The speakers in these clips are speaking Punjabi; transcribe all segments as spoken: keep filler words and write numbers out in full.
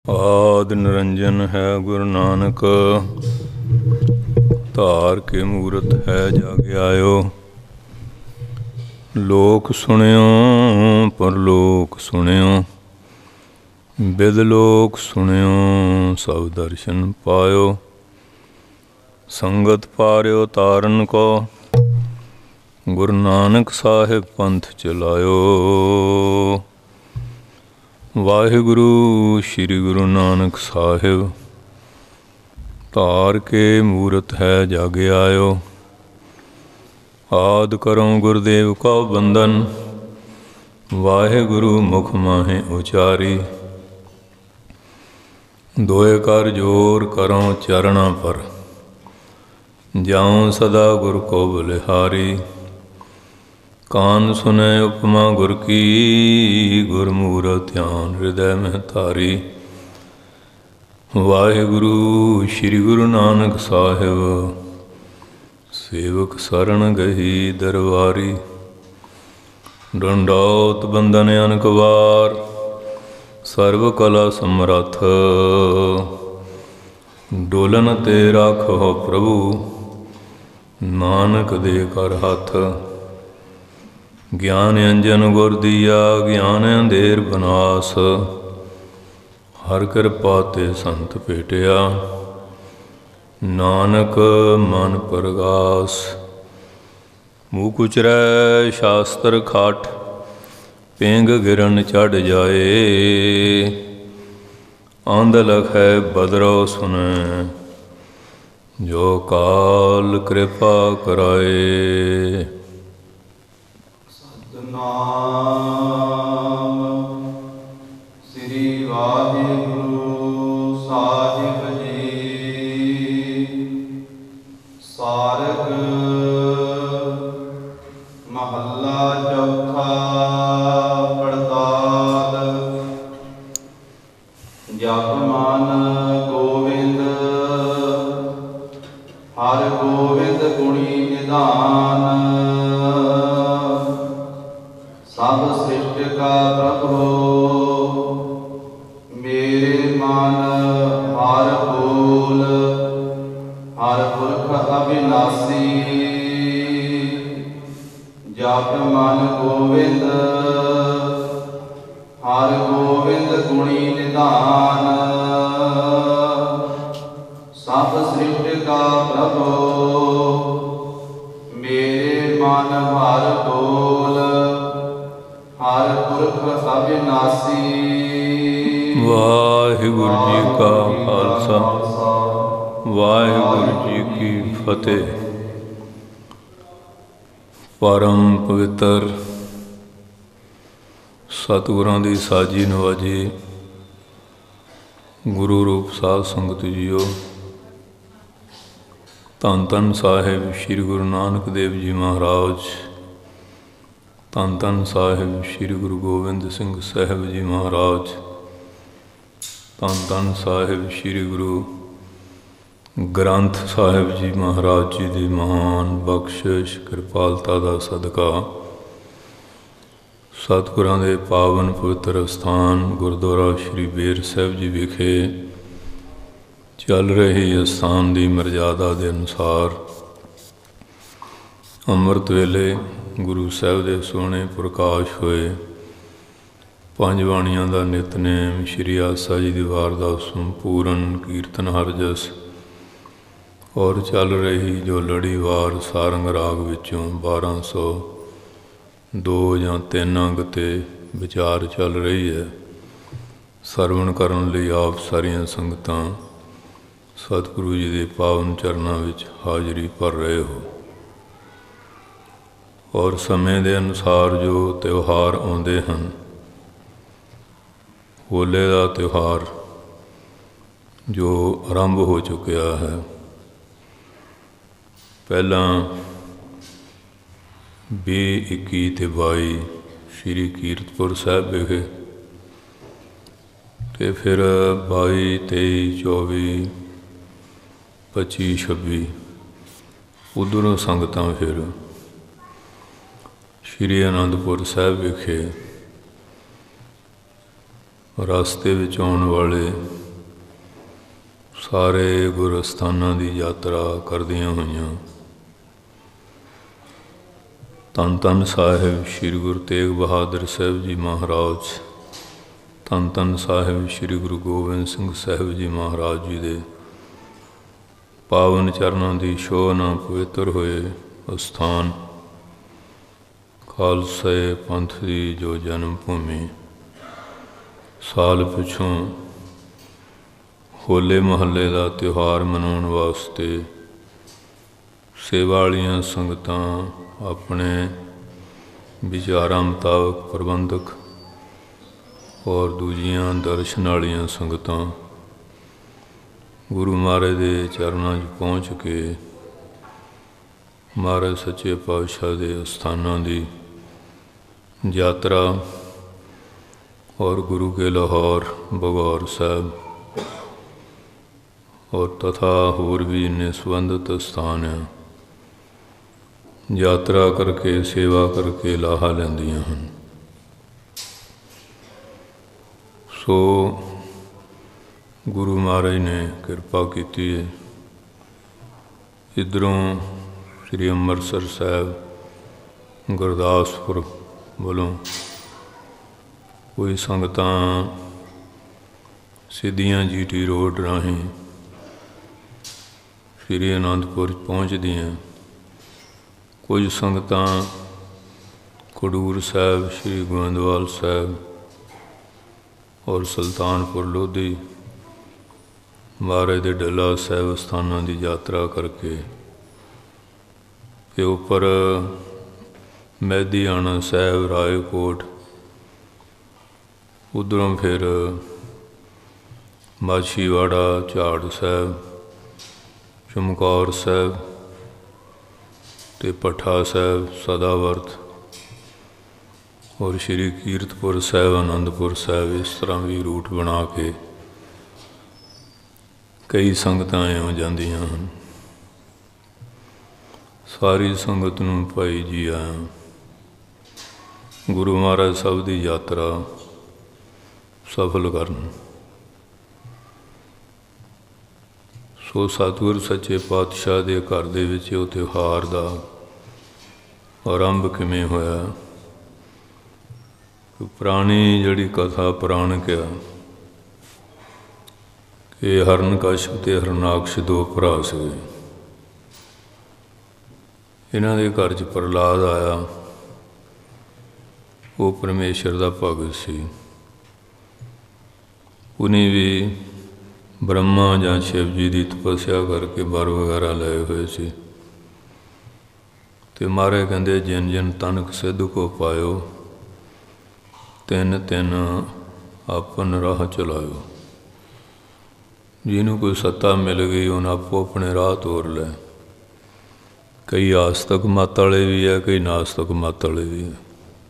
ਆਦਿ ਨਿਰੰਜਨ ਹੈ ਗੁਰੂ ਨਾਨਕ, ਧਾਰ ਕੇ ਮੂਰਤ ਹੈ ਜਗ ਆਇਓ। ਲੋਕ ਸੁਣਿਓ ਪਰਲੋਕ ਸੁਣਿਓ, ਬਿਦ ਲੋਕ ਸੁਣਿਓ ਸਭ ਦਰਸ਼ਨ ਪਾਇਓ। ਸੰਗਤ ਪਾਰਿਓ ਤਾਰਨ ਕੋ, ਗੁਰੂ ਨਾਨਕ ਸਾਹਿਬ ਪੰਥ ਚਲਾਇਓ। ਵਾਹਿਗੁਰੂ ਸ਼੍ਰੀ ਗੁਰੂ ਨਾਨਕ ਸਾਹਿਬ, ਧਾਰ ਕੇ ਮੂਰਤ ਹੈ ਜਗ ਆਇਓ। ਆਦਿ ਕਰਉ ਗੁਰਦੇਵ ਕਉ ਬੰਦਨ, ਵਾਹਿਗੁਰੂ ਮੁਖ ਮਾਹੇ ਉਚਾਰੀ। ਦੋਇ ਕਰ ਜੋਰ ਕਰਉ ਚਰਣਾ ਪਰ, ਜਾਉ ਸਦਾ ਗੁਰ ਕੋ ਬਲਿਹਾਰੀ। ਕਾਨ ਸੁਨੈ ਉਪਮਾ ਗੁਰ ਕੀ, ਗੁਰਮੂਰਤਿ ਧਿਆਨ ਹਿਰਦੈ ਮਹਿ ਧਾਰੀ। ਵਾਹਿਗੁਰੂ ਸ਼੍ਰੀ ਗੁਰੂ ਨਾਨਕ ਸਾਹਿਬ, ਸੇਵਕ ਸਰਣ ਗਹੀ ਦਰਬਾਰੀ। ਡੰਡੌਤ ਬੰਦਨ ਅਨਕ ਵਾਰ, ਸਰਬ ਕਲਾ ਸਮਰੱਥ। ਡੋਲਨ ਤੇ ਰਾਖੋ ਪ੍ਰਭੂ, ਨਾਨਕ ਦੇ ਕਰ ਹੱਥ। ਗਿਆਨ ਅੰਜਨ ਗੁਰ ਦੀਆ, ਗਿਆਨ ਅੰਧੇਰ ਬਨਾਸ। ਹਰ ਕਿਰਪਾ ਤੇ ਸੰਤ ਭੇਟਿਆ, ਨਾਨਕ ਮਨ ਪ੍ਰਗਾਸ। ਮੂਹ ਕੁਚਰੈ ਸ਼ਾਸਤਰ ਖਾਟ, ਪੇਂਗ ਗਿਰਨ ਚੜ੍ਹ ਜਾਏ। ਆਂਧ ਲਖੈ ਬਦਰੋ ਸੁਨੈ, ਜੋ ਕਾਲ ਕਿਰਪਾ ਕਰਾਏ। ਸਤਿਨਾਮ ਸ੍ਰੀ ਵਾਹਿਗੁਰੂ ਸਾਹਿਬ ਜੀ। ਸਾਰਗ ਮਹੱਲਾ ਚੌਥਾ। ਪੜਤਾਲ। ਜਪ ਮਨ ਗੋਵਿੰਦ, ਹਰਿ ਗੋਵਿੰਦ ਗੁਣੀ ਨਿਧਾਨ। ਸਭ ਸ੍ਰਿਸ਼ਟ ਕਾ ਪ੍ਰਭੂ, ਮੇਰੇ ਮਨ ਹਰਿ ਬੋਲ। ਹਰਿ ਪੁਰਖ ਅਬਿਨਾਸੀ, ਜਪ ਮਨ ਗੋਵਿੰਦ, ਹਰਿ ਗੋਵਿੰਦ ਗੁਣੀ ਨਿਧਾਨ। ਸਭ ਸ੍ਰਿਸ਼ਟ ਕਾ ਪ੍ਰਭੂ, ਮੇਰੇ ਮਨ ਹਰਿ ਬੋਲ। ਹਰਿ ਪੁਰਖ ਅਬਿਨਾਸੀ। ਵਾਹਿਗੁਰੂ ਜੀ ਕਾ ਖਾਲਸਾ, ਵਾਹਿਗੁਰੂ ਜੀ ਕੀ ਫਤਿਹ। ਪਰਮ ਪਵਿੱਤਰ ਸਤਿਗੁਰਾਂ ਦੀ ਸਾਜੀ ਨਵਾਜੀ ਗੁਰੂ ਰੂਪ ਸਾਧ ਸੰਗਤ ਜੀਓ। ਧੰਨ ਧੰਨ ਸਾਹਿਬ ਸ਼੍ਰੀ ਗੁਰੂ ਨਾਨਕ ਦੇਵ ਜੀ ਮਹਾਰਾਜ, ਧੰਨ ਧੰਨ ਸਾਹਿਬ ਸ਼੍ਰੀ ਗੁਰੂ ਗੋਬਿੰਦ ਸਿੰਘ ਸਾਹਿਬ ਜੀ ਮਹਾਰਾਜ, ਧੰਨ ਧੰਨ ਸਾਹਿਬ ਸ਼੍ਰੀ ਗੁਰੂ ਗ੍ਰੰਥ ਸਾਹਿਬ ਜੀ ਮਹਾਰਾਜ ਜੀ ਦੀ ਮਹਾਨ ਬਖਸ਼ਿਸ਼ ਕਿਰਪਾਲਤਾ ਦਾ ਸਦਕਾ ਸਤਿਗੁਰਾਂ ਦੇ ਪਾਵਨ ਪਵਿੱਤਰ ਅਸਥਾਨ ਗੁਰਦੁਆਰਾ ਸ਼੍ਰੀ ਬੇਰ ਸਾਹਿਬ ਜੀ ਵਿਖੇ ਚੱਲ ਰਹੀ ਅਸਥਾਨ ਦੀ ਮਰਜ਼ਾਦਾ ਦੇ ਅਨੁਸਾਰ ਅੰਮ੍ਰਿਤ ਵੇਲੇ ਗੁਰੂ ਸਾਹਿਬ ਦੇ ਸੋਹਣੇ ਪ੍ਰਕਾਸ਼ ਹੋਏ ਪੰਜ ਬਾਣੀਆਂ ਦਾ ਨਿਤਨੇਮ, ਸ਼੍ਰੀ ਆਸਾ ਜੀ ਦੀ ਵਾਰ ਦਾ ਸੰਪੂਰਨ ਕੀਰਤਨ ਹਰ ਜਸ ਔਰ ਚੱਲ ਰਹੀ ਜੋ ਲੜੀਵਾਰ ਸਾਰੰਗ ਰਾਗ ਵਿੱਚੋਂ ਬਾਰਾਂ ਸੌ ਦੋ ਜਾਂ ਤਿੰਨ ਅੰਗ 'ਤੇ ਵਿਚਾਰ ਚੱਲ ਰਹੀ ਹੈ। ਸਰਵਣ ਕਰਨ ਲਈ ਆਪ ਸਾਰੀਆਂ ਸੰਗਤਾਂ ਸਤਿਗੁਰੂ ਜੀ ਦੇ ਪਾਵਨ ਚਰਨਾਂ ਵਿੱਚ ਹਾਜ਼ਰੀ ਭਰ ਰਹੇ ਹੋ। ਔਰ ਸਮੇਂ ਦੇ ਅਨੁਸਾਰ ਜੋ ਤਿਉਹਾਰ ਆਉਂਦੇ ਹਨ, ਹੋਲੇ ਦਾ ਤਿਉਹਾਰ ਜੋ ਆਰੰਭ ਹੋ ਚੁੱਕਿਆ ਹੈ। ਪਹਿਲਾਂ ਵੀਹ, ਇੱਕੀ ਅਤੇ ਬਾਈ ਸ਼੍ਰੀ ਕੀਰਤਪੁਰ ਸਾਹਿਬ ਵਿਖੇ, ਅਤੇ ਫਿਰ ਬਾਈ, ਤੇਈ, ਚੌਵੀ, ਪੱਚੀ, ਛੱਬੀ ਉੱਧਰੋਂ ਸੰਗਤਾਂ ਫਿਰ ਸ਼੍ਰੀ ਅਨੰਦਪੁਰ ਸਾਹਿਬ ਵਿਖੇ ਰਸਤੇ ਵਿੱਚ ਆਉਣ ਵਾਲੇ ਸਾਰੇ ਗੁਰ ਅਸਥਾਨਾਂ ਦੀ ਯਾਤਰਾ ਕਰਦੀਆਂ ਹੋਈਆਂ ਧੰਨ ਧੰਨ ਸਾਹਿਬ ਸ੍ਰੀ ਗੁਰੂ ਤੇਗ ਬਹਾਦਰ ਸਾਹਿਬ ਜੀ ਮਹਾਰਾਜ, ਧੰਨ ਧੰਨ ਸਾਹਿਬ ਸ੍ਰੀ ਗੁਰੂ ਗੋਬਿੰਦ ਸਿੰਘ ਸਾਹਿਬ ਜੀ ਮਹਾਰਾਜ ਜੀ ਦੇ ਪਾਵਨ ਚਰਨਾਂ ਦੀ ਛੋਹ ਨਾਲ ਪਵਿੱਤਰ ਹੋਏ ਅਸਥਾਨ, ਖਾਲਸੇ ਪੰਥ ਦੀ ਜੋ ਜਨਮ ਭੂਮੀ, ਸਾਲ ਪਿੱਛੋਂ ਹੋਲੇ ਮਹੱਲੇ ਦਾ ਤਿਉਹਾਰ ਮਨਾਉਣ ਵਾਸਤੇ ਸੇਵਾ ਵਾਲੀਆਂ ਸੰਗਤਾਂ ਆਪਣੇ ਵਿਚਾਰਾਂ ਮੁਤਾਬਕ ਪ੍ਰਬੰਧਕ ਔਰ ਦੂਜੀਆਂ ਦਰਸ਼ਨ ਵਾਲੀਆਂ ਸੰਗਤਾਂ ਗੁਰੂ ਮਹਾਰਾਜ ਦੇ ਚਰਨਾਂ 'ਚ ਪਹੁੰਚ ਕੇ ਮਹਾਰਾਜ ਸੱਚੇ ਪਾਤਸ਼ਾਹ ਦੇ ਅਸਥਾਨਾਂ ਦੀ ਯਾਤਰਾ ਔਰ ਗੁਰੂ ਕੇ ਲਾਹੌਰ ਬਗੌਰ ਸਾਹਿਬ ਔਰ ਤਥਾ ਹੋਰ ਵੀ ਇੰਨੇ ਸੰਬੰਧਿਤ ਸਥਾਨ ਆ, ਯਾਤਰਾ ਕਰਕੇ ਸੇਵਾ ਕਰਕੇ ਲਾਹਾ ਲੈਂਦੀਆਂ ਹਨ। ਸੋ ਗੁਰੂ ਮਹਾਰਾਜ ਨੇ ਕਿਰਪਾ ਕੀਤੀ ਹੈ, ਇੱਧਰੋਂ ਸ੍ਰੀ ਅੰਮ੍ਰਿਤਸਰ ਸਾਹਿਬ ਗੁਰਦਾਸਪੁਰ ਵੱਲੋਂ ਕੋਈ ਸੰਗਤਾਂ ਸਿੱਧੀਆਂ ਜੀ ਟੀ ਰੋਡ ਰਾਹੀਂ ਸ੍ਰੀ ਅਨੰਦਪੁਰ ਪਹੁੰਚਦੀਆਂ, ਕੁਝ ਸੰਗਤਾਂ ਖਡੂਰ ਸਾਹਿਬ, ਸ੍ਰੀ ਗੋਇੰਦਵਾਲ ਸਾਹਿਬ ਔਰ ਸੁਲਤਾਨਪੁਰ ਲੋਧੀ ਮਹਾਰਾਜ ਦੇ ਡੇਲਾ ਸਾਹਿਬ ਸਥਾਨਾਂ ਦੀ ਯਾਤਰਾ ਕਰਕੇ ਫਿਰ ਉੱਪਰ ਮੈਦੀਆਣਾ ਸਾਹਿਬ, ਰਾਏਕੋਟ, ਉੱਧਰੋਂ ਫਿਰ ਮਾਛੀਵਾੜਾ, ਝਾੜ ਸਾਹਿਬ, ਚਮਕੌਰ ਸਾਹਿਬ ਅਤੇ ਭੱਠਾ ਸਾਹਿਬ, ਸਦਾਵਰਤ ਔਰ ਸ਼੍ਰੀ ਕੀਰਤਪੁਰ ਸਾਹਿਬ, ਅਨੰਦਪੁਰ ਸਾਹਿਬ, ਇਸ ਤਰ੍ਹਾਂ ਵੀ ਰੂਟ ਬਣਾ ਕੇ ਕਈ ਸੰਗਤਾਂ ਇਉਂ ਜਾਂਦੀਆਂ ਹਨ। ਸਾਰੀ ਸੰਗਤ ਨੂੰ ਭਾਈ ਜੀ ਆਇਆਂ। ਗੁਰੂ ਮਹਾਰਾਜ ਸਭ ਦੀ ਯਾਤਰਾ ਸਫਲ ਕਰਨ। ਸੋ ਸਤਿਗੁਰ ਸੱਚੇ ਪਾਤਸ਼ਾਹ ਦੇ ਘਰ ਦੇ ਵਿੱਚ ਉਹ ਤਿਉਹਾਰ ਦਾ ਆਰੰਭ ਕਿਵੇਂ ਹੋਇਆ? ਪੁਰਾਣੀ ਜਿਹੜੀ ਕਥਾ ਪੁਰਾਣਕ ਆ ਕਿ ਹਿਰਣਕਸ਼ਪ ਅਤੇ ਹਿਰਣਾਕਸ਼ ਦੋ ਭਰਾ ਸੀਗੇ। ਇਹਨਾਂ ਦੇ ਘਰ 'ਚ ਪ੍ਰਹਲਾਦ ਆਇਆ, ਉਹ ਪਰਮੇਸ਼ਰ ਦਾ ਭਗਤ ਸੀ। ਉਹਨੇ ਵੀ ਬ੍ਰਹਮਾ ਜਾਂ ਸ਼ਿਵ ਜੀ ਦੀ ਤਪੱਸਿਆ ਕਰਕੇ ਵਰ ਵਗੈਰਾ ਲਏ ਹੋਏ ਸੀ ਅਤੇ ਮਹਾਰਾਜ ਕਹਿੰਦੇ ਜਿਨ ਜਿਨ ਤਨਕ ਸਿੱਧ ਕੋ ਪਾਇਓ, ਤਿੰਨ ਤਿੰਨ ਆਪਨ ਰਾਹ ਚਲਾਇਓ। ਜਿਹਨੂੰ ਕੋਈ ਸੱਤਾ ਮਿਲ ਗਈ ਉਹਨੂੰ ਆਪੋ ਆਪਣੇ ਰਾਹ ਤੋਰ ਲੈ। ਕਈ ਆਸਤਕ ਮੱਤ ਵਾਲੇ ਵੀ ਹੈ, ਕਈ ਨਾਸਤਕ ਮੱਤ ਵਾਲੇ ਵੀ ਹੈ।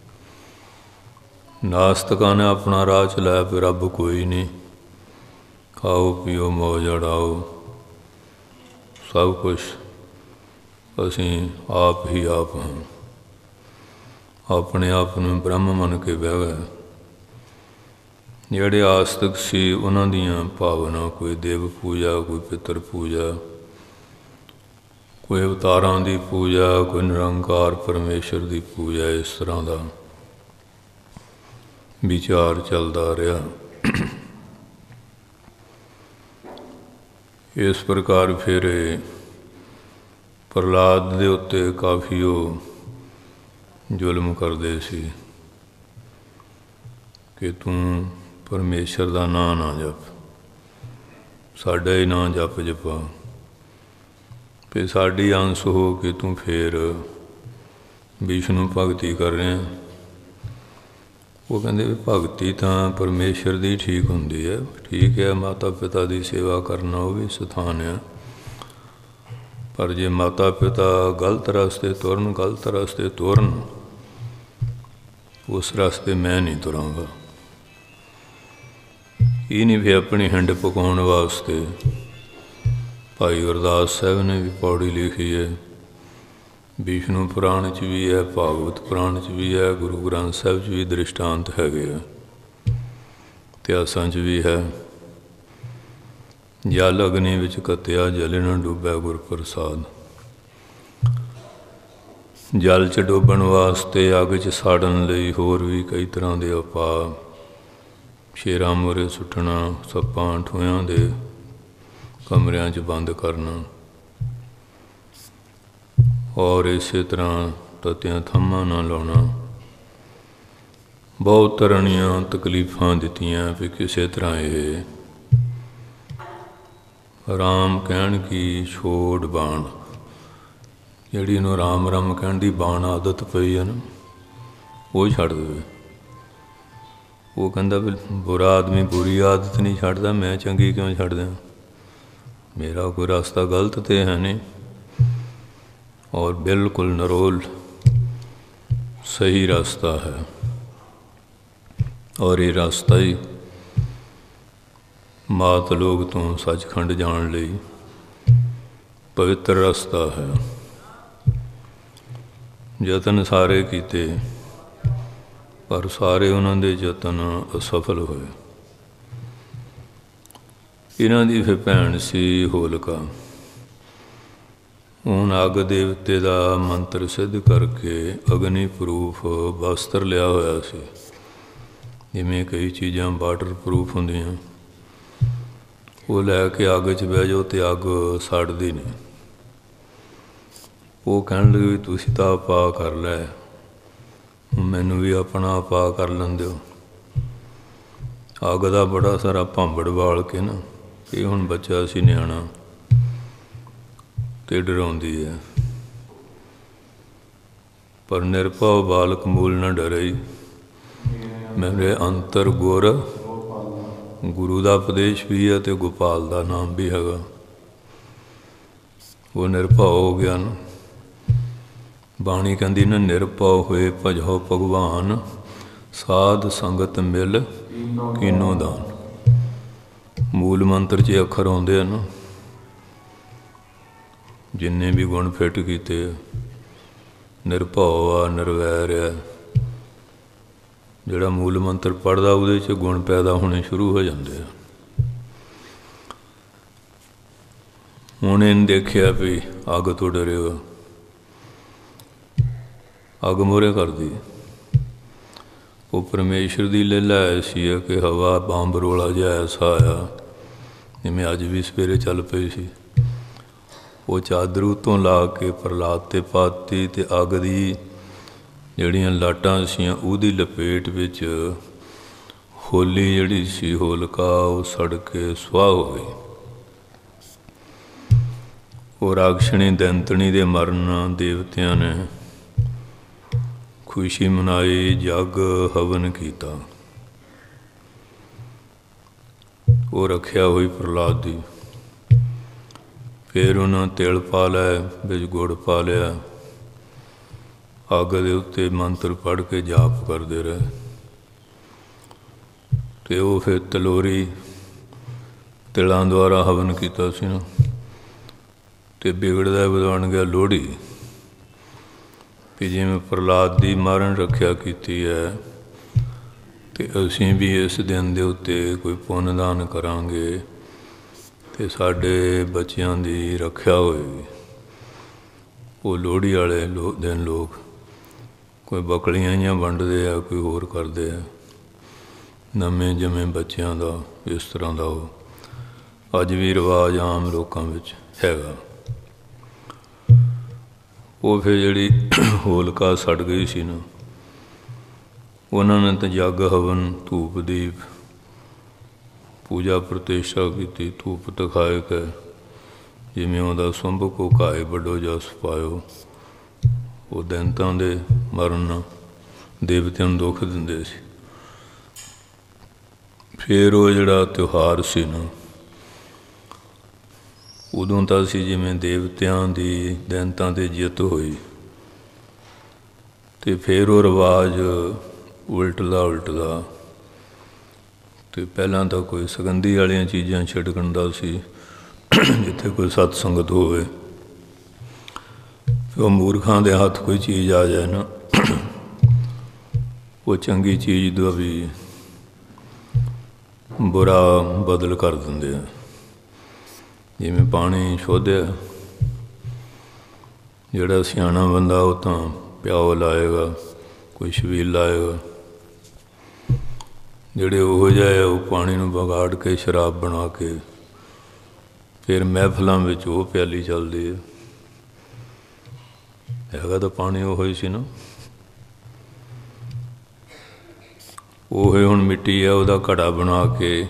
ਨਾਸਤਕਾਂ ਨੇ ਆਪਣਾ ਰਾਹ ਚਲਾਇਆ ਵੀ ਰੱਬ ਕੋਈ ਨਹੀਂ, ਖਾਓ ਪੀਓ ਮੌਜ ਉਡਾਓ, ਸਭ ਕੁਛ ਅਸੀਂ ਆਪ ਹੀ ਆਪ ਹਾਂ। ਆਪਣੇ ਆਪ ਨੂੰ ਬ੍ਰਹਮ ਮੰਨ ਕੇ ਬਹਿ ਗਏ। ਜਿਹੜੇ ਆਸਤਕ ਸੀ ਉਹਨਾਂ ਦੀਆਂ ਭਾਵਨਾ ਕੋਈ ਦੇਵ ਪੂਜਾ, ਕੋਈ ਪਿੱਤਰ ਪੂਜਾ, ਕੋਈ ਅਵਤਾਰਾਂ ਦੀ ਪੂਜਾ, ਕੋਈ ਨਿਰੰਕਾਰ ਪਰਮੇਸ਼ਰ ਦੀ ਪੂਜਾ, ਇਸ ਤਰ੍ਹਾਂ ਦਾ ਵਿਚਾਰ ਚੱਲਦਾ ਰਿਹਾ। ਇਸ ਪ੍ਰਕਾਰ ਫਿਰ ਪ੍ਰਹਲਾਦ ਦੇ ਉੱਤੇ ਕਾਫੀ ਉਹ ਜ਼ੁਲਮ ਕਰਦੇ ਸੀ ਕਿ ਤੂੰ ਪਰਮੇਸ਼ਰ ਦਾ ਨਾਂ ਨਾ ਜਪ, ਸਾਡਾ ਹੀ ਨਾਂ ਜਪ ਜਪਾ, ਫਿਰ ਸਾਡੀ ਅੰਸ਼ ਹੋ ਕੇ ਤੂੰ ਫਿਰ ਵਿਸ਼ਨੂੰ ਭਗਤੀ ਕਰ ਰਿਹਾ। ਉਹ ਕਹਿੰਦੇ ਵੀ ਭਗਤੀ ਤਾਂ ਪਰਮੇਸ਼ਰ ਦੀ ਠੀਕ ਹੁੰਦੀ ਹੈ, ਠੀਕ ਹੈ, ਮਾਤਾ ਪਿਤਾ ਦੀ ਸੇਵਾ ਕਰਨਾ ਉਹ ਵੀ ਸਥਾਨ ਆ, ਪਰ ਜੇ ਮਾਤਾ ਪਿਤਾ ਗਲਤ ਰਸਤੇ ਤੁਰਨ, ਗਲਤ ਰਸਤੇ ਤੁਰਨ, ਉਸ ਰਸਤੇ ਮੈਂ ਨਹੀਂ ਤੁਰਾਂਗਾ। ਇਹ ਨਹੀਂ ਵੀ ਆਪਣੀ ਹਿੰਡ ਪਕਾਉਣ ਵਾਸਤੇ ਭਾਈ ਗੁਰਦਾਸ ਸਾਹਿਬ ਨੇ ਵੀ ਪੌੜੀ ਲਿਖੀ ਹੈ, ਵਿਸ਼ਨੂੰ ਪੁਰਾਣ 'ਚ ਵੀ ਹੈ, ਭਾਗਵਤ ਪੁਰਾਣ 'ਚ ਵੀ ਹੈ, ਗੁਰੂ ਗ੍ਰੰਥ ਸਾਹਿਬ 'ਚ ਵੀ ਦ੍ਰਿਸ਼ਟਾਂਤ ਹੈਗੇ ਆ, ਇਤਿਹਾਸਾਂ 'ਚ ਵੀ ਹੈ। ਜਲ ਅਗਨੀ ਵਿੱਚ ਕੱਤਿਆ ਜਲੇ ਨਾ ਡੁੱਬੈ ਗੁਰ ਪ੍ਰਸਾਦ। ਜਲ 'ਚ ਡੁੱਬਣ ਵਾਸਤੇ, ਅੱਗ 'ਚ ਸਾੜਨ ਲਈ ਹੋਰ ਵੀ ਕਈ ਤਰ੍ਹਾਂ ਦੇ ਉਪਾਅ, ਸ਼ੇਰਾਂ ਮੂਹਰੇ ਸੁੱਟਣਾ, ਸੱਪਾਂ ਠੂਹਿਆਂ ਦੇ ਕਮਰਿਆਂ 'ਚ ਬੰਦ ਕਰਨਾ, ਔਰ ਇਸੇ ਤਰ੍ਹਾਂ ਤੱਤੀਆਂ ਥੰਮਾਂ ਨਾ ਲਾਉਣਾ। ਬਹੁਤ ਤਰ੍ਹਾਂ ਤਕਲੀਫਾਂ ਦਿੱਤੀਆਂ ਵੀ ਕਿਸੇ ਤਰ੍ਹਾਂ ਇਹ ਰਾਮ ਕਹਿਣ ਕੀ ਛੋੜ ਬਾਣ, ਜਿਹੜੀ ਇਹਨੂੰ ਰਾਮ ਰਾਮ ਕਹਿਣ ਦੀ ਬਾਣ ਆਦਤ ਪਈ ਹੈ ਨਾ, ਉਹ ਛੱਡ ਦੇਵੇ। ਉਹ ਕਹਿੰਦਾ ਵੀ ਬੁਰਾ ਆਦਮੀ ਬੁਰੀ ਆਦਤ ਨਹੀਂ ਛੱਡਦਾ, ਮੈਂ ਚੰਗੀ ਕਿਉਂ ਛੱਡ ਦਿਆਂ? ਮੇਰਾ ਕੋਈ ਰਸਤਾ ਗਲਤ ਤਾਂ ਹੈ ਨਹੀਂ, ਔਰ ਬਿਲਕੁਲ ਨਰੋਲ ਸਹੀ ਰਸਤਾ ਹੈ। ਔਰ ਇਹ ਰਸਤਾ ਹੀ ਮਾਤ ਲੋਕ ਤੋਂ ਸੱਚਖੰਡ ਜਾਣ ਲਈ ਪਵਿੱਤਰ ਰਸਤਾ ਹੈ। ਯਤਨ ਸਾਰੇ ਕੀਤੇ, ਪਰ ਸਾਰੇ ਉਹਨਾਂ ਦੇ ਯਤਨ ਅਸਫਲ ਹੋਏ। ਇਹਨਾਂ ਦੀ ਫਿਰ ਭੈਣ ਸੀ ਹੋਲਕਾ। ਹੁਣ ਅੱਗ ਦੇਵਤੇ ਦਾ ਮੰਤਰ ਸਿੱਧ ਕਰਕੇ ਅਗਨੀ ਪ੍ਰੂਫ ਵਸਤਰ ਲਿਆ ਹੋਇਆ ਸੀ। ਜਿਵੇਂ ਕਈ ਚੀਜ਼ਾਂ ਵਾਟਰ ਪ੍ਰੂਫ ਹੁੰਦੀਆਂ, ਉਹ ਲੈ ਕੇ ਅੱਗ 'ਚ ਬਹਿ ਜਾਓ ਅਤੇ ਅੱਗ ਸੜਦੀ ਨਹੀਂ। ਉਹ ਕਹਿਣ ਲੱਗੇ ਵੀ ਤੁਸੀਂ ਤਾਂ ਉਪਾਅ ਕਰ ਲੈ, ਮੈਨੂੰ ਵੀ ਆਪਣਾ ਉਪਾਅ ਕਰ ਲੈਣ ਦਿਓ। ਅੱਗ ਦਾ ਬੜਾ ਸਾਰਾ ਭਾਂਬੜ ਬਾਲ ਕੇ ਨਾ, ਇਹ ਹੁਣ ਬੱਚਾ ਸੀ ਨਿਆਣਾ ਅਤੇ ਡਰਾਉਂਦੀ ਹੈ। ਪਰ ਨਿਰਭਉ ਬਾਲਕ ਮੂਲ ਨਾ ਡਰਈ, ਮੇਰੇ ਅੰਤਰ ਗੁਰ, ਗੁਰੂ ਦਾ ਉਪਦੇਸ਼ ਵੀ ਹੈ ਅਤੇ ਗੋਪਾਲ ਦਾ ਨਾਮ ਵੀ ਹੈਗਾ। ਉਹ ਨਿਰਭਉ ਹੋ ਗਿਆ ਨਾ। ਬਾਣੀ ਕਹਿੰਦੀ ਨਾ, ਨਿਰਭਉ ਹੋਏ ਭਜੋ ਭਗਵਾਨ, ਸਾਧ ਸੰਗਤ ਮਿਲ ਕੀਨੋ ਦਾਨ। ਮੂਲ ਮੰਤਰ 'ਚ ਅੱਖਰ ਆਉਂਦੇ ਆ ਨਾ, ਜਿੰਨੇ ਵੀ ਗੁਣ ਫਿੱਟ ਕੀਤੇ, ਨਿਰਭਉ ਆ, ਨਿਰਵੈਰ ਆ। ਜਿਹੜਾ ਮੂਲ ਮੰਤਰ ਪੜ੍ਹਦਾ ਉਹਦੇ 'ਚ ਗੁਣ ਪੈਦਾ ਹੋਣੇ ਸ਼ੁਰੂ ਹੋ ਜਾਂਦੇ ਆ। ਹੁਣ ਇਹਨੇ ਦੇਖਿਆ ਵੀ ਅੱਗ ਤੋਂ ਡਰਿਓ, ਅੱਗ ਮੂਹਰੇ ਕਰਦੀ। ਉਹ ਪਰਮੇਸ਼ਰ ਦੀ ਲੀਲਾ ਐਸੀ ਹੈ ਕਿ ਹਵਾ ਬੰਬ ਰੋਲਾ ਜਿਹਾ ਐਸਾ ਆਇਆ, ਜਿਵੇਂ ਅੱਜ ਵੀ ਸਵੇਰੇ ਚੱਲ ਪਈ ਸੀ। ਉਹ ਚਾਦਰ ਉੱਤੋਂ ਲਾ ਕੇ ਪ੍ਰਹਲਾਦ 'ਤੇ ਪਾਤੀ, ਅਤੇ ਅੱਗ ਦੀ ਜਿਹੜੀਆਂ ਲਾਟਾਂ ਸੀਆਂ ਉਹਦੀ ਲਪੇਟ ਵਿੱਚ ਹੋਲੀ ਜਿਹੜੀ ਸੀ ਹੋਲਕਾ, ਉਹ ਸੜ ਕੇ ਸੁਆਹ ਹੋ ਗਈ। ਉਹ ਰਾਖਸ਼ਣੀ ਦੈਂਤਣੀ ਦੇ ਮਰਨ ਦੇਵਤਿਆਂ ਨੇ ਖੁਸ਼ੀ ਮਨਾਈ, ਜਗ ਹਵਨ ਕੀਤਾ। ਉਹ ਰੱਖਿਆ ਹੋਈ ਪ੍ਰਹਲਾਦ ਦੀ। ਫਿਰ ਉਹਨਾਂ ਤਿਲ ਪਾ ਲਿਆ, ਵਿੱਚ ਗੁੜ ਪਾ ਲਿਆ, ਅੱਗ ਦੇ ਉੱਤੇ ਮੰਤਰ ਪੜ੍ਹ ਕੇ ਜਾਪ ਕਰਦੇ ਰਹੇ। ਅਤੇ ਉਹ ਫਿਰ ਤਲੋਰੀ ਤਿਲਾਂ ਦੁਆਰਾ ਹਵਨ ਕੀਤਾ ਸੀ ਨਾ, ਅਤੇ ਵਿਗੜਦਾ ਬਣ ਗਿਆ ਲੋਹੜੀ। ਵੀ ਜਿਵੇਂ ਪ੍ਰਹਲਾਦ ਦੀ ਮਾਰਨ ਰੱਖਿਆ ਕੀਤੀ ਹੈ, ਅਤੇ ਅਸੀਂ ਵੀ ਇਸ ਦਿਨ ਦੇ ਉੱਤੇ ਕੋਈ ਪੁੰਨ ਦਾਨ ਕਰਾਂਗੇ ਅਤੇ ਸਾਡੇ ਬੱਚਿਆਂ ਦੀ ਰੱਖਿਆ ਹੋਏਗੀ। ਉਹ ਲੋਹੜੀ ਵਾਲੇ ਲੋ ਦਿਨ ਲੋਕ ਕੋਈ ਬੱਕਲੀਆਂ ਜਿਹੀਆਂ ਵੰਡਦੇ ਆ, ਕੋਈ ਹੋਰ ਕਰਦੇ ਆ, ਨਵੇਂ ਜੰਮੇ ਬੱਚਿਆਂ ਦਾ ਇਸ ਤਰ੍ਹਾਂ ਦਾ ਉਹ ਅੱਜ ਵੀ ਰਿਵਾਜ਼ ਆਮ ਲੋਕਾਂ ਵਿੱਚ ਹੈਗਾ। ਉਹ ਫਿਰ ਜਿਹੜੀ ਹੋਲਕਾ ਸੜ ਗਈ ਸੀ ਨਾ, ਉਹਨਾਂ ਨੇ ਤਾਂ ਜਗ ਹਵਨ, ਧੂਪ ਦੀਪ, ਪੂਜਾ ਪ੍ਰਤਿਸ਼ਠਾ ਕੀਤੀ। ਧੂਪ ਦਿਖਾਏ ਕੇ ਜਿਵੇਂ ਉਹਦਾ ਸੁੰਭ ਕੋ ਘਾਏ ਵੱਡੋ ਜਸ ਪਾਇਓ। ਉਹ ਦੈਂਤਾਂ ਦੇ ਮਰਨ ਦੇਵਤਿਆਂ ਨੂੰ ਦੁੱਖ ਦਿੰਦੇ ਸੀ। ਫਿਰ ਉਹ ਜਿਹੜਾ ਤਿਉਹਾਰ ਸੀ ਨਾ, ਉਦੋਂ ਤਾਂ ਸੀ ਜਿਵੇਂ ਦੇਵਤਿਆਂ ਦੀ ਦੈਂਤਾਂ 'ਤੇ ਜਿੱਤ ਹੋਈ, ਅਤੇ ਫਿਰ ਉਹ ਰਿਵਾਜ਼ ਉਲਟਦਾ ਉਲਟਦਾ ਅਤੇ ਪਹਿਲਾਂ ਤਾਂ ਕੋਈ ਸੁਗੰਧੀ ਵਾਲੀਆਂ ਚੀਜ਼ਾਂ ਛਿੜਕਣ ਦਾ ਸੀ, ਜਿੱਥੇ ਕੋਈ ਸਤ ਸੰਗਤ ਹੋਵੇ। ਉਹ ਮੂਰਖਾਂ ਦੇ ਹੱਥ ਕੋਈ ਚੀਜ਼ ਆ ਜਾਏ ਨਾ, ਉਹ ਚੰਗੀ ਚੀਜ਼ ਦਾ ਵੀ ਬੁਰਾ ਬਦਲ ਕਰ ਦਿੰਦੇ ਆ। ਜਿਵੇਂ ਪਾਣੀ ਸ਼ੁੱਧ ਹੈ, ਜਿਹੜਾ ਸਿਆਣਾ ਬੰਦਾ ਉਹ ਤਾਂ ਪਿਆਓ ਲਾਏਗਾ, ਕੋਈ ਛਬੀਲ ਲਾਏਗਾ। ਜਿਹੜੇ ਉਹੋ ਜਿਹੇ ਉਹ ਪਾਣੀ ਨੂੰ ਵਿਗਾੜ ਕੇ ਸ਼ਰਾਬ ਬਣਾ ਕੇ ਫਿਰ ਮਹਿਫਲਾਂ ਵਿੱਚ ਉਹ ਪਿਆਲੀ ਚੱਲਦੀ ਹੈ। ਹੈਗਾ ਤਾਂ ਪਾਣੀ ਉਹੋ ਹੀ ਸੀ ਨਾ, ਉਹੀ ਹੁਣ ਮਿੱਟੀ ਹੈ, ਉਹਦਾ ਘੜਾ ਬਣਾ ਕੇ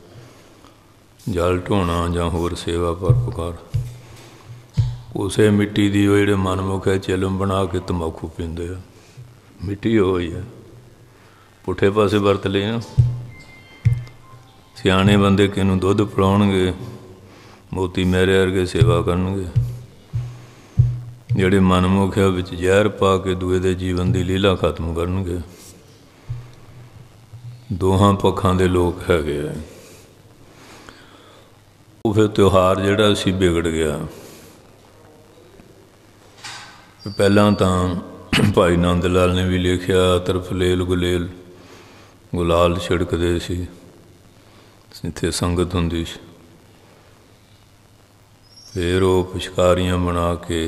ਜਲ ਢੋਣਾ ਜਾਂ ਹੋਰ ਸੇਵਾ ਪਰਉਪਕਾਰ। ਉਸੇ ਮਿੱਟੀ ਦੀ ਉਹ ਜਿਹੜੇ ਮਨਮੁਖ ਹੈ ਚਿਲਮ ਬਣਾ ਕੇ ਤੰਬਾਕੂ ਪੀਂਦੇ ਆ। ਮਿੱਟੀ ਉਹ ਹੀ ਹੈ, ਪੁੱਠੇ ਪਾਸੇ ਵਰਤ ਲਈ ਨਾ। ਸਿਆਣੇ ਬੰਦੇ ਕਿਹਨੂੰ ਦੁੱਧ ਪਿਲਾਉਣਗੇ, ਮੋਤੀ ਮਹਿਰੇ ਵਰਗੇ ਸੇਵਾ ਕਰਨਗੇ। ਜਿਹੜੇ ਮਨਮੁਖ ਹੈ ਵਿੱਚ ਜ਼ਹਿਰ ਪਾ ਕੇ ਦੂਏ ਦੇ ਜੀਵਨ ਦੀ ਲੀਲਾ ਖਤਮ ਕਰਨਗੇ। ਦੋਹਾਂ ਪੱਖਾਂ ਦੇ ਲੋਕ ਹੈਗੇ ਆ। ਉਹ ਫਿਰ ਤਿਉਹਾਰ ਜਿਹੜਾ ਸੀ ਵਿਗੜ ਗਿਆ। ਪਹਿਲਾਂ ਤਾਂ ਭਾਈ ਨੰਦ ਲਾਲ ਨੇ ਵੀ ਲਿਖਿਆ, ਤਰਫਲੇਲ ਗੁਲੇਲ ਗੁਲਾਲ ਛਿੜਕਦੇ ਸੀ ਜਿੱਥੇ ਸੰਗਤ ਹੁੰਦੀ ਸੀ। ਫਿਰ ਉਹ ਪਿਚਕਾਰੀਆਂ ਬਣਾ ਕੇ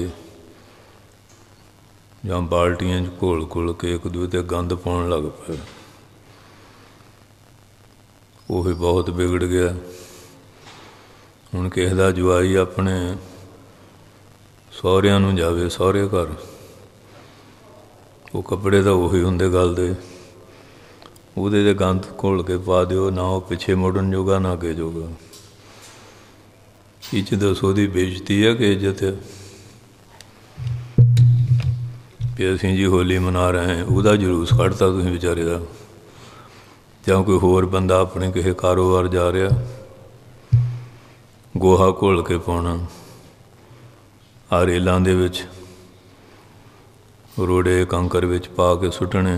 ਜਾਂ ਬਾਲਟੀਆਂ 'ਚ ਘੋਲ ਘੁਲ ਕੇ ਇੱਕ ਦੂਜੇ 'ਤੇ ਗੰਦ ਪਾਉਣ ਲੱਗ ਪਏ। ਉਹ ਵੀ ਬਹੁਤ ਵਿਗੜ ਗਿਆ। ਹੁਣ ਕਿਸੇ ਦਾ ਜਵਾਈ ਆਪਣੇ ਸਹੁਰਿਆਂ ਨੂੰ ਜਾਵੇ, ਸਹੁਰੇ ਘਰ, ਉਹ ਕੱਪੜੇ ਤਾਂ ਉਹੀ ਹੁੰਦੇ ਗਲਦੇ, ਉਹਦੇ 'ਤੇ ਗੰਦ ਘੋਲ ਕੇ ਪਾ ਦਿਓ। ਨਾ ਉਹ ਪਿੱਛੇ ਮੁੜਨ ਜੋਗਾ ਨਾ ਅੱਗੇ ਜੋਗਾ। ਇਹ 'ਚ ਦੱਸੋ ਉਹਦੀ ਬੇਇੱਜ਼ਤੀ ਹੈ ਕਿ ਇੱਜ਼ਤ ਹੈ? ਵੀ ਅਸੀਂ ਜੀ ਹੋਲੀ ਮਨਾ ਰਹੇ ਹਾਂ, ਉਹਦਾ ਜਲੂਸ ਕੱਢਤਾ ਤੁਸੀਂ ਵਿਚਾਰੇ ਦਾ। ਜਾਂ ਕੋਈ ਹੋਰ ਬੰਦਾ ਆਪਣੇ ਕਿਸੇ ਕਾਰੋਬਾਰ ਜਾ ਰਿਹਾ, ਗੋਹਾ ਘੋਲ ਕੇ ਪਾਉਣਾ ਆ ਰੇਲਾਂ ਦੇ ਵਿੱਚ, ਰੋੜੇ ਕੰਕਰ ਵਿੱਚ ਪਾ ਕੇ ਸੁੱਟਣੇ।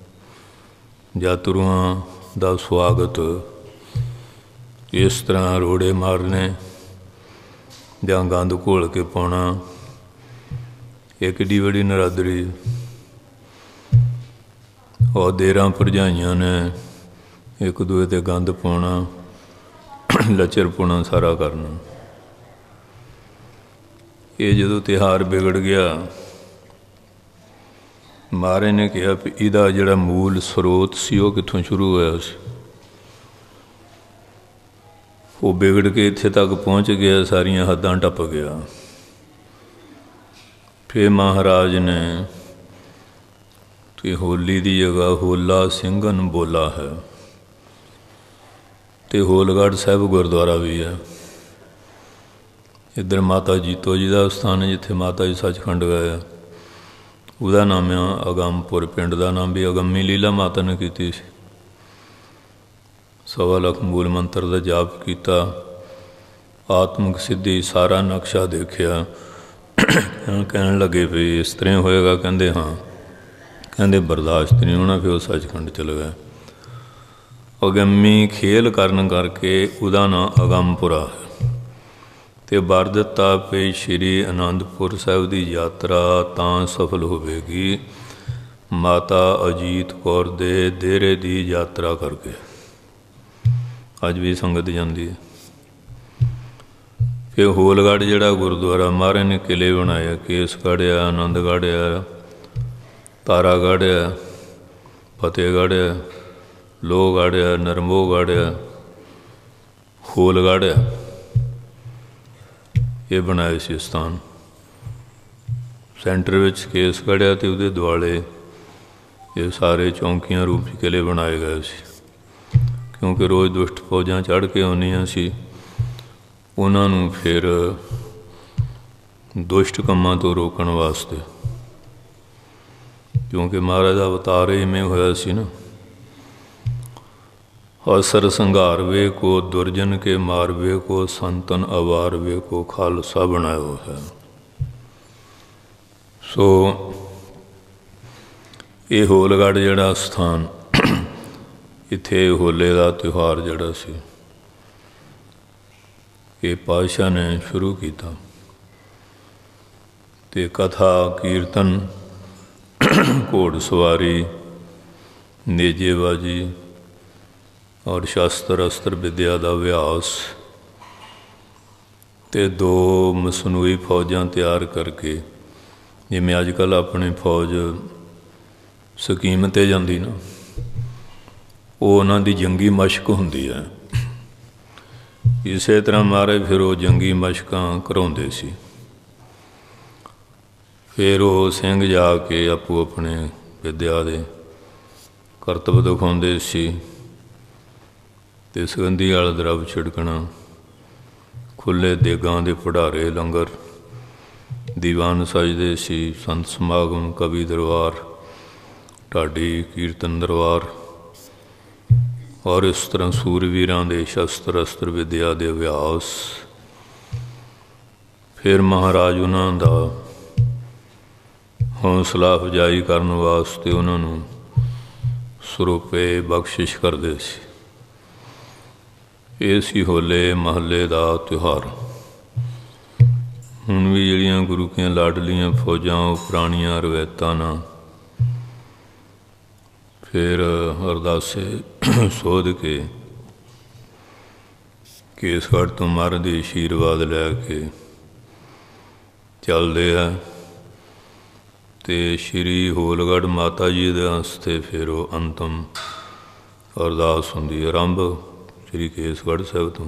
ਯਾਤਰੂਆਂ ਦਾ ਸਵਾਗਤ ਇਸ ਤਰ੍ਹਾਂ ਰੋੜੇ ਮਾਰਨੇ ਜਾਂ ਗੰਦ ਘੋਲ ਕੇ ਪਾਉਣਾ। ਇਹ ਕਿੱਡੀ ਵੱਡੀ ਨਰਾਦਰੀ। ਉਹ ਦੇਰਾਂ ਭਰਜਾਈਆਂ ਨੇ ਇੱਕ ਦੂਜੇ 'ਤੇ ਗੰਦ ਪਾਉਣਾ, ਲੱਚਰ ਪਾਉਣਾ, ਸਾਰਾ ਕਰਨਾ। ਇਹ ਜਦੋਂ ਤਿਉਹਾਰ ਵਿਗੜ ਗਿਆ, ਮਹਾਰਾਜ ਨੇ ਕਿਹਾ ਵੀ ਇਹਦਾ ਜਿਹੜਾ ਮੂਲ ਸਰੋਤ ਸੀ ਉਹ ਕਿੱਥੋਂ ਸ਼ੁਰੂ ਹੋਇਆ ਸੀ। ਉਹ ਵਿਗੜ ਕੇ ਇੱਥੇ ਤੱਕ ਪਹੁੰਚ ਗਿਆ, ਸਾਰੀਆਂ ਹੱਦਾਂ ਟੱਪ ਗਿਆ। ਫਿਰ ਮਹਾਰਾਜ ਨੇ ਕਿ ਹੋਲੀ ਦੀ ਜਗ੍ਹਾ ਹੋਲਾ ਸਿੰਘਨ ਬੋਲਾ ਹੈ, ਅਤੇ ਹੋਲਗੜ੍ਹ ਸਾਹਿਬ ਗੁਰਦੁਆਰਾ ਵੀ ਹੈ। ਇੱਧਰ ਮਾਤਾ ਜੀਤੋ ਜੀ ਦਾ ਸਥਾਨ ਹੈ, ਜਿੱਥੇ ਮਾਤਾ ਜੀ ਸੱਚਖੰਡ ਗਏ ਆ। ਉਹਦਾ ਨਾਮ ਆ ਅਗੰਮਪੁਰ। ਪਿੰਡ ਦਾ ਨਾਮ ਵੀ ਅਗੰਮੀ ਲੀਲਾ ਮਾਤਾ ਨੇ ਕੀਤੀ ਸੀ। ਸਵਾ ਲੱਖ ਮੂਲ ਮੰਤਰ ਦਾ ਜਾਪ ਕੀਤਾ, ਆਤਮਿਕ ਸਿੱਧੀ, ਸਾਰਾ ਨਕਸ਼ਾ ਦੇਖਿਆ। ਕਹਿਣ ਲੱਗੇ ਵੀ ਇਸ ਤਰ੍ਹਾਂ ਹੋਏਗਾ? ਕਹਿੰਦੇ ਹਾਂ। ਕਹਿੰਦੇ ਬਰਦਾਸ਼ਤ ਨਹੀਂ ਹੋਣਾ। ਫਿਰ ਉਹ ਸੱਚਖੰਡ ਚਲੇ ਗਏ। ਅਗੰਮੀ ਖੇਲ ਕਰਨ ਕਰਕੇ ਉਹਦਾ ਨਾਂ ਅਗੰਮਪੁਰਾ ਹੈ। ਅਤੇ ਵਰ ਦਿੱਤਾ ਵੀ ਸ਼੍ਰੀ ਅਨੰਦਪੁਰ ਸਾਹਿਬ ਦੀ ਯਾਤਰਾ ਤਾਂ ਸਫਲ ਹੋਵੇਗੀ ਮਾਤਾ ਅਜੀਤ ਕੌਰ ਦੇ ਡੇਰੇ ਦੀ ਯਾਤਰਾ ਕਰਕੇ। ਅੱਜ ਵੀ ਸੰਗਤ ਜਾਂਦੀ ਹੈ। ਫਿਰ ਹੋਲਗੜ੍ਹ ਜਿਹੜਾ ਗੁਰਦੁਆਰਾ ਮਹਾਰਾਜ ਨੇ ਕਿਲ੍ਹੇ ਬਣਾਏ, ਕੇਸਗੜ੍ਹ ਆ, ਆਨੰਦਗੜ੍ਹ ਆ, ਤਾਰਾਗੜ੍ਹ ਆ, ਫਤਿਹਗੜ੍ਹ ਆ, ਲੋਹਗੜ੍ਹ ਆ, ਨਰਮੋਹਗੜ੍ਹ ਆ, ਹੋਲਗੜ੍ਹ ਆ, ਇਹ ਬਣਾਏ ਸੀ ਸਥਾਨ। ਸੈਂਟਰ ਵਿੱਚ ਕੇਸਗੜ੍ਹ ਆ ਅਤੇ ਉਹਦੇ ਦੁਆਲੇ ਇਹ ਸਾਰੇ ਚੌਂਕੀਆਂ ਰੂਪੀ ਕਿਲ੍ਹੇ ਬਣਾਏ ਗਏ ਸੀ। ਕਿਉਂਕਿ ਰੋਜ਼ ਦੁਸ਼ਟ ਫੌਜਾਂ ਚੜ੍ਹ ਕੇ ਆਉਂਦੀਆਂ ਸੀ, ਉਹਨਾਂ ਨੂੰ ਫਿਰ ਦੁਸ਼ਟ ਕੰਮਾਂ ਤੋਂ ਰੋਕਣ ਵਾਸਤੇ। ਕਿਉਂਕਿ ਮਹਾਰਾਜ ਦਾ ਅਵਤਾਰ ਇਵੇਂ ਹੋਇਆ ਸੀ ਨਾ, ਅਸਰ ਸੰਘਾਰਵੇ ਕੋ ਦੁਰਜਨ ਕੇ ਮਾਰਵੇ ਕੋ ਸੰਤਨ ਅਵਾਰਵੇ ਕੋ ਖਾਲਸਾ ਬਣਾਇਓ ਹੈ। ਸੋ ਇਹ ਹੋਲਗੜ੍ਹ ਜਿਹੜਾ ਸਥਾਨ, ਇੱਥੇ ਹੋਲੇ ਦਾ ਤਿਉਹਾਰ ਜਿਹੜਾ ਸੀ ਇਹ ਪਾਤਸ਼ਾਹ ਨੇ ਸ਼ੁਰੂ ਕੀਤਾ। ਅਤੇ ਕਥਾ, ਕੀਰਤਨ, ਘੋੜ ਸਵਾਰੀ, ਨੇਜੇਬਾਜੀ ਔਰ ਸ਼ਾਸਤਰ ਅਸਤਰ ਵਿੱਦਿਆ ਦਾ ਅਭਿਆਸ ਤੇ ਦੋ ਮਸਨੂਈ ਫੌਜਾਂ ਤਿਆਰ ਕਰਕੇ, ਜਿਵੇਂ ਅੱਜ ਕੱਲ੍ਹ ਆਪਣੀ ਫੌਜ ਸਕੀਮ 'ਤੇ ਜਾਂਦੀ ਨਾ, ਉਹ ਉਹਨਾਂ ਦੀ ਜੰਗੀ ਮਸ਼ਕ ਹੁੰਦੀ ਹੈ। ਇਸੇ ਤਰ੍ਹਾਂ ਮਹਾਰਾਜ ਫਿਰ ਉਹ ਜੰਗੀ ਮਸ਼ਕਾਂ ਕਰਾਉਂਦੇ ਸੀ। ਫਿਰ ਉਹ ਸਿੰਘ ਜਾ ਕੇ ਆਪੋ ਆਪਣੇ ਵਿਦਿਆ ਦੇ ਕਰਤੱਵ ਦਿਖਾਉਂਦੇ ਸੀ। ਅਤੇ ਸੁਗੰਧੀ ਵਾਲਾ ਦਰਵ ਛਿੜਕਣਾ, ਖੁੱਲ੍ਹੇ ਦੇਗਾਂ ਦੇ ਭੰਡਾਰੇ ਲੰਗਰ, ਦੀਵਾਨ ਸਜਦੇ ਸੀ, ਸੰਤ ਸਮਾਗਮ, ਕਵੀ ਦਰਬਾਰ, ਢਾਡੀ ਕੀਰਤਨ ਦਰਬਾਰ, ਔਰ ਇਸ ਤਰ੍ਹਾਂ ਸੂਰਵੀਰਾਂ ਦੇ ਸ਼ਸਤਰ ਅਸਤਰ ਵਿਦਿਆ ਦੇ ਅਭਿਆਸ। ਫਿਰ ਮਹਾਰਾਜ ਉਹਨਾਂ ਦਾ ਹੌਸਲਾ ਅਫਜ਼ਾਈ ਕਰਨ ਵਾਸਤੇ ਉਹਨਾਂ ਨੂੰ ਸਰੂਪੇ ਬਖਸ਼ਿਸ਼ ਕਰਦੇ ਸੀ। ਇਹ ਸੀ ਹੋਲੇ ਮਹੱਲੇ ਦਾ ਤਿਉਹਾਰ। ਹੁਣ ਵੀ ਜਿਹੜੀਆਂ ਗੁਰੂ ਕੀਆਂ ਲਾਡਲੀਆਂ ਫੌਜਾਂ, ਉਹ ਪੁਰਾਣੀਆਂ ਰਵਾਇਤਾਂ ਨਾਲ ਫਿਰ ਅਰਦਾਸੇ ਸੋਧ ਕੇ ਕੇਸਗੜ੍ਹ ਤੋਂ ਮਹਾਰਾਜ ਦੇ ਆਸ਼ੀਰਵਾਦ ਲੈ ਕੇ ਚੱਲਦੇ ਆ। ਅਤੇ ਸ਼੍ਰੀ ਹੋਲਗੜ੍ਹ ਮਾਤਾ ਜੀ ਦੇ ਵਾਸਤੇ ਫਿਰ ਉਹ ਅੰਤਮ ਅਰਦਾਸ ਹੁੰਦੀ, ਆਰੰਭ ਸ਼੍ਰੀ ਕੇਸਗੜ੍ਹ ਸਾਹਿਬ ਤੋਂ।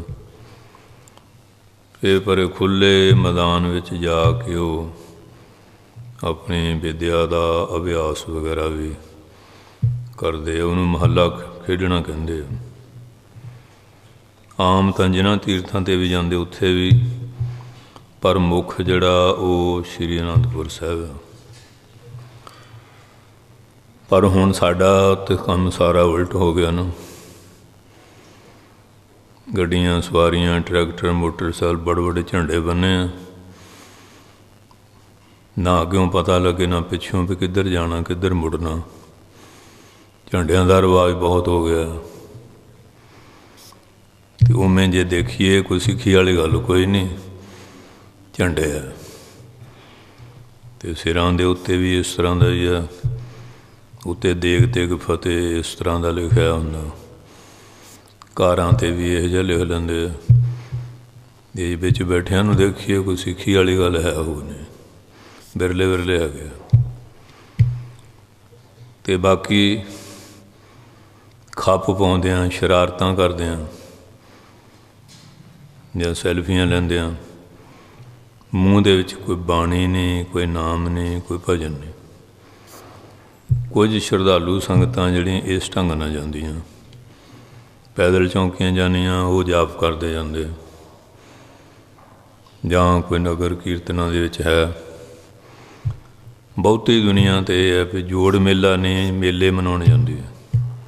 ਫਿਰ ਪਰ ਖੁੱਲ੍ਹੇ ਮੈਦਾਨ ਵਿੱਚ ਜਾ ਕੇ ਉਹ ਆਪਣੀ ਵਿਦਿਆ ਦਾ ਅਭਿਆਸ ਵਗੈਰਾ ਵੀ ਕਰਦੇ ਆ। ਉਹਨੂੰ ਮਹੱਲਾ ਖੇਡਣਾ ਕਹਿੰਦੇ ਆ। ਆਮ ਤਾਂ ਜਿਨ੍ਹਾਂ ਤੀਰਥਾਂ 'ਤੇ ਵੀ ਜਾਂਦੇ ਉੱਥੇ ਵੀ, ਪਰ ਮੁੱਖ ਜਿਹੜਾ ਉਹ ਸ਼੍ਰੀ ਅਨੰਦਪੁਰ ਸਾਹਿਬ ਆ। ਪਰ ਹੁਣ ਸਾਡਾ ਤਾਂ ਕੰਮ ਸਾਰਾ ਉਲਟ ਹੋ ਗਿਆ ਨਾ। ਗੱਡੀਆਂ, ਸਵਾਰੀਆਂ, ਟਰੈਕਟਰ, ਮੋਟਰਸਾਈਕਲ, ਬੜੇ ਬੜੇ ਝੰਡੇ ਬੰਨੇ ਆ, ਨਾ ਅੱਗਿਓਂ ਪਤਾ ਲੱਗੇ ਨਾ ਪਿੱਛੋਂ ਵੀ ਕਿੱਧਰ ਜਾਣਾ ਕਿੱਧਰ ਮੁੜਨਾ। ਝੰਡਿਆਂ ਦਾ ਰਿਵਾਜ਼ ਬਹੁਤ ਹੋ ਗਿਆ। ਅਤੇ ਉਵੇਂ ਜੇ ਦੇਖੀਏ ਕੋਈ ਸਿੱਖੀ ਵਾਲੀ ਗੱਲ ਕੋਈ ਨਹੀਂ, ਝੰਡੇ ਆ। ਅਤੇ ਸਿਰਾਂ ਦੇ ਉੱਤੇ ਵੀ ਇਸ ਤਰ੍ਹਾਂ ਦਾ ਹੀ ਆ, ਉੱਤੇ ਦੇਗ ਤੇਗ ਫਤਿਹ ਇਸ ਤਰ੍ਹਾਂ ਦਾ ਲਿਖਿਆ ਹੁੰਦਾ। ਕਾਰਾਂ 'ਤੇ ਵੀ ਇਹੋ ਜਿਹਾ ਲਿਖ ਲੈਂਦੇ ਆ। ਜੇ ਵਿੱਚ ਬੈਠਿਆਂ ਨੂੰ ਦੇਖੀਏ ਕੋਈ ਸਿੱਖੀ ਵਾਲੀ ਗੱਲ ਹੈ ਉਹ ਨਹੀਂ, ਵਿਰਲੇ ਵਿਰਲੇ ਹੈਗੇ। ਅਤੇ ਬਾਕੀ ਖੱਪ ਪਾਉਂਦਿਆਂ, ਸ਼ਰਾਰਤਾਂ ਕਰਦਿਆਂ ਜਾਂ ਸੈਲਫੀਆਂ ਲੈਂਦਿਆਂ, ਮੂੰਹ ਦੇ ਵਿੱਚ ਕੋਈ ਬਾਣੀ ਨਹੀਂ, ਕੋਈ ਨਾਮ ਨਹੀਂ, ਕੋਈ ਭਜਨ ਨਹੀਂ। ਕੁਝ ਸ਼ਰਧਾਲੂ ਸੰਗਤਾਂ ਜਿਹੜੀਆਂ ਇਸ ਢੰਗ ਨਾਲ ਜਾਂਦੀਆਂ, ਪੈਦਲ ਚੌਂਕੀਆਂ ਜਾਂਦੀਆਂ, ਉਹ ਜਾਪ ਕਰਦੇ ਜਾਂਦੇ, ਜਾਂ ਕੋਈ ਨਗਰ ਕੀਰਤਨਾਂ ਦੇ ਵਿੱਚ ਹੈ। ਬਹੁਤੀ ਦੁਨੀਆ 'ਤੇ ਇਹ ਹੈ ਵੀ ਜੋੜ ਮੇਲਾ ਨੇ, ਮੇਲੇ ਮਨਾਉਣ ਜਾਂਦੀ ਹੈ।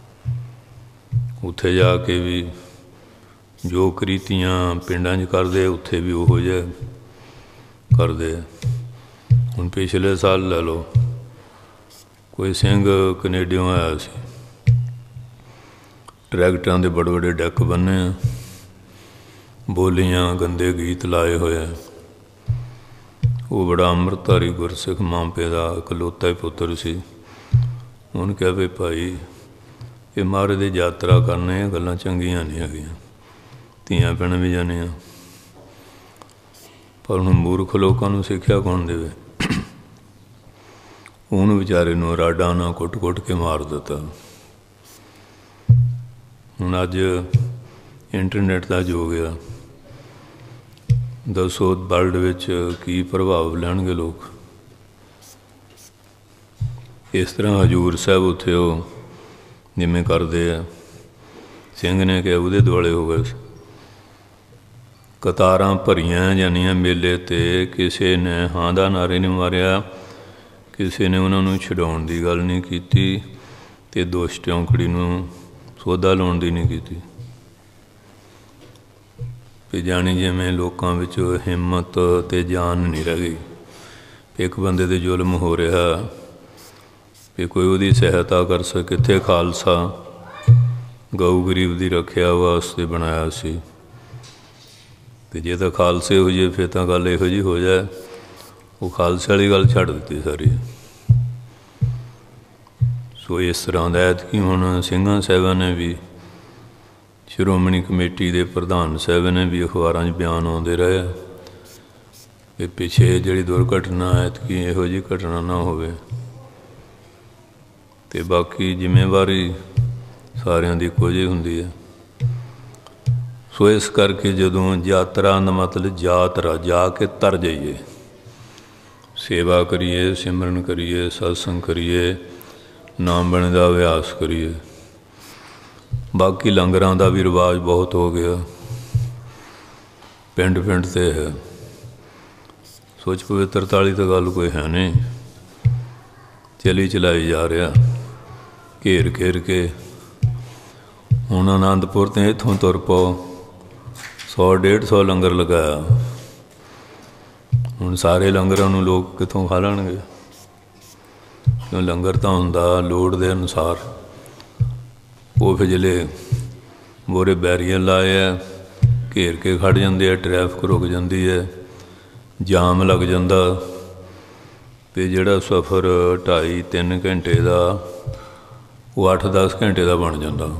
ਉੱਥੇ ਜਾ ਕੇ ਵੀ ਜੋ ਕਰੀਤੀਆਂ ਪਿੰਡਾਂ 'ਚ ਕਰਦੇ, ਉੱਥੇ ਵੀ ਉਹੋ ਜਿਹਾ ਕਰਦੇ ਆ। ਹੁਣ ਪਿਛਲੇ ਸਾਲ ਲੈ ਲਓ, ਕੋਈ ਸਿੰਘ ਕਨੇਡੀਓਂ ਆਇਆ ਸੀ, ਟਰੈਕਟਰਾਂ ਦੇ ਬੜੇ ਬੜੇ ਡੈਕ ਬੰਨੇ ਆ, ਬੋਲੀਆਂ ਗੰਦੇ ਗੀਤ ਲਾਏ ਹੋਏ ਆ। ਉਹ ਬੜਾ ਅੰਮ੍ਰਿਤਧਾਰੀ ਗੁਰਸਿੱਖ ਮਾਂਪੇ ਦਾ ਇਕਲੌਤਾ ਹੀ ਪੁੱਤਰ ਸੀ। ਉਹਨੂੰ ਕਿਹਾ ਵੀ ਭਾਈ ਇਹ ਮਹਾਰਾਜ ਦੀ ਯਾਤਰਾ ਕਰਨੇ, ਇਹ ਗੱਲਾਂ ਚੰਗੀਆਂ ਨਹੀਂ ਹੈਗੀਆਂ, ਧੀਆਂ ਭੈਣਾਂ ਵੀ ਜਾਂਦੀਆਂ। ਪਰ ਹੁਣ ਮੂਰਖ ਲੋਕਾਂ ਨੂੰ ਸਿੱਖਿਆ ਕੌਣ ਦੇਵੇ? ਉਹਨੂੰ ਵਿਚਾਰੇ ਨੂੰ ਰਾਡਾਂ ਨਾਲ ਕੁੱਟ ਕੁੱਟ ਕੇ ਮਾਰ ਦਿੱਤਾ। ਹੁਣ ਅੱਜ ਇੰਟਰਨੈਟ ਦਾ ਯੁੱਗ ਆ, ਦੱਸੋ ਵਰਲਡ ਵਿੱਚ ਕੀ ਪ੍ਰਭਾਵ ਲੈਣਗੇ ਲੋਕ। ਇਸ ਤਰ੍ਹਾਂ ਹਜ਼ੂਰ ਸਾਹਿਬ ਉੱਥੇ ਉਹ ਜਿਵੇਂ ਕਰਦੇ ਆ, ਸਿੰਘ ਨੇ ਕਿਹਾ ਉਹਦੇ ਦੁਆਲੇ ਹੋ ਗਏ। ਕਤਾਰਾਂ ਭਰੀਆਂ ਜਾਂਦੀਆਂ ਮੇਲੇ 'ਤੇ, ਕਿਸੇ ਨੇ ਹਾਂ ਦਾ ਨਾਅਰੇ ਨਹੀਂ ਮਾਰਿਆ, ਕਿਸੇ ਨੇ ਉਹਨਾਂ ਨੂੰ ਛਡਾਉਣ ਦੀ ਗੱਲ ਨਹੀਂ ਕੀਤੀ, ਅਤੇ ਦੁਸ਼ਟ ਔਂਕੜੀ ਨੂੰ ਸੋਧਾ ਲਾਉਣ ਦੀ ਨਹੀਂ ਕੀਤੀ। ਵੀ ਜਾਣੀ ਜਿਵੇਂ ਲੋਕਾਂ ਵਿੱਚ ਹਿੰਮਤ ਅਤੇ ਜਾਨ ਨਹੀਂ ਰਹਿ ਗਈ। ਇੱਕ ਬੰਦੇ 'ਤੇ ਜ਼ੁਲਮ ਹੋ ਰਿਹਾ, ਵੀ ਕੋਈ ਉਹਦੀ ਸਹਾਇਤਾ ਕਰ ਸਕੇ। ਕਿੱਥੇ ਖਾਲਸਾ ਗਊ ਗਰੀਬ ਦੀ ਰੱਖਿਆ ਵਾਸਤੇ ਬਣਾਇਆ ਸੀ, ਅਤੇ ਜੇ ਤਾਂ ਖਾਲਸੇ ਹੋ ਜਾਏ ਫਿਰ ਤਾਂ ਗੱਲ ਇਹੋ ਜਿਹੀ ਹੋ ਜਾਏ। ਉਹ ਖਾਲਸੇ ਵਾਲੀ ਗੱਲ ਛੱਡ ਦਿੱਤੀ ਸਾਰੀ। ਸੋ ਇਸ ਤਰ੍ਹਾਂ ਦਾ ਐਤਕੀ ਹੁਣ ਸਿੰਘਾਂ ਸਾਹਿਬਾਂ ਨੇ ਵੀ, ਸ਼੍ਰੋਮਣੀ ਕਮੇਟੀ ਦੇ ਪ੍ਰਧਾਨ ਸਾਹਿਬ ਨੇ ਵੀ ਅਖਬਾਰਾਂ 'ਚ ਬਿਆਨ ਆਉਂਦੇ ਰਹੇ, ਵੀ ਪਿੱਛੇ ਜਿਹੜੀ ਦੁਰਘਟਨਾ ਐਤਕੀ ਇਹੋ ਜਿਹੀ ਘਟਨਾ ਨਾ ਹੋਵੇ। ਅਤੇ ਬਾਕੀ ਜ਼ਿੰਮੇਵਾਰੀ ਸਾਰਿਆਂ ਦੀ ਇੱਕੋ ਜਿਹੀ ਹੁੰਦੀ ਹੈ। ਸੋ ਇਸ ਕਰਕੇ ਜਦੋਂ ਯਾਤਰਾ ਦਾ ਮਤਲਬ ਯਾਤਰਾ ਜਾ ਕੇ ਤਰ ਜਾਈਏ, ਸੇਵਾ ਕਰੀਏ, ਸਿਮਰਨ ਕਰੀਏ, ਸਤਸੰਗ ਕਰੀਏ, ਨਾਮ ਬਾਣੀ ਦਾ ਅਭਿਆਸ ਕਰੀਏ। ਬਾਕੀ ਲੰਗਰਾਂ ਦਾ ਵੀ ਰਿਵਾਜ ਬਹੁਤ ਹੋ ਗਿਆ, ਪਿੰਡ ਪਿੰਡ 'ਤੇ ਹੈ। ਸੋਚ ਪਵਿੱਤਰਤਾ ਵਾਲੀ ਤਾਂ ਗੱਲ ਕੋਈ ਹੈ ਨਹੀਂ, ਚਲੀ ਚਲਾਈ ਜਾ ਰਿਹਾ ਘੇਰ ਘੇਰ ਕੇ। ਹੁਣ ਅਨੰਦਪੁਰ ਤੋਂ ਇੱਥੋਂ ਤੁਰ ਪਓ, ਸੌ ਡੇਢ ਸੌ ਲੰਗਰ ਲਗਾਇਆ। ਹੁਣ ਸਾਰੇ ਲੰਗਰਾਂ ਨੂੰ ਲੋਕ ਕਿੱਥੋਂ ਖਾ ਲੈਣਗੇ? ਕਿਉਂ ਲੰਗਰ ਤਾਂ ਹੁੰਦਾ ਲੋੜ ਦੇ ਅਨੁਸਾਰ। ਉਹ ਫਿਰ ਜਿਹੜੇ ਮੋਰੇ ਬੈਰੀਅਰ ਲਾਏ ਆ, ਘੇਰ ਕੇ ਖੜ੍ਹ ਜਾਂਦੇ ਆ, ਟਰੈਫਿਕ ਰੁਕ ਜਾਂਦੀ ਹੈ, ਜਾਮ ਲੱਗ ਜਾਂਦਾ। ਅਤੇ ਜਿਹੜਾ ਸਫ਼ਰ ਢਾਈ ਤਿੰਨ ਘੰਟੇ ਦਾ ਉਹ ਅੱਠ ਦਸ ਘੰਟੇ ਦਾ ਬਣ ਜਾਂਦਾ।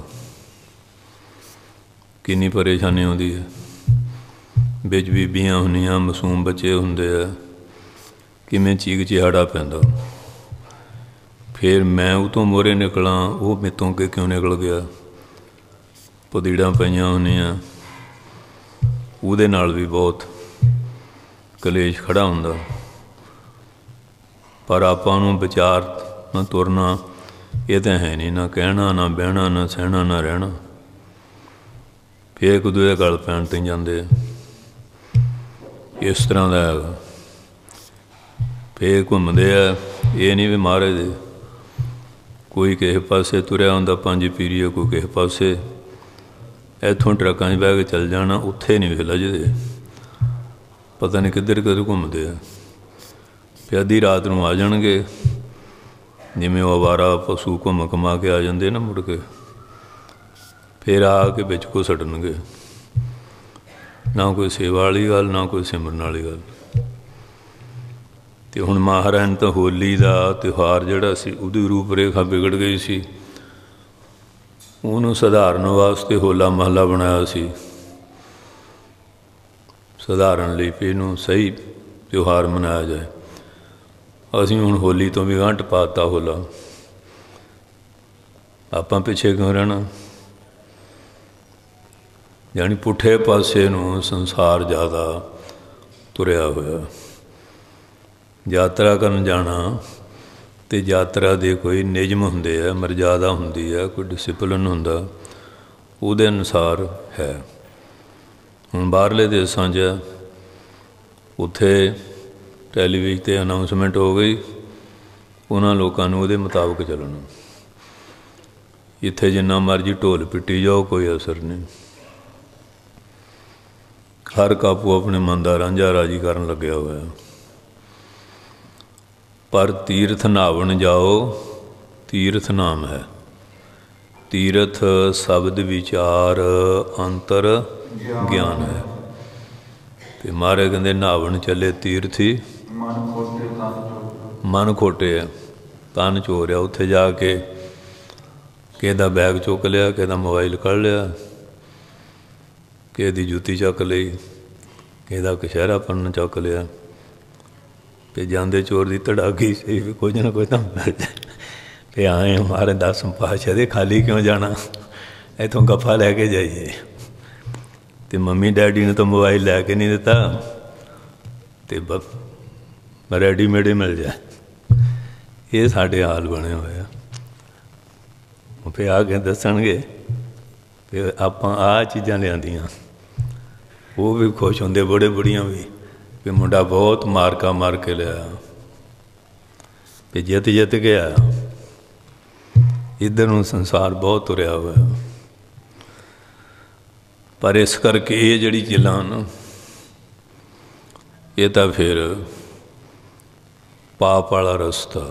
ਕਿੰਨੀ ਪਰੇਸ਼ਾਨੀ ਆਉਂਦੀ ਹੈ। ਵਿੱਚ ਬੀਬੀਆਂ ਹੁੰਦੀਆਂ, ਮਾਸੂਮ ਬੱਚੇ ਹੁੰਦੇ ਆ, ਕਿਵੇਂ ਚੀਕ ਚਿਹਾੜਾ ਪੈਂਦਾ। ਫਿਰ ਮੈਂ ਉਹ ਤੋਂ ਮੋਹਰੇ ਨਿਕਲਾਂ, ਉਹ ਮੇਰੇ ਤੋਂ ਅੱਗੇ ਕਿਉਂ ਨਿਕਲ ਗਿਆ? ਪਦੀੜਾਂ ਪਈਆਂ ਹੁੰਦੀਆਂ, ਉਹਦੇ ਨਾਲ ਵੀ ਬਹੁਤ ਕਲੇਸ਼ ਖੜ੍ਹਾ ਹੁੰਦਾ। ਪਰ ਆਪਾਂ ਨੂੰ ਵਿਚਾਰ ਨਾ ਤੁਰਨਾ ਇਹ ਤਾਂ ਹੈ ਨਹੀਂ, ਨਾ ਕਹਿਣਾ, ਨਾ ਬਹਿਣਾ, ਨਾ ਸਹਿਣਾ, ਨਾ ਰਹਿਣਾ। ਫਿਰ ਇੱਕ ਦੂਜੇ ਗਲ ਪੈਣ 'ਤੇ ਜਾਂਦੇ ਆ। ਇਸ ਤਰ੍ਹਾਂ ਦਾ ਹੈਗਾ। ਫਿਰ ਘੁੰਮਦੇ ਆ, ਇਹ ਨਹੀਂ ਵੀ ਮਹਾਰਾਜ ਦੇ ਕੋਈ ਕਿਸੇ ਪਾਸੇ ਤੁਰਿਆ ਹੁੰਦਾ ਪੰਜ ਪੀਰੀਏ, ਕੋਈ ਕਿਸੇ ਪਾਸੇ। ਇੱਥੋਂ ਟਰੱਕਾਂ 'ਚ ਬਹਿ ਕੇ ਚੱਲ ਜਾਣਾ, ਉੱਥੇ ਨਹੀਂ ਵੇਖ ਲੱਜਦੇ, ਪਤਾ ਨਹੀਂ ਕਿੱਧਰ ਕਿੱਧਰ ਘੁੰਮਦੇ ਆ। ਫਿਰ ਅੱਧੀ ਰਾਤ ਨੂੰ ਆ ਜਾਣਗੇ, ਜਿਵੇਂ ਉਹ ਅਵਾਰਾ ਪਸ਼ੂ ਘੁੰਮ ਘੁਮਾ ਕੇ ਆ ਜਾਂਦੇ ਨਾ ਮੁੜ ਕੇ। ਫਿਰ ਆ ਕੇ ਵਿੱਚ ਘੁਸੜਨਗੇ। ਨਾ ਕੋਈ ਸੇਵਾ ਵਾਲੀ ਗੱਲ, ਨਾ ਕੋਈ ਸਿਮਰਨ ਵਾਲੀ ਗੱਲ। ਅਤੇ ਹੁਣ ਮਹਾਰਾਜ ਤਾਂ ਹੋਲੀ ਦਾ ਤਿਉਹਾਰ ਜਿਹੜਾ ਸੀ, ਉਹਦੀ ਰੂਪ ਰੇਖਾ ਵਿਗੜ ਗਈ ਸੀ। ਉਹਨੂੰ ਸੁਧਾਰਨ ਵਾਸਤੇ ਹੋਲਾ ਮਹੱਲਾ ਬਣਾਇਆ ਸੀ, ਸੁਧਾਰਨ ਲਈ ਵੀ ਇਹਨੂੰ ਸਹੀ ਤਿਉਹਾਰ ਮਨਾਇਆ ਜਾਏ। ਅਸੀਂ ਹੁਣ ਹੋਲੀ ਤੋਂ ਵੀ ਗੰਢ ਪਾ ਦਿੱਤਾ ਹੋਲਾ। ਆਪਾਂ ਪਿੱਛੇ ਕਿਉਂ ਰਹਿਣਾ? ਜਾਣੀ ਪੁੱਠੇ ਪਾਸੇ ਨੂੰ ਸੰਸਾਰ ਜ਼ਿਆਦਾ ਤੁਰਿਆ ਹੋਇਆ। ਯਾਤਰਾ ਕਰਨ ਜਾਣਾ ਅਤੇ ਯਾਤਰਾ ਦੇ ਕੋਈ ਨਿਯਮ ਹੁੰਦੇ ਆ, ਮਰਜ਼ਾਦਾ ਹੁੰਦੀ ਹੈ, ਕੋਈ ਡਿਸਿਪਲਿਨ ਹੁੰਦਾ, ਉਹਦੇ ਅਨੁਸਾਰ ਹੈ। ਹੁਣ ਬਾਹਰਲੇ ਦੇਸ਼ਾਂ 'ਚ ਉੱਥੇ ਟੈਲੀਵਿਜ਼ਨ 'ਤੇ ਅਨਾਊਂਸਮੈਂਟ ਹੋ ਗਈ, ਉਹਨਾਂ ਲੋਕਾਂ ਨੂੰ ਉਹਦੇ ਮੁਤਾਬਕ ਚੱਲਣਾ। ਇੱਥੇ ਜਿੰਨਾ ਮਰਜ਼ੀ ਢੋਲ ਪਿੱਟੀ ਜਾਓ, ਕੋਈ ਅਸਰ ਨਹੀਂ। ਹਰ ਕਾਪੂ ਆਪਣੇ ਮਨ ਦਾ ਰਾਂਝਾ ਰਾਜੀ ਕਰਨ ਲੱਗਿਆ ਹੋਇਆ। ਪਰ ਤੀਰਥ ਨਾਵਣ ਜਾਓ, ਤੀਰਥ ਨਾਮ ਹੈ। ਤੀਰਥ ਸ਼ਬਦ ਵਿਚਾਰ ਅੰਤਰ ਗਿਆਨ ਹੈ। ਅਤੇ ਮਹਾਰਾਜ ਕਹਿੰਦੇ ਨਾਵਣ ਚੱਲੇ ਤੀਰਥੀ, ਮਨ ਖੋਟੇ ਆ, ਤਨ ਚੋਰਿਆ। ਉੱਥੇ ਜਾ ਕੇ ਕਿਸੇ ਦਾ ਬੈਗ ਚੁੱਕ ਲਿਆ, ਕਿਸੇ ਦਾ ਮੋਬਾਈਲ ਕੱਢ ਲਿਆ, ਕਿਸੇ ਦੀ ਜੁੱਤੀ ਚੱਕ ਲਈ, ਕਿਸੇ ਦਾ ਕਛਹਿਰਾ ਪੰਨ ਚੱਕ ਲਿਆ। ਅਤੇ ਜਾਂਦੇ ਚੋਰ ਦੀ ਤੜਾਗੀ ਸੀ ਵੀ ਕੁਝ ਨਾ ਕੁਝ ਤਾਂ ਮਿਲ ਜਾਏ। ਅਤੇ ਆਏ ਮਹਾਰਾਜ ਦਸਮ ਪਾਤਸ਼ਾਹ ਦੇ ਖਾਲੀ ਕਿਉਂ ਜਾਣਾ, ਇੱਥੋਂ ਗੱਫਾ ਲੈ ਕੇ ਜਾਈਏ। ਅਤੇ ਮੰਮੀ ਡੈਡੀ ਨੂੰ ਤਾਂ ਮੋਬਾਈਲ ਲੈ ਕੇ ਨਹੀਂ ਦਿੱਤਾ, ਅਤੇ ਬ ਰੈਡੀਮੇਡ ਹੀ ਮਿਲ ਜਾਏ। ਇਹ ਸਾਡੇ ਹਾਲ ਬਣੇ ਹੋਏ ਆ। ਫਿਰ ਆ ਕੇ ਦੱਸਣਗੇ ਵੀ ਆਪਾਂ ਆਹ ਚੀਜ਼ਾਂ ਲਿਆਂਦੀਆਂ। ਉਹ ਵੀ ਖੁਸ਼ ਹੁੰਦੇ, ਬੁੜੇ ਬੁੜੀਆਂ ਵੀ, ਵੀ ਮੁੰਡਾ ਬਹੁਤ ਮਾਰਕਾ ਮਾਰ ਕੇ ਲਿਆ, ਵੀ ਜਿੱਤ ਜਿੱਤ ਗਿਆ। ਇੱਧਰ ਨੂੰ ਸੰਸਾਰ ਬਹੁਤ ਤੁਰਿਆ ਹੋਇਆ। ਪਰ ਇਸ ਕਰਕੇ ਇਹ ਜਿਹੜੀ ਚੀਜ਼ਾਂ ਨਾ, ਇਹ ਤਾਂ ਫਿਰ ਪਾਪ ਵਾਲਾ ਰਸਤਾ।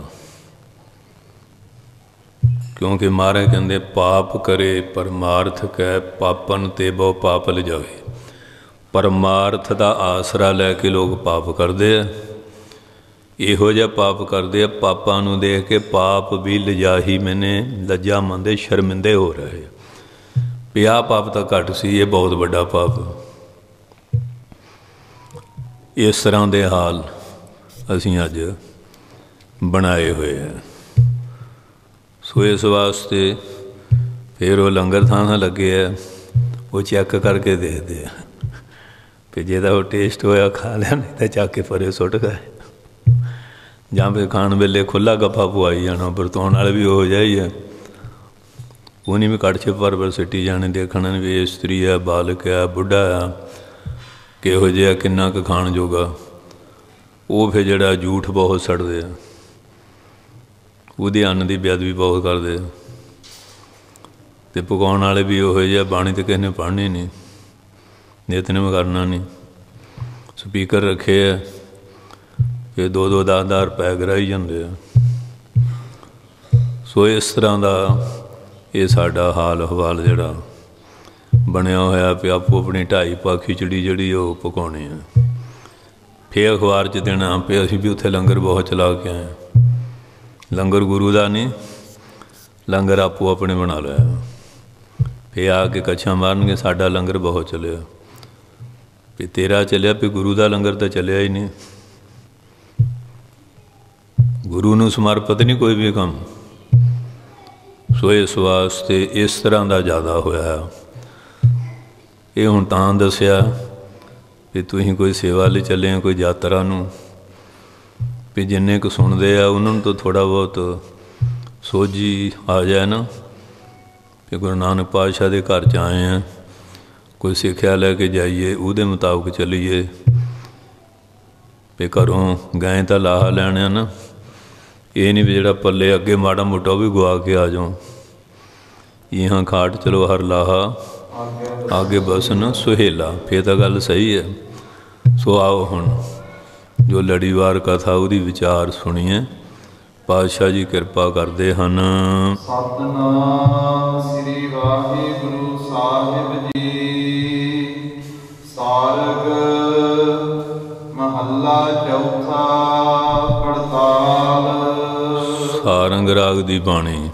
ਕਿਉਂਕਿ ਮਹਾਰਾਜ ਕਹਿੰਦੇ ਪਾਪ ਕਰੇ ਪਰਮਾਰਥ ਕੈ, ਪਾਪਨ ਤੇ ਬਹੁ ਪਾਪ ਲਿਜਾਵੇ। ਪਰਮਾਰਥ ਦਾ ਆਸਰਾ ਲੈ ਕੇ ਲੋਕ ਪਾਪ ਕਰਦੇ ਆ। ਇਹੋ ਜਿਹਾ ਪਾਪ ਕਰਦੇ ਆ, ਪਾਪਾਂ ਨੂੰ ਦੇਖ ਕੇ ਪਾਪ ਵੀ ਲਿਜਾਹੀ ਮੈਨੇ ਲੱਜਾ ਮੰਦੇ, ਸ਼ਰਮਿੰਦੇ ਹੋ ਰਹੇ। ਵੀ ਆਹ ਪਾਪ ਤਾਂ ਘੱਟ ਸੀ, ਇਹ ਬਹੁਤ ਵੱਡਾ ਪਾਪ। इस तरह के हाल असीं अज बनाए हुए हैं। सो इस वास्ते फिर वो लंगर थां थां लगे है, वो चैक करके देखते हैं कि जेदा वो टेस्ट होया खा लिया, नहीं तो चक के परे सुट गए, जां फिर खाण वेले खुला गप्पा पवाई जाना। बरताउण वाले भी हो जाए है, उन्हें भी कड़छे भर भर सिटी जाने, देखना भी इस्त्री है, बालक है, बुढ़ा है, किहो जिहा किन्ना क खाण जोगा। वो फिर जिहड़ा झूठ बहुत सड़दे आ, ਉਹਦੇ ਅੰਨ ਦੀ ਬੇਅਦਬੀ ਬਹੁਤ ਕਰਦੇ ਆ। ਅਤੇ ਪਕਾਉਣ ਵਾਲੇ ਵੀ ਉਹੋ ਜਿਹੇ, ਬਾਣੀ ਤਾਂ ਕਿਸੇ ਨੇ ਪੜ੍ਹਨੀ ਨਹੀਂ, ਨਿਤਨੇਮ ਕਰਨਾ ਨਹੀਂ, ਸਪੀਕਰ ਰੱਖੇ ਆ, ਇਹ ਦੋ ਦੋ ਦਸ ਦਸ ਰੁਪਏ ਗਰਾਈ ਜਾਂਦੇ ਆ। ਸੋ ਇਸ ਤਰ੍ਹਾਂ ਦਾ ਇਹ ਸਾਡਾ ਹਾਲ ਹਵਾਲ ਜਿਹੜਾ ਬਣਿਆ ਹੋਇਆ ਵੀ ਆਪੋ ਆਪਣੀ ਢਾਈ ਪਾ ਖਿਚੜੀ ਜਿਹੜੀ ਉਹ ਪਕਾਉਣੀ ਆ। ਫਿਰ ਅਖਬਾਰ 'ਚ ਦੇਣਾ ਵੀ ਅਸੀਂ ਵੀ ਉੱਥੇ ਲੰਗਰ ਬਹੁਤ ਚਲਾ ਕੇ ਆਏ। ਲੰਗਰ ਗੁਰੂ ਦਾ ਨਹੀਂ, ਲੰਗਰ ਆਪੋ ਆਪਣੇ ਬਣਾ ਲਿਆ। ਫਿਰ ਆ ਕੇ ਕੱਛਾਂ ਮਾਰਨਗੇ ਸਾਡਾ ਲੰਗਰ ਬਹੁਤ ਚੱਲਿਆ, ਵੀ ਤੇਰਾ ਚੱਲਿਆ, ਵੀ ਗੁਰੂ ਦਾ ਲੰਗਰ ਤਾਂ ਚੱਲਿਆ ਹੀ ਨਹੀਂ। ਗੁਰੂ ਨੂੰ ਸਮਰਪਿਤ ਨਹੀਂ ਕੋਈ ਵੀ ਕੰਮ। ਸੋ ਇਸ ਵਾਸਤੇ ਇਸ ਤਰ੍ਹਾਂ ਦਾ ਜ਼ਿਆਦਾ ਹੋਇਆ। ਇਹ ਹੁਣ ਤਾਂ ਦੱਸਿਆ ਵੀ ਤੁਸੀਂ ਕੋਈ ਸੇਵਾ ਲਈ ਚੱਲੇ ਆ, ਕੋਈ ਯਾਤਰਾ ਨੂੰ, ਵੀ ਜਿੰਨੇ ਕੁ ਸੁਣਦੇ ਆ ਉਹਨਾਂ ਨੂੰ ਤਾਂ ਥੋੜ੍ਹਾ ਬਹੁਤ ਸੋਝੀ ਆ ਜਾਏ ਨਾ, ਵੀ ਗੁਰੂ ਨਾਨਕ ਪਾਤਸ਼ਾਹ ਦੇ ਘਰ 'ਚ ਆਏ ਆ, ਕੋਈ ਸਿੱਖਿਆ ਲੈ ਕੇ ਜਾਈਏ, ਉਹਦੇ ਮੁਤਾਬਕ ਚੱਲੀਏ। ਵੀ ਘਰੋਂ ਗਏ ਤਾਂ ਲਾਹਾ ਲੈਣਾ ਨਾ, ਇਹ ਨਹੀਂ ਵੀ ਜਿਹੜਾ ਪੱਲੇ ਅੱਗੇ ਮਾੜਾ ਮੋਟਾ ਉਹ ਵੀ ਗਵਾ ਕੇ ਆ ਜਾਓ। ਇਹਾਂ ਖਾਟ ਚਲੋ ਹਰ ਲਾਹਾ ਆਗੇ ਬਸਨ ਸੁਹੇਲਾ, ਫਿਰ ਤਾਂ ਗੱਲ ਸਹੀ ਹੈ। ਸੋ ਆਓ ਹੁਣ ਜੋ ਲੜੀਵਾਰ ਕਥਾ ਉਹਦੀ ਵਿਚਾਰ ਸੁਣੀਏ। ਪਾਤਸ਼ਾਹ ਜੀ ਕਿਰਪਾ ਕਰਦੇ ਹਨ। ਸਤਿਨਾਮ ਸ੍ਰੀ ਵਾਹਿਗੁਰੂ ਸਾਹਿਬ ਜੀ। ਸਾਰਗ ਮਹੱਲਾ ਚੌਥਾ। ਪੜਤਾਲ। ਸਾਰੰਗ ਰਾਗ ਦੀ ਬਾਣੀ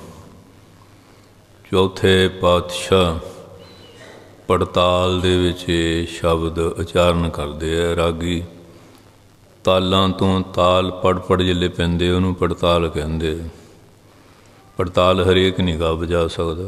ਚੌਥੇ ਪਾਤਸ਼ਾਹ ਪੜਤਾਲ ਦੇ ਵਿੱਚ ਸ਼ਬਦ ਉਚਾਰਨ ਕਰਦੇ ਆ। ਰਾਗੀ ਤਾਲਾਂ ਤੋਂ ਤਾਲ ਪੜ ਪੜ ਜਿਲੇ ਪੈਂਦੇ ਉਹਨੂੰ ਪੜਤਾਲ ਕਹਿੰਦੇ। ਪੜਤਾਲ ਹਰੇਕ ਨਹੀਂ ਗਾ ਵਜਾ ਸਕਦਾ।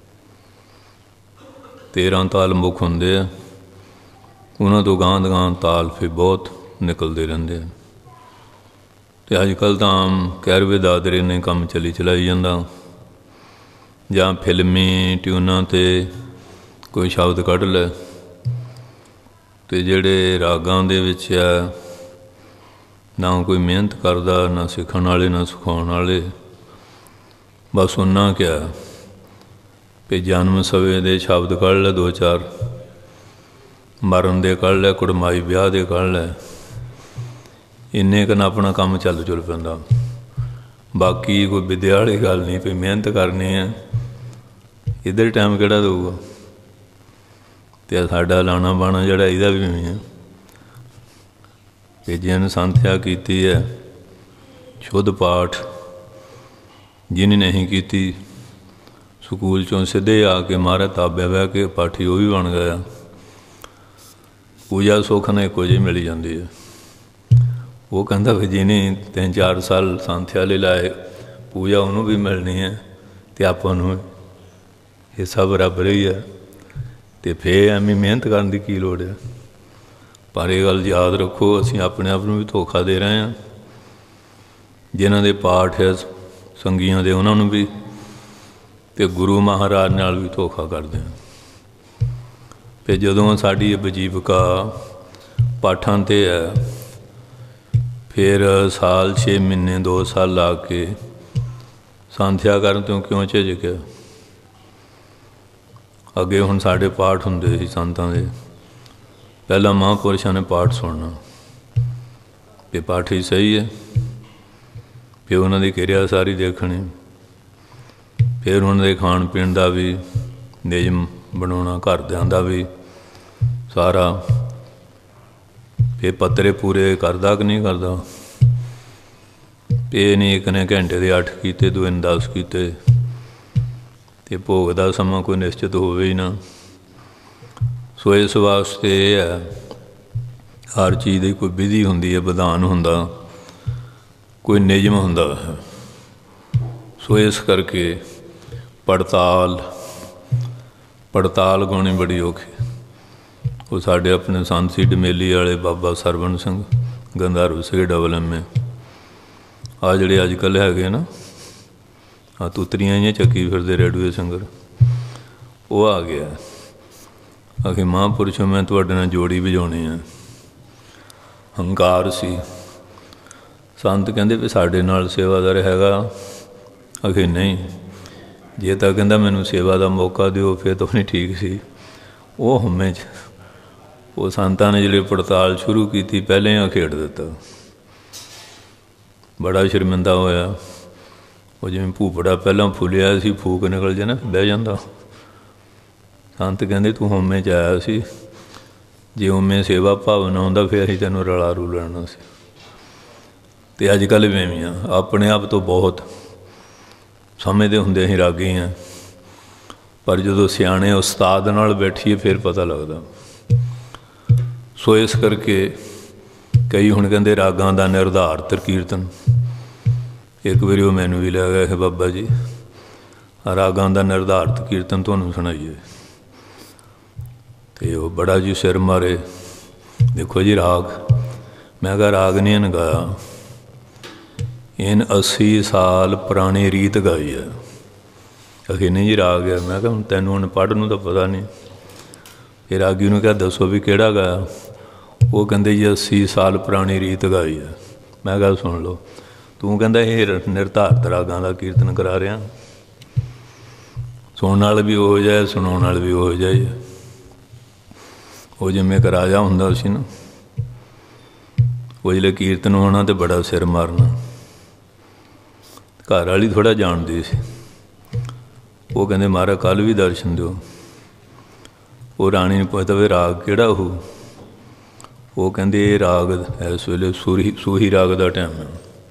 ਤੇਰ੍ਹਾਂ ਤਾਲ ਮੁੱਖ ਹੁੰਦੇ ਆ, ਉਹਨਾਂ ਤੋਂ ਗਾਂਹ ਗਾਂਹ ਤਾਲ ਫਿਰ ਬਹੁਤ ਨਿਕਲਦੇ ਰਹਿੰਦੇ ਆ। ਅਤੇ ਅੱਜ ਕੱਲ੍ਹ ਤਾਂ ਆਮ ਕੈਰਵੇ ਦਾਦਰੇ ਨੇ ਕੰਮ ਚੱਲੀ ਚਲਾਈ ਜਾਂਦਾ, ਜਾਂ ਫਿਲਮੀ ਟਿਊਨਾਂ 'ਤੇ ਕੋਈ ਸ਼ਬਦ ਕੱਢ ਲੈ। ਅਤੇ ਜਿਹੜੇ ਰਾਗਾਂ ਦੇ ਵਿੱਚ ਆ, ਨਾ ਕੋਈ ਮਿਹਨਤ ਕਰਦਾ, ਨਾ ਸਿੱਖਣ ਵਾਲੇ, ਨਾ ਸਿਖਾਉਣ ਵਾਲੇ। ਬਸ ਉਹਨਾਂ ਕਿਹਾ ਵੀ ਜਨਮ ਸਵੇ ਦੇ ਸ਼ਬਦ ਕੱਢ ਲੈ ਦੋ ਚਾਰ, ਮਰਨ ਦੇ ਕੱਢ ਲੈ, ਕੁੜਮਾਈ ਵਿਆਹ ਦੇ ਕੱਢ ਲੈ। ਇੰਨੇ ਕੁ ਨਾ ਆਪਣਾ ਕੰਮ ਚੱਲ ਚੁਲ ਪੈਂਦਾ। ਬਾਕੀ ਕੋਈ ਵਿਦਿਆ ਵਾਲੀ ਗੱਲ ਨਹੀਂ, ਵੀ ਮਿਹਨਤ ਕਰਨੀ ਹੈ, ਇੱਧਰ ਟਾਈਮ ਕਿਹੜਾ ਦਊਗਾ। ਅਤੇ ਸਾਡਾ ਲਾਣਾ ਬਾਣਾ ਜਿਹੜਾ ਇਹਦਾ ਵੀ ਇਵੇਂ ਹੈ ਕਿ ਜਿਹਨੇ ਸੰਥਿਆ ਕੀਤੀ ਹੈ, ਸ਼ੁੱਧ ਪਾਠ ਜਿਹਨੇ ਨਹੀਂ ਕੀਤੀ, ਸਕੂਲ 'ਚੋਂ ਸਿੱਧੇ ਆ ਕੇ ਮਹਾਰਾਜ ਤਾਬਿਆ ਬਹਿ ਕੇ ਪਾਠੀ ਉਹ ਵੀ ਬਣ ਗਿਆ। ਪੂਜਾ ਸੁੱਖ ਨਾਲ ਇੱਕੋ ਜਿਹੀ ਮਿਲ ਜਾਂਦੀ ਹੈ। ਉਹ ਕਹਿੰਦਾ ਵੀ ਜਿਹਨੇ ਤਿੰਨ ਚਾਰ ਸਾਲ ਸੰਥਿਆ ਲਈ ਲਾਏ, ਪੂਜਾ ਉਹਨੂੰ ਵੀ ਮਿਲਣੀ ਹੈ ਅਤੇ ਆਪਾਂ ਨੂੰ ਇਹ ਸਭ ਬਰਾਬਰ ਹੀ ਹੈ। ਅਤੇ ਫਿਰ ਐਵੇਂ ਮਿਹਨਤ ਕਰਨ ਦੀ ਕੀ ਲੋੜ ਹੈ। ਪਰ ਇਹ ਗੱਲ ਯਾਦ ਰੱਖੋ, ਅਸੀਂ ਆਪਣੇ ਆਪ ਨੂੰ ਵੀ ਧੋਖਾ ਦੇ ਰਹੇ ਹਾਂ। ਜਿਨ੍ਹਾਂ ਦੇ ਪਾਠ ਹੈ ਸੰਗੀਆਂ ਦੇ, ਉਹਨਾਂ ਨੂੰ ਵੀ, ਅਤੇ ਗੁਰੂ ਮਹਾਰਾਜ ਨਾਲ ਵੀ ਧੋਖਾ ਕਰਦੇ ਹਾਂ। ਅਤੇ ਜਦੋਂ ਸਾਡੀ ਇਹ ਵਜੀਵਕਾ ਪਾਠਾਂ 'ਤੇ ਹੈ, ਫਿਰ ਸਾਲ ਛੇ ਮਹੀਨੇ ਦੋ ਸਾਲ ਲਾ ਕੇ ਸੰਥਿਆ ਕਰਨ ਤੋਂ ਕਿਉਂ ਝਿਜਕਿਆ। ਅੱਗੇ ਹੁਣ ਸਾਡੇ ਪਾਠ ਹੁੰਦੇ ਸੀ ਸੰਤਾਂ ਦੇ, ਪਹਿਲਾਂ ਮਹਾਂਪੁਰਸ਼ਾਂ ਨੇ ਪਾਠ ਸੁਣਨਾ, ਅਤੇ ਪਾਠ ਹੀ ਸਹੀ ਹੈ। ਫਿਰ ਉਹਨਾਂ ਦੀ ਕਿਰਿਆ ਸਾਰੀ ਦੇਖਣੀ, ਫਿਰ ਉਹਨਾਂ ਦੇ ਖਾਣ ਪੀਣ ਦਾ ਵੀ ਨਿਯਮ ਬਣਾਉਣਾ, ਘਰਦਿਆਂ ਦਾ ਵੀ ਸਾਰਾ। ਫਿਰ ਪੱਤਰੇ ਪੂਰੇ ਕਰਦਾ ਕਿ ਨਹੀਂ ਕਰਦਾ। ਇਹ ਨਹੀਂ ਇੱਕ ਨੇ ਘੰਟੇ ਦੇ ਅੱਠ ਕੀਤੇ, ਦੂਏ ਨੇ ਦਸ ਕੀਤੇ, ਅਤੇ ਭੋਗ ਦਾ ਸਮਾਂ ਕੋਈ ਨਿਸ਼ਚਿਤ ਹੋਵੇ ਹੀ ਨਾ। ਸੋ ਇਸ ਵਾਸਤੇ ਇਹ ਹੈ ਹਰ ਚੀਜ਼ ਦੀ ਕੋਈ ਵਿਧੀ ਹੁੰਦੀ ਹੈ, ਵਿਧਾਨ ਹੁੰਦਾ, ਕੋਈ ਨਿਯਮ ਹੁੰਦਾ ਹੈ। ਸੋ ਇਸ ਕਰਕੇ ਪੜਤਾਲ ਪੜਤਾਲ ਗਾਉਣੀ ਬੜੀ ਔਖੀ। ਉਹ ਸਾਡੇ ਆਪਣੇ ਸੰਤ ਸੀ ਡਮੇਲੀ ਵਾਲੇ Baba Sarwan Singh Gandharu Singh double M A, ਆਹ ਜਿਹੜੇ ਅੱਜ ਕੱਲ੍ਹ ਹੈਗੇ ਨਾ, ਆਹ ਤੂਤਰੀਆਂ ਜਿਹੀਆਂ ਚੱਕੀ ਫਿਰਦੇ ਰੇਡੂਏ ਸਿੰਗਰ, ਉਹ ਆ ਗਿਆ ਆਖੇ ਮਹਾਂਪੁਰਸ਼ੋ ਮੈਂ ਤੁਹਾਡੇ ਨਾਲ ਜੋੜੀ ਵਜਾਉਣੀ ਆ। ਹੰਕਾਰ ਸੀ। ਸੰਤ ਕਹਿੰਦੇ ਵੀ ਸਾਡੇ ਨਾਲ ਸੇਵਾਦਾਰ ਹੈਗਾ? ਆਖੇ ਨਹੀਂ। ਜੇ ਤਾਂ ਕਹਿੰਦਾ ਮੈਨੂੰ ਸੇਵਾ ਦਾ ਮੌਕਾ ਦਿਓ ਫਿਰ ਤਾਂ ਨਹੀਂ ਠੀਕ ਸੀ। ਉਹ ਹਉਮੈ 'ਚ ਉਹ ਸੰਤਾਂ ਨੇ ਜਿਹੜੇ ਪੜਤਾਲ ਸ਼ੁਰੂ ਕੀਤੀ ਪਹਿਲਾਂ ਹੀ ਖੇਡ ਦਿੱਤਾ। ਬੜਾ ਸ਼ਰਮਿੰਦਾ ਹੋਇਆ। ਉਹ ਜਿਵੇਂ ਭੂਪੜਾ ਪਹਿਲਾਂ ਫੁੱਲਿਆ ਸੀ, ਫੂਕ ਨਿਕਲ ਜੇ ਨਾ ਬਹਿ ਜਾਂਦਾ। ਸੰਤ ਕਹਿੰਦੇ ਤੂੰ ਹਉਮੈ 'ਚ ਆਇਆ ਸੀ, ਜੇ ਉਵੇਂ ਸੇਵਾ ਭਾਵਨਾ ਆਉਂਦਾ ਫਿਰ ਅਸੀਂ ਤੈਨੂੰ ਰਲਾ ਰੂ ਲੈਣਾ ਸੀ। ਅਤੇ ਅੱਜ ਕੱਲ੍ਹ ਵੇਵੀਆਂ ਆਪਣੇ ਆਪ ਤੋਂ ਬਹੁਤ ਸਮਝਦੇ ਹੁੰਦੇ ਅਸੀਂ ਰਾਗੀ ਹਾਂ, ਪਰ ਜਦੋਂ ਸਿਆਣੇ ਉਸਤਾਦ ਨਾਲ ਬੈਠੀਏ ਫਿਰ ਪਤਾ ਲੱਗਦਾ। ਸੋ ਇਸ ਕਰਕੇ ਕਈ ਹੁਣ ਕਹਿੰਦੇ ਰਾਗਾਂ ਦਾ ਨਿਰਧਾਰਤ ਕੀਰਤਨ। ਇੱਕ ਵਾਰੀ ਉਹ ਮੈਨੂੰ ਵੀ ਲੈ ਗਿਆ ਕਿ ਬਾਬਾ ਜੀ ਰਾਗਾਂ ਦਾ ਨਿਰਧਾਰਤ ਕੀਰਤਨ ਤੁਹਾਨੂੰ ਸੁਣਾਈਏ। ਅਤੇ ਉਹ ਬੜਾ ਜੀ ਸਿਰ ਮਾਰੇ, ਦੇਖੋ ਜੀ ਰਾਗ। ਮੈਂ ਕਿਹਾ ਰਾਗ ਨਹੀਂ ਇਹਨ ਗਾਇਆ, ਇਹਨ ਅੱਸੀ ਸਾਲ ਪੁਰਾਣੀ ਰੀਤ ਗਾਈ ਹੈ। ਅਖੇ ਨਹੀਂ ਜੀ ਰਾਗ ਹੈ। ਮੈਂ ਕਿਹਾ ਹੁਣ ਤੈਨੂੰ ਹੁਣ ਪੜ੍ਹਨ ਨੂੰ ਤਾਂ ਪਤਾ ਨਹੀਂ। ਇਹ ਰਾਗੀ ਨੂੰ ਕਿਹਾ ਦੱਸੋ ਵੀ ਕਿਹੜਾ ਗਾਇਆ? ਉਹ ਕਹਿੰਦੇ ਜੀ ਅੱਸੀ ਸਾਲ ਪੁਰਾਣੀ ਰੀਤ ਗਾਈ ਹੈ। ਮੈਂ ਕਿਹਾ ਸੁਣ ਲਓ। ਤੂੰ ਕਹਿੰਦਾ ਇਹ ਨਿਰਧਾਰਤ ਰਾਗਾਂ ਦਾ ਕੀਰਤਨ ਕਰਾ ਰਿਹਾ। ਸੁਣਨ ਨਾਲ ਵੀ ਉਹ ਜਾਏ, ਸੁਣਾਉਣ ਨਾਲ ਵੀ ਉਹ ਜਾਏ। ਉਹ ਜਿਵੇਂ ਇੱਕ ਰਾਜਾ ਹੁੰਦਾ ਸੀ ਨਾ, ਉਹ ਜਿਹੜੇ ਕੀਰਤਨ ਹੋਣਾ ਅਤੇ ਬੜਾ ਸਿਰ ਮਾਰਨਾ। ਘਰ ਵਾਲੀ ਥੋੜ੍ਹਾ ਜਾਣਦੀ ਸੀ। ਉਹ ਕਹਿੰਦੇ ਮਹਾਰਾਜ ਕੱਲ੍ਹ ਵੀ ਦਰਸ਼ਨ ਦਿਓ। ਉਹ ਰਾਣੀ ਨੂੰ ਪੁੱਛਦਾ ਵੀ ਰਾਗ ਕਿਹੜਾ ਉਹ? ਉਹ ਕਹਿੰਦੇ ਇਹ ਰਾਗ ਇਸ ਵੇਲੇ ਸੂਹੀ ਸੂਹੀ ਰਾਗ ਦਾ ਟਾਈਮ ਹੈ।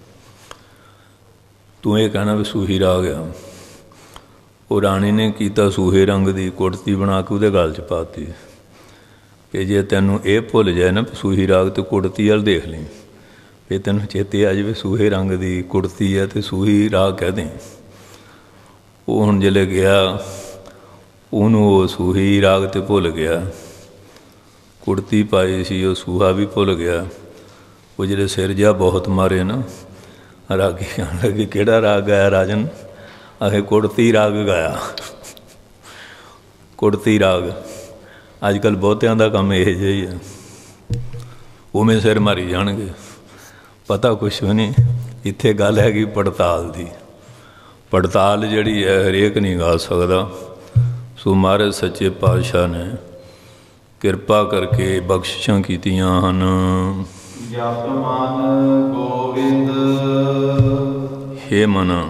ਤੂੰ ਇਹ ਕਹਿਣਾ ਵੀ ਸੂਹੀ ਰਾਗ ਆ। ਉਹ ਰਾਣੀ ਨੇ ਕੀਤਾ ਸੂਹੇ ਰੰਗ ਦੀ ਕੁੜਤੀ ਬਣਾ ਕੇ ਉਹਦੇ ਗਲ 'ਚ ਪਾਤੀ ਕਿ ਜੇ ਤੈਨੂੰ ਇਹ ਭੁੱਲ ਜਾਏ ਨਾ ਸੂਹੀ ਰਾਗ ਅਤੇ ਕੁੜਤੀ ਵੱਲ ਦੇਖ ਲਈ, ਫਿਰ ਤੈਨੂੰ ਚੇਤੇ ਆ ਜਾਵੇ ਸੂਹੇ ਰੰਗ ਦੀ ਕੁੜਤੀ ਹੈ ਅਤੇ ਸੂਹੀ ਰਾਗ ਕਹਿ ਦੇ। ਉਹ ਹੁਣ ਜਿਹੜੇ ਗਿਆ ਉਹਨੂੰ ਉਹ ਸੂਹੀ ਰਾਗ 'ਤੇ ਭੁੱਲ ਗਿਆ। ਕੁੜਤੀ ਪਾਈ ਸੀ ਉਹ ਸੂਹਾ ਵੀ ਭੁੱਲ ਗਿਆ। ਉਹ ਜਿਹੜੇ ਸਿਰ ਜਿਹਾ ਬਹੁਤ ਮਾਰੇ ਨਾ, ਰਾਗੀ ਕਹਿਣ ਲੱਗੇ ਕਿਹੜਾ ਰਾਗ ਗਾਇਆ ਰਾਜਨ? ਆਖੇ ਕੁੜਤੀ ਰਾਗ ਗਾਇਆ। ਕੁੜਤੀ ਰਾਗ। ਅੱਜ ਕੱਲ੍ਹ ਬਹੁਤਿਆਂ ਦਾ ਕੰਮ ਇਹੋ ਜਿਹਾ ਹੀ ਆ। ਉਵੇਂ ਸਿਰ ਮਾਰੀ ਜਾਣਗੇ, ਪਤਾ ਕੁਛ ਵੀ ਨਹੀਂ। ਇੱਥੇ ਗੱਲ ਹੈਗੀ ਪੜਤਾਲ ਦੀ। ਪੜਤਾਲ ਜਿਹੜੀ ਹੈ ਹਰੇਕ ਨਹੀਂ ਗਾ ਸਕਦਾ। ਸੋ ਮਹਾਰਾਜ ਸੱਚੇ ਪਾਤਸ਼ਾਹ ਨੇ ਕਿਰਪਾ ਕਰਕੇ ਬਖਸ਼ਿਸ਼ਾਂ ਕੀਤੀਆਂ ਹਨ। ਜਪ ਮਨ ਗੋਬਿੰਦ ਹੇ ਮਨ,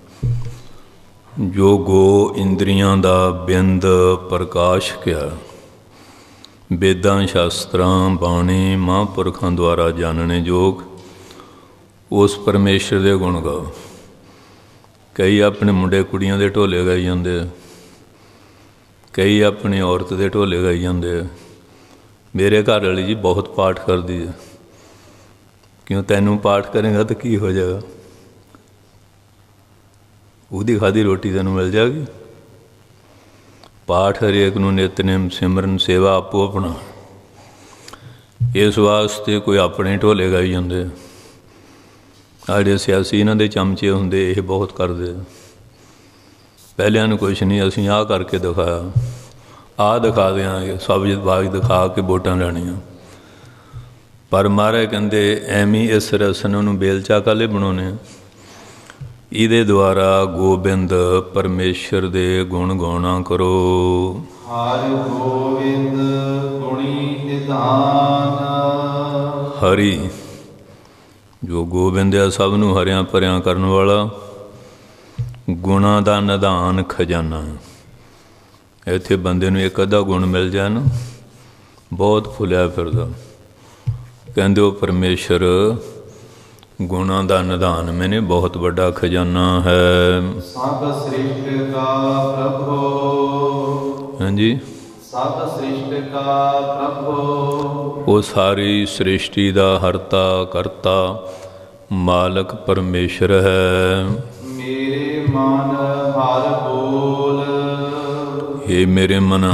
ਜੋ ਗੋ ਇੰਦਰੀਆਂ ਦਾ ਬਿੰਦ ਪ੍ਰਕਾਸ਼ ਕਿਆ, ਵੇਦਾਂ ਸ਼ਾਸਤਰਾਂ ਬਾਣੀ ਮਹਾਂਪੁਰਖਾਂ ਦੁਆਰਾ ਜਾਣਨੇ ਯੋਗ, ਉਸ ਪਰਮੇਸ਼ਰ ਦੇ ਗੁਣ ਗਾਓ। ਕਈ ਆਪਣੇ ਮੁੰਡੇ ਕੁੜੀਆਂ ਦੇ ਢੋਲੇ ਗਾਈ ਜਾਂਦੇ ਆ, ਕਈ ਆਪਣੀ ਔਰਤ ਦੇ ਢੋਲੇ ਗਾਈ ਜਾਂਦੇ ਆ। ਮੇਰੇ ਘਰ ਵਾਲੀ ਜੀ ਬਹੁਤ ਪਾਠ ਕਰਦੀ ਹੈ। ਕਿਉਂ? ਤੈਨੂੰ ਪਾਠ ਕਰੇਗਾ ਤਾਂ ਕੀ ਹੋ ਜਾਏਗਾ? ਉਹਦੀ ਖਾਧੀ ਰੋਟੀ ਤੈਨੂੰ ਮਿਲ ਜਾਏਗੀ। ਪਾਠ ਹਰੇਕ ਨੂੰ ਨਿਤਨੇਮ ਸਿਮਰਨ ਸੇਵਾ ਆਪੋ ਆਪਣਾ। ਇਸ ਵਾਸਤੇ ਕੋਈ ਆਪਣੇ ਢੋਲੇ ਗਾਈ ਜਾਂਦੇ ਆ। ਆਹ ਜਿਹੜੇ ਸਿਆਸੀ ਇਹਨਾਂ ਦੇ ਚਮਚੇ ਹੁੰਦੇ ਇਹ ਬਹੁਤ ਕਰਦੇ ਆ। ਪਹਿਲਿਆਂ ਨੂੰ ਕੁਛ ਨਹੀਂ, ਅਸੀਂ ਆਹ ਕਰਕੇ ਦਿਖਾਇਆ, ਆਹ ਦਿਖਾ ਦਿਆਂਗੇ, ਸਬਜ਼ ਬਾਗ ਦਿਖਾ ਕੇ ਵੋਟਾਂ ਲੈਣੀਆਂ। ਪਰ ਮਹਾਰਾਜ ਕਹਿੰਦੇ ਐਵੇਂ ਇਸ ਰਸਨ ਨੂੰ ਬੇਲਚਾ ਕਾਹਲੇ ਬਣਾਉਣੇ ਆ? ਇਹਦੇ ਦੁਆਰਾ ਗੋਬਿੰਦ ਪਰਮੇਸ਼ਰ ਦੇ ਗੁਣ ਗਾਉਣਾ ਕਰੋ। ਹਰਿ ਗੋਬਿੰਦ ਗੁਣੀ ਨਿਧਾਨ। ਹਰੀ ਜੋ ਗੋਬਿੰਦ ਆ ਸਭ ਨੂੰ ਹਰਿਆਂ ਭਰਿਆਂ ਕਰਨ ਵਾਲਾ, ਗੁਣਾਂ ਦਾ ਨਿਧਾਨ ਖਜ਼ਾਨਾ। ਇੱਥੇ ਬੰਦੇ ਨੂੰ ਇੱਕ ਅੱਧਾ ਗੁਣ ਮਿਲ ਜਾਏ ਨਾ, ਬਹੁਤ ਫੁੱਲਿਆ ਫਿਰਦਾ। ਕਹਿੰਦੇ ਉਹ ਪਰਮੇਸ਼ਰ ਗੁਣਾਂ ਦਾ ਨਿਧਾਨ ਮੈਨੇ ਬਹੁਤ ਵੱਡਾ ਖਜ਼ਾਨਾ ਹੈ। ਸਭ ਸ੍ਰਿਸ਼ਟ ਕਾ ਪ੍ਰਭੂ। ਹਾਂਜੀ। ਸਭ ਸ੍ਰਿਸ਼ਟ ਕਾ ਪ੍ਰਭੂ। ਉਹ ਸਾਰੀ ਸ੍ਰਿਸ਼ਟੀ ਦਾ ਹਰਤਾ ਕਰਤਾ ਮਾਲਕ ਪਰਮੇਸ਼ਰ ਹੈ। ਮੇਰੇ ਮਨ ਹਰ ਬੋਲ। ਹੇ ਮੇਰੇ ਮਨ,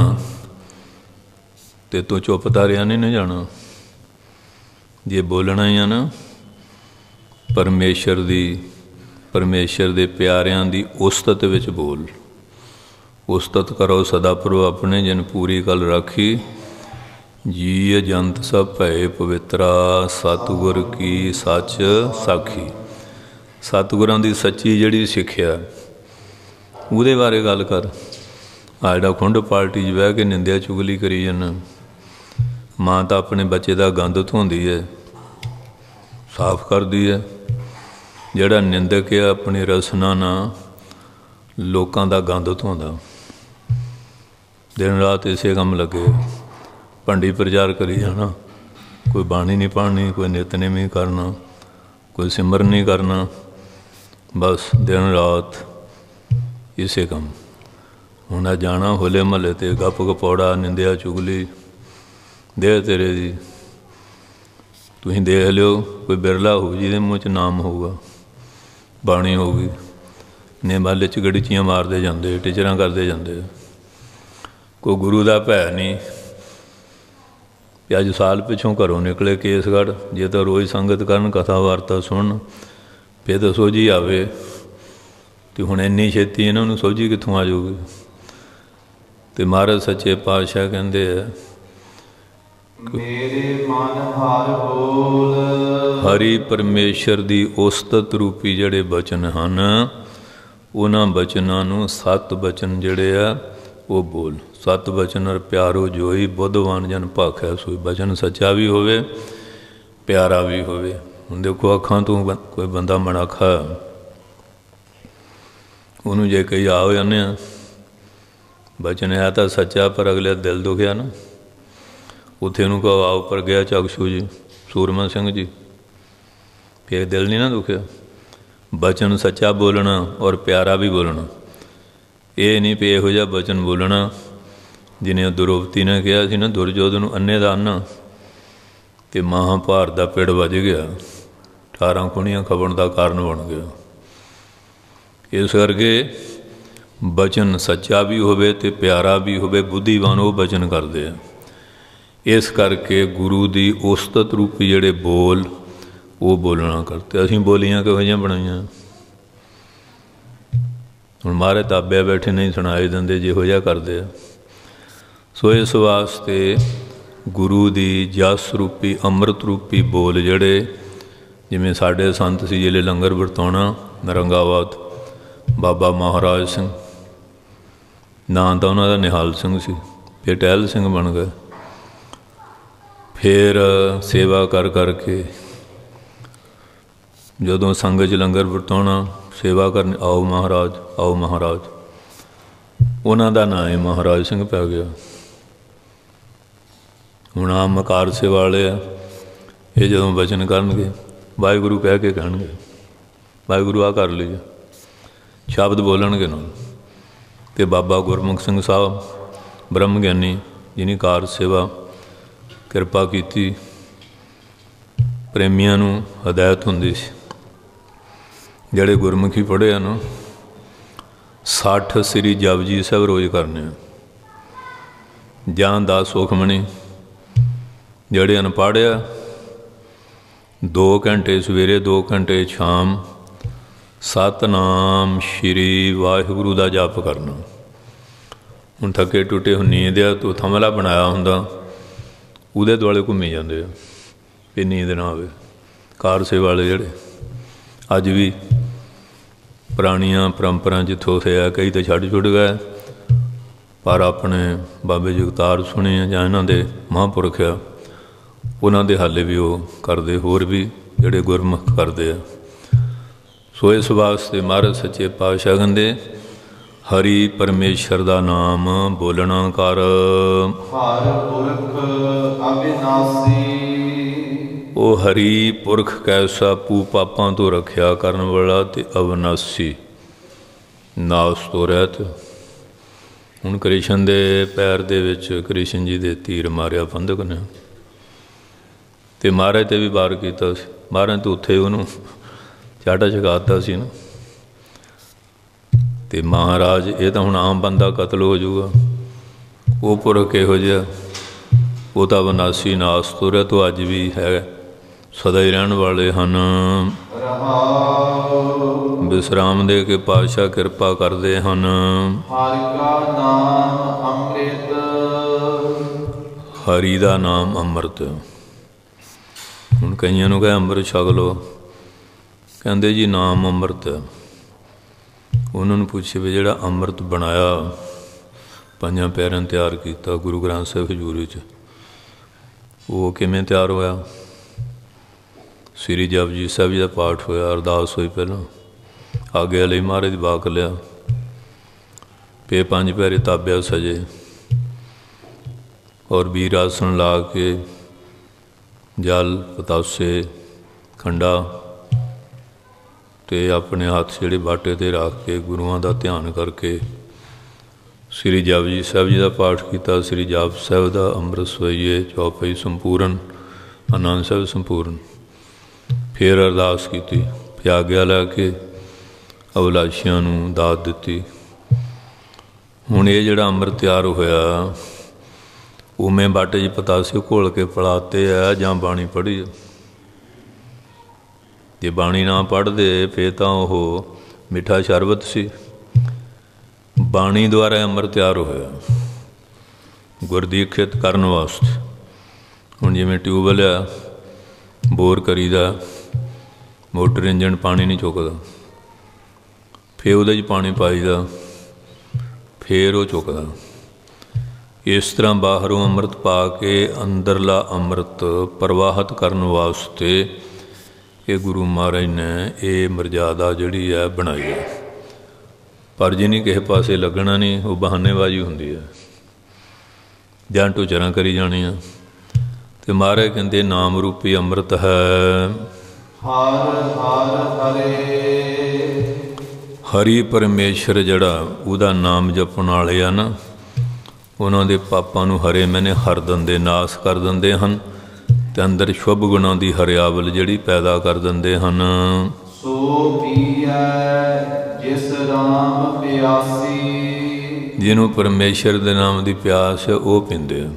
ਤੇ ਤੂੰ ਚੁੱਪ ਤਾਂ ਰਿਹਾ ਨਹੀਂ ਨਾ ਜਾਣਾ। ਜੇ ਬੋਲਣਾ ਹੀ ਆ ਨਾ ਪਰਮੇਸ਼ਰ ਦੀ, ਪਰਮੇਸ਼ਰ ਦੇ ਪਿਆਰਿਆਂ ਦੀ ਉਸਤਤ ਵਿੱਚ ਬੋਲ। ਉਸਤਤ ਕਰੋ ਸਦਾ ਪ੍ਰਭੂ ਆਪਣੇ, ਜਿਨ ਪੂਰੀ ਕਲ ਰਾਖੀ। ਜੀ ਜੰਤ ਸਭ ਭੈ ਪਵਿੱਤਰਾ, ਸਤਿਗੁਰ ਕੀ ਸੱਚ ਸਾਖੀ। ਸਤਿਗੁਰਾਂ ਦੀ ਸੱਚੀ ਜਿਹੜੀ ਸਿੱਖਿਆ ਉਹਦੇ ਬਾਰੇ ਗੱਲ ਕਰ। ਆ ਜਿਹੜਾ ਖੁੰਡ ਪਾਰਟੀ 'ਚ ਬਹਿ ਕੇ ਨਿੰਦਿਆ ਚੁਗਲੀ ਕਰੀ ਜਾਂਦਾ। ਮਾਂ ਤਾਂ ਆਪਣੇ ਬੱਚੇ ਦਾ ਗੰਦ ਧੋਂਦੀ ਹੈ, ਸਾਫ਼ ਕਰਦੀ ਹੈ। ਜਿਹੜਾ ਨਿੰਦਕ ਹੈ ਆਪਣੀ ਰਸਨਾ ਨਾਲ ਲੋਕਾਂ ਦਾ ਗੰਦ ਧੋਂਦਾ। ਦਿਨ ਰਾਤ ਇਸੇ ਕੰਮ ਲੱਗੇ, ਭੰਡੀ ਪ੍ਰਚਾਰ ਕਰੀ ਜਾਣਾ। ਕੋਈ ਬਾਣੀ ਨਹੀਂ ਪੜ੍ਹਨੀ, ਕੋਈ ਨਿਤਨੇਮ ਨਹੀਂ ਕਰਨਾ, ਕੋਈ ਸਿਮਰਨ ਨਹੀਂ ਕਰਨਾ। ਬਸ ਦਿਨ ਰਾਤ ਇਸੇ ਕੰਮ। ਹੁਣ ਆ ਜਾਣਾ ਹੋਲੇ ਮਹੱਲੇ 'ਤੇ ਗੱਪ ਗਪੌੜਾ, ਨਿੰਦਿਆ ਚੁਗਲੀ ਦੇ ਤੇਰੇ ਦੀ। ਤੁਸੀਂ ਦੇਖ ਲਿਓ, ਕੋਈ ਬਿਰਲਾ ਹੋਊ ਜਿਹਦੇ ਮੂੰਹ 'ਚ ਨਾਮ ਹੋਊਗਾ, ਬਾਣੀ ਹੋਊਗੀ। ਨੇ ਮਾਲੇ 'ਚ ਗੜੀਚੀਆਂ ਮਾਰਦੇ ਜਾਂਦੇ, ਟੀਚਰਾਂ ਕਰਦੇ ਜਾਂਦੇ। ਕੋਈ ਗੁਰੂ ਦਾ ਭੈ ਨਹੀਂ। ਅੱਜ ਸਾਲ ਪਿੱਛੋਂ ਘਰੋਂ ਨਿਕਲੇ ਕੇਸਗੜ੍ਹ, ਜੇ ਤਾਂ ਰੋਜ਼ ਸੰਗਤ ਕਰਨ, ਕਥਾ ਵਾਰਤਾ ਸੁਣਨ, ਫਿਰ ਤਾਂ ਸੋਝੀ ਆਵੇ। ਅਤੇ ਹੁਣ ਇੰਨੀ ਛੇਤੀ ਇਹਨਾਂ ਨੂੰ ਸੋਝੀ ਕਿੱਥੋਂ ਆ ਜਾਊਗੀ। ਅਤੇ ਮਹਾਰਾਜ ਸੱਚੇ ਪਾਤਸ਼ਾਹ ਕਹਿੰਦੇ ਆ, ਮੇਰੇ ਮਨ ਹਰ ਬੋਲ। ਹਰੀ ਪਰਮੇਸ਼ਰ ਦੀ ਉਸਤਤ ਰੂਪੀ ਜਿਹੜੇ ਬਚਨ ਹਨ, ਉਹਨਾਂ ਬਚਨਾਂ ਨੂੰ ਸੱਤ ਬਚਨ ਜਿਹੜੇ ਆ ਉਹ ਬੋਲ। ਸੱਤ ਬਚਨ ਅਰ ਪਿਆਰੋ ਜੋਈ, ਬੁੱਧਵਾਨ ਜਨ ਭਾਖੈ ਸੋਈ। ਬਚਨ ਸੱਚਾ ਵੀ ਹੋਵੇ, ਪਿਆਰਾ ਵੀ ਹੋਵੇ। ਹੁਣ ਦੇਖੋ ਅੱਖਾਂ ਤੋਂ ਕੋਈ ਬੰਦਾ ਮਨਾਖਾ, ਉਹਨੂੰ ਜੇ ਕਈ ਆ ਹੋ ਜਾਂਦੇ ਆ, ਬਚਨ ਹੈ ਤਾਂ ਸੱਚਾ ਪਰ ਅਗਲੇ ਦਿਲ ਦੁਖਿਆ ਨਾ, ਉੱਥੇ ਉਹਨੂੰ ਕਹੋ ਆ ਉੱਪਰ ਗਿਆ ਚਕਸ਼ੂ ਜੀ, ਸੂਰਮਾ ਸਿੰਘ ਜੀ, ਫਿਰ ਦਿਲ ਨਹੀਂ ਨਾ ਦੁਖਿਆ। ਬਚਨ ਸੱਚਾ ਬੋਲਣਾ ਔਰ ਪਿਆਰਾ ਵੀ ਬੋਲਣਾ। ਇਹ ਨਹੀਂ ਵੀ ਇਹੋ ਜਿਹਾ ਬਚਨ ਬੋਲਣਾ ਜਿਹਨੇ ਦੁਰੋਪਤੀ ਨੇ ਕਿਹਾ ਸੀ ਨਾ ਦੁਰਜੋਧਨ ਨੂੰ, ਅੰਨੇ ਦਾ ਅੰਨ, ਅਤੇ ਮਹਾਂਭਾਰਤ ਦਾ ਪਿੜ ਵੱਜ ਗਿਆ, ਅਠਾਰਾਂ ਖੂਣੀਆਂ ਖਪਣ ਦਾ ਕਾਰਨ ਬਣ ਗਿਆ। ਇਸ ਕਰਕੇ ਬਚਨ ਸੱਚਾ ਵੀ ਹੋਵੇ ਅਤੇ ਪਿਆਰਾ ਵੀ ਹੋਵੇ। ਬੁੱਧੀਵਾਨ ਉਹ ਬਚਨ ਕਰਦੇ ਆ। ਇਸ ਕਰਕੇ ਗੁਰੂ ਦੀ ਉਸਤਤ ਰੂਪੀ ਜਿਹੜੇ ਬੋਲ ਉਹ ਬੋਲਣਾ ਕਰਦੇ। ਅਸੀਂ ਬੋਲੀਆਂ ਕਿਹੋ ਜਿਹੀਆਂ ਬਣਾਈਆਂ। ਹੁਣ ਮਾਰੇ ਤਾਬਿਆ ਬੈਠੇ ਨਹੀਂ ਸੁਣਾਏ ਦਿੰਦੇ, ਜਿਹੋ ਜਿਹਾ ਕਰਦੇ ਆ। ਸੋ ਇਸ ਵਾਸਤੇ ਗੁਰੂ ਦੀ ਜਸ ਰੂਪੀ ਅੰਮ੍ਰਿਤ ਰੂਪੀ ਬੋਲ ਜਿਹੜੇ, ਜਿਵੇਂ ਸਾਡੇ ਸੰਤ ਸੀ ਜਿਹੜੇ ਲੰਗਰ ਵਰਤਾਉਣਾ ਨਰੰਗਾਵਾਦ, ਬਾਬਾ ਮਹਾਰਾਜ ਸਿੰਘ, ਨਾਂ ਤਾਂ ਉਹਨਾਂ ਦਾ ਨਿਹਾਲ ਸਿੰਘ ਸੀ, ਫਿਰ ਟਹਿਲ ਸਿੰਘ ਬਣ ਗਏ। ਫਿਰ ਸੇਵਾ ਕਰ ਕਰਕੇ ਜਦੋਂ ਸੰਗਤ 'ਚ ਲੰਗਰ ਵਰਤਾਉਣਾ, ਸੇਵਾ ਕਰਨ, ਆਓ ਮਹਾਰਾਜ, ਆਓ ਮਹਾਰਾਜ, ਉਹਨਾਂ ਦਾ ਨਾਂ ਹੀ ਮਹਾਰਾਜ ਸਿੰਘ ਪੈ ਗਿਆ। ਹੁਣ ਆਮ ਮਕਾਰ ਸੇਵਾ ਵਾਲੇ ਆ, ਇਹ ਜਦੋਂ ਬਚਨ ਕਰਨਗੇ ਵਾਹਿਗੁਰੂ ਕਹਿ ਕੇ ਕਹਿਣਗੇ, ਵਾਹਿਗੁਰੂ ਆਹ ਕਰ ਲਈਏ, ਸ਼ਬਦ ਬੋਲਣਗੇ ਨਾਲ। ਅਤੇ ਬਾਬਾ ਗੁਰਮੁਖ ਸਿੰਘ ਸਾਹਿਬ ਬ੍ਰਹਮ ਗਿਆਨੀ, ਜਿਹਨੀ ਕਾਰ ਸੇਵਾ ਕਿਰਪਾ ਕੀਤੀ, ਪ੍ਰੇਮੀਆਂ ਨੂੰ ਹਦਾਇਤ ਹੁੰਦੀ ਸੀ, ਜਿਹੜੇ ਗੁਰਮੁਖੀ ਪੜ੍ਹੇ ਆ ਨਾ, ਸੱਠ ਸ੍ਰੀ ਜਪਜੀ ਸਾਹਿਬ ਰੋਜ਼ ਕਰਨੇ ਆ। ਜਾਂ ਦਸ ਸੁਖਮਣੀ, ਜਿਹੜੇ ਅਨਪੜ੍ਹ ਆ, ਦੋ ਘੰਟੇ ਸਵੇਰੇ, ਦੋ ਘੰਟੇ ਸ਼ਾਮ ਸਤਿਨਾਮ ਸ਼੍ਰੀ ਵਾਹਿਗੁਰੂ ਦਾ ਜਪ ਕਰਨਾ। ਹੁਣ ਥੱਕੇ ਟੁੱਟੇ ਹੁਣ ਨੀਂਦ ਆ, ਤੂੰ ਥਮਲਾ ਬਣਾਇਆ ਹੁੰਦਾ, ਉਹਦੇ ਦੁਆਲੇ ਘੁੰਮੀ ਜਾਂਦੇ ਆ ਵੀ ਨੀਂਦ ਨਾ ਆਵੇ। ਕਾਰ ਸੇਵਾ ਵਾਲੇ ਜਿਹੜੇ ਅੱਜ ਵੀ ਪੁਰਾਣੀਆਂ ਪਰੰਪਰਾ ਜਿੱਥੋਂ ਹੋਇਆ, ਕਈ ਤਾਂ ਛੱਡ ਛੁੱਟ ਗਏ, ਪਰ ਆਪਣੇ ਬਾਬੇ ਜਗਤਾਰ ਸੁਣੇ ਆ ਜਾਂ ਇਹਨਾਂ ਦੇ ਮਹਾਂਪੁਰਖ ਆ, ਉਹਨਾਂ ਦੇ ਹਾਲੇ ਵੀ ਉਹ ਕਰਦੇ, ਹੋਰ ਵੀ ਜਿਹੜੇ ਗੁਰਮੁਖ ਕਰਦੇ ਆ। ਸੋ ਇਸ ਵਾਸਤੇ ਮਹਾਰਾਜ ਸੱਚੇ ਪਾਤਸ਼ਾਹ ਕਹਿੰਦੇ, ਹਰੀ ਪਰਮੇਸ਼ਰ ਦਾ ਨਾਮ ਬੋਲਣਾ ਕਰ। ਹਰ ਪੁਰਖ ਅਬਿਨਾਸੀ। ਉਹ ਹਰੀ ਪੁਰਖ ਕੈਸਾ, ਪੂ ਪਾਪਾਂ ਤੋਂ ਰੱਖਿਆ ਕਰਨ ਵਾਲਾ ਅਤੇ ਅਵਿਨਾਸੀ, ਨਾਸ ਤੋਂ ਰਹਿਤ। ਹੁਣ ਕ੍ਰਿਸ਼ਨ ਦੇ ਪੈਰ ਦੇ ਵਿੱਚ ਕ੍ਰਿਸ਼ਨ ਜੀ ਦੇ ਤੀਰ ਮਾਰਿਆ ਫੰਦਕ ਨੇ, ਅਤੇ ਮਹਾਰਾਜ 'ਤੇ ਵੀ ਵਾਰ ਕੀਤਾ ਸੀ। ਮਹਾਰਾਜ ਤੋਂ ਉੱਥੇ ਉਹਨੂੰ ਚਾਟਾ ਛਕਾਤਾ ਸੀ ਨਾ। ਅਤੇ ਮਹਾਰਾਜ ਇਹ ਤਾਂ ਹੁਣ ਆਮ ਬੰਦਾ ਕਤਲ ਹੋ ਜਾਊਗਾ, ਉਹ ਪੁਰਖ ਇਹੋ ਜਿਹਾ, ਉਹ ਤਾਂ ਵਿਨਾਸ਼ੀ ਨਾਸ ਤੁਰਿਆ ਤੋਂ ਅੱਜ ਵੀ ਹੈ, ਸਦਾ ਹੀ ਰਹਿਣ ਵਾਲੇ ਹਨ। ਵਿਸਰਾਮ ਦੇ ਕੇ ਪਾਤਸ਼ਾਹ ਕਿਰਪਾ ਕਰਦੇ ਹਨ। ਹਰਿ ਕਾ ਨਾਮ ਅੰਮ੍ਰਿਤ, ਹਰੀ ਦਾ ਨਾਮ ਅੰਮ੍ਰਿਤ। ਹੁਣ ਕਈਆਂ ਨੂੰ ਕਹੇ ਅੰਮ੍ਰਿਤ ਛਕ ਲਓ, ਕਹਿੰਦੇ ਜੀ ਨਾਮ ਅੰਮ੍ਰਿਤ ਹੈ। ਉਹਨਾਂ ਨੂੰ ਪੁੱਛੇ ਵੀ ਜਿਹੜਾ ਅੰਮ੍ਰਿਤ ਬਣਾਇਆ, ਪੰਜਾਂ ਪਿਆਰਿਆਂ ਨੂੰ ਤਿਆਰ ਕੀਤਾ ਗੁਰੂ ਗ੍ਰੰਥ ਸਾਹਿਬ ਹਜ਼ੂਰੀ 'ਚ, ਉਹ ਕਿਵੇਂ ਤਿਆਰ ਹੋਇਆ? ਸ੍ਰੀ ਜਪਜੀ ਸਾਹਿਬ ਜੀ ਦਾ ਪਾਠ ਹੋਇਆ, ਅਰਦਾਸ ਹੋਈ, ਪਹਿਲਾਂ ਆਗਿਆ ਲਈ ਮਹਾਰਾਜ ਦੀ ਵਾਕ ਲਿਆ, ਫੇ ਪੰਜ ਪਿਆਰੇ ਤਾਬਿਆ ਸਜੇ, ਔਰ ਵੀਰ ਆਸਣ ਲਾ ਕੇ ਜਲ ਪਤਾਸੇ ਖੰਡਾ ਅਤੇ ਆਪਣੇ ਹੱਥ ਜਿਹੜੇ ਬਾਟੇ 'ਤੇ ਰੱਖ ਕੇ ਗੁਰੂਆਂ ਦਾ ਧਿਆਨ ਕਰਕੇ ਸ੍ਰੀ ਜਪਜੀ ਸਾਹਿਬ ਜੀ ਦਾ ਪਾਠ ਕੀਤਾ। ਸ੍ਰੀ ਜਾਪ ਸਾਹਿਬ ਦਾ ਅੰਮ੍ਰਿਤ ਸੋਈਏ ਚੌਪਈ ਸੰਪੂਰਨ, ਆਨੰਦ ਸਾਹਿਬ ਸੰਪੂਰਨ। ਫਿਰ ਅਰਦਾਸ ਕੀਤੀ, ਫਿਰ ਆਗਿਆ ਲੈ ਕੇ ਅਭਿਲਾਸ਼ੀਆਂ ਨੂੰ ਦਾਤ ਦਿੱਤੀ। ਹੁਣ ਇਹ ਜਿਹੜਾ ਅੰਮ੍ਰਿਤ ਤਿਆਰ ਹੋਇਆ, ਉਵੇਂ ਬਾਟੇ 'ਚ ਪਤਾਸੇ ਘੋਲ ਕੇ ਪਿਲਾਤੇ ਆ ਜਾਂ ਬਾਣੀ ਪੜ੍ਹੀ ਆ। ਜੇ ਬਾਣੀ ਨਾ ਪੜ੍ਹਦੇ ਫਿਰ ਤਾਂ ਉਹ ਮਿੱਠਾ ਸ਼ਰਬਤ ਸੀ। ਬਾਣੀ ਦੁਆਰਾ ਅੰਮ੍ਰਿਤ ਤਿਆਰ ਹੋਇਆ ਗੁਰਦੀਖਿਤ ਕਰਨ ਵਾਸਤੇ। ਹੁਣ ਜਿਵੇਂ ਟਿਊਬਵੈੱਲ ਆ, ਬੋਰ ਕਰੀਦਾ, ਮੋਟਰ ਇੰਜਣ ਪਾਣੀ ਨਹੀਂ ਚੁੱਕਦਾ, ਫਿਰ ਉਹਦੇ 'ਚ ਪਾਣੀ ਪਾਈਦਾ, ਫਿਰ ਉਹ ਚੁੱਕਦਾ। ਇਸ ਤਰ੍ਹਾਂ ਬਾਹਰੋਂ ਅੰਮ੍ਰਿਤ ਪਾ ਕੇ ਅੰਦਰਲਾ ਅੰਮ੍ਰਿਤ ਪ੍ਰਵਾਹਿਤ ਕਰਨ ਵਾਸਤੇ ਇਹ ਗੁਰੂ ਮਹਾਰਾਜ ਨੇ ਇਹ ਮਰਜ਼ਾਦਾ ਜਿਹੜੀ ਹੈ ਬਣਾਈ ਹੈ। ਪਰ ਜਿਹਨੀ ਕਿਸੇ ਪਾਸੇ ਲੱਗਣਾ ਨਹੀਂ, ਉਹ ਬਹਾਨੇਬਾਜ਼ੀ ਹੁੰਦੀ ਹੈ, ਜਾਂ ਟੁਚਰਾਂ ਕਰੀ ਜਾਣੀਆਂ। ਅਤੇ ਮਹਾਰਾਜ ਕਹਿੰਦੇ ਨਾਮ ਰੂਪੀ ਅੰਮ੍ਰਿਤ ਹੈ। ਹਰਿ ਹਰਿ ਹਰੇ, ਹਰੀ ਪਰਮੇਸ਼ਰ ਜਿਹੜਾ ਉਹਦਾ ਨਾਮ ਜਪਣ ਵਾਲੇ ਆ ਨਾ, ਉਹਨਾਂ ਦੇ ਪਾਪਾਂ ਨੂੰ ਹਰੇ ਮੈਨੇ ਹਰ ਦਿੰਦੇ, ਨਾਸ ਕਰ ਦਿੰਦੇ ਹਨ, ਅਤੇ ਅੰਦਰ ਸ਼ੁਭ ਗੁਣਾਂ ਦੀ ਹਰਿਆਵਲ ਜਿਹੜੀ ਪੈਦਾ ਕਰ ਦਿੰਦੇ ਹਨ। ਸੋ ਪੀਐ ਜਿਸ ਰਾਮ ਪਿਆਸੀ, ਜਿਹਨੂੰ ਪਰਮੇਸ਼ਰ ਦੇ ਨਾਮ ਦੀ ਪਿਆਸ ਹੈ ਉਹ ਪੀਂਦੇ ਆ।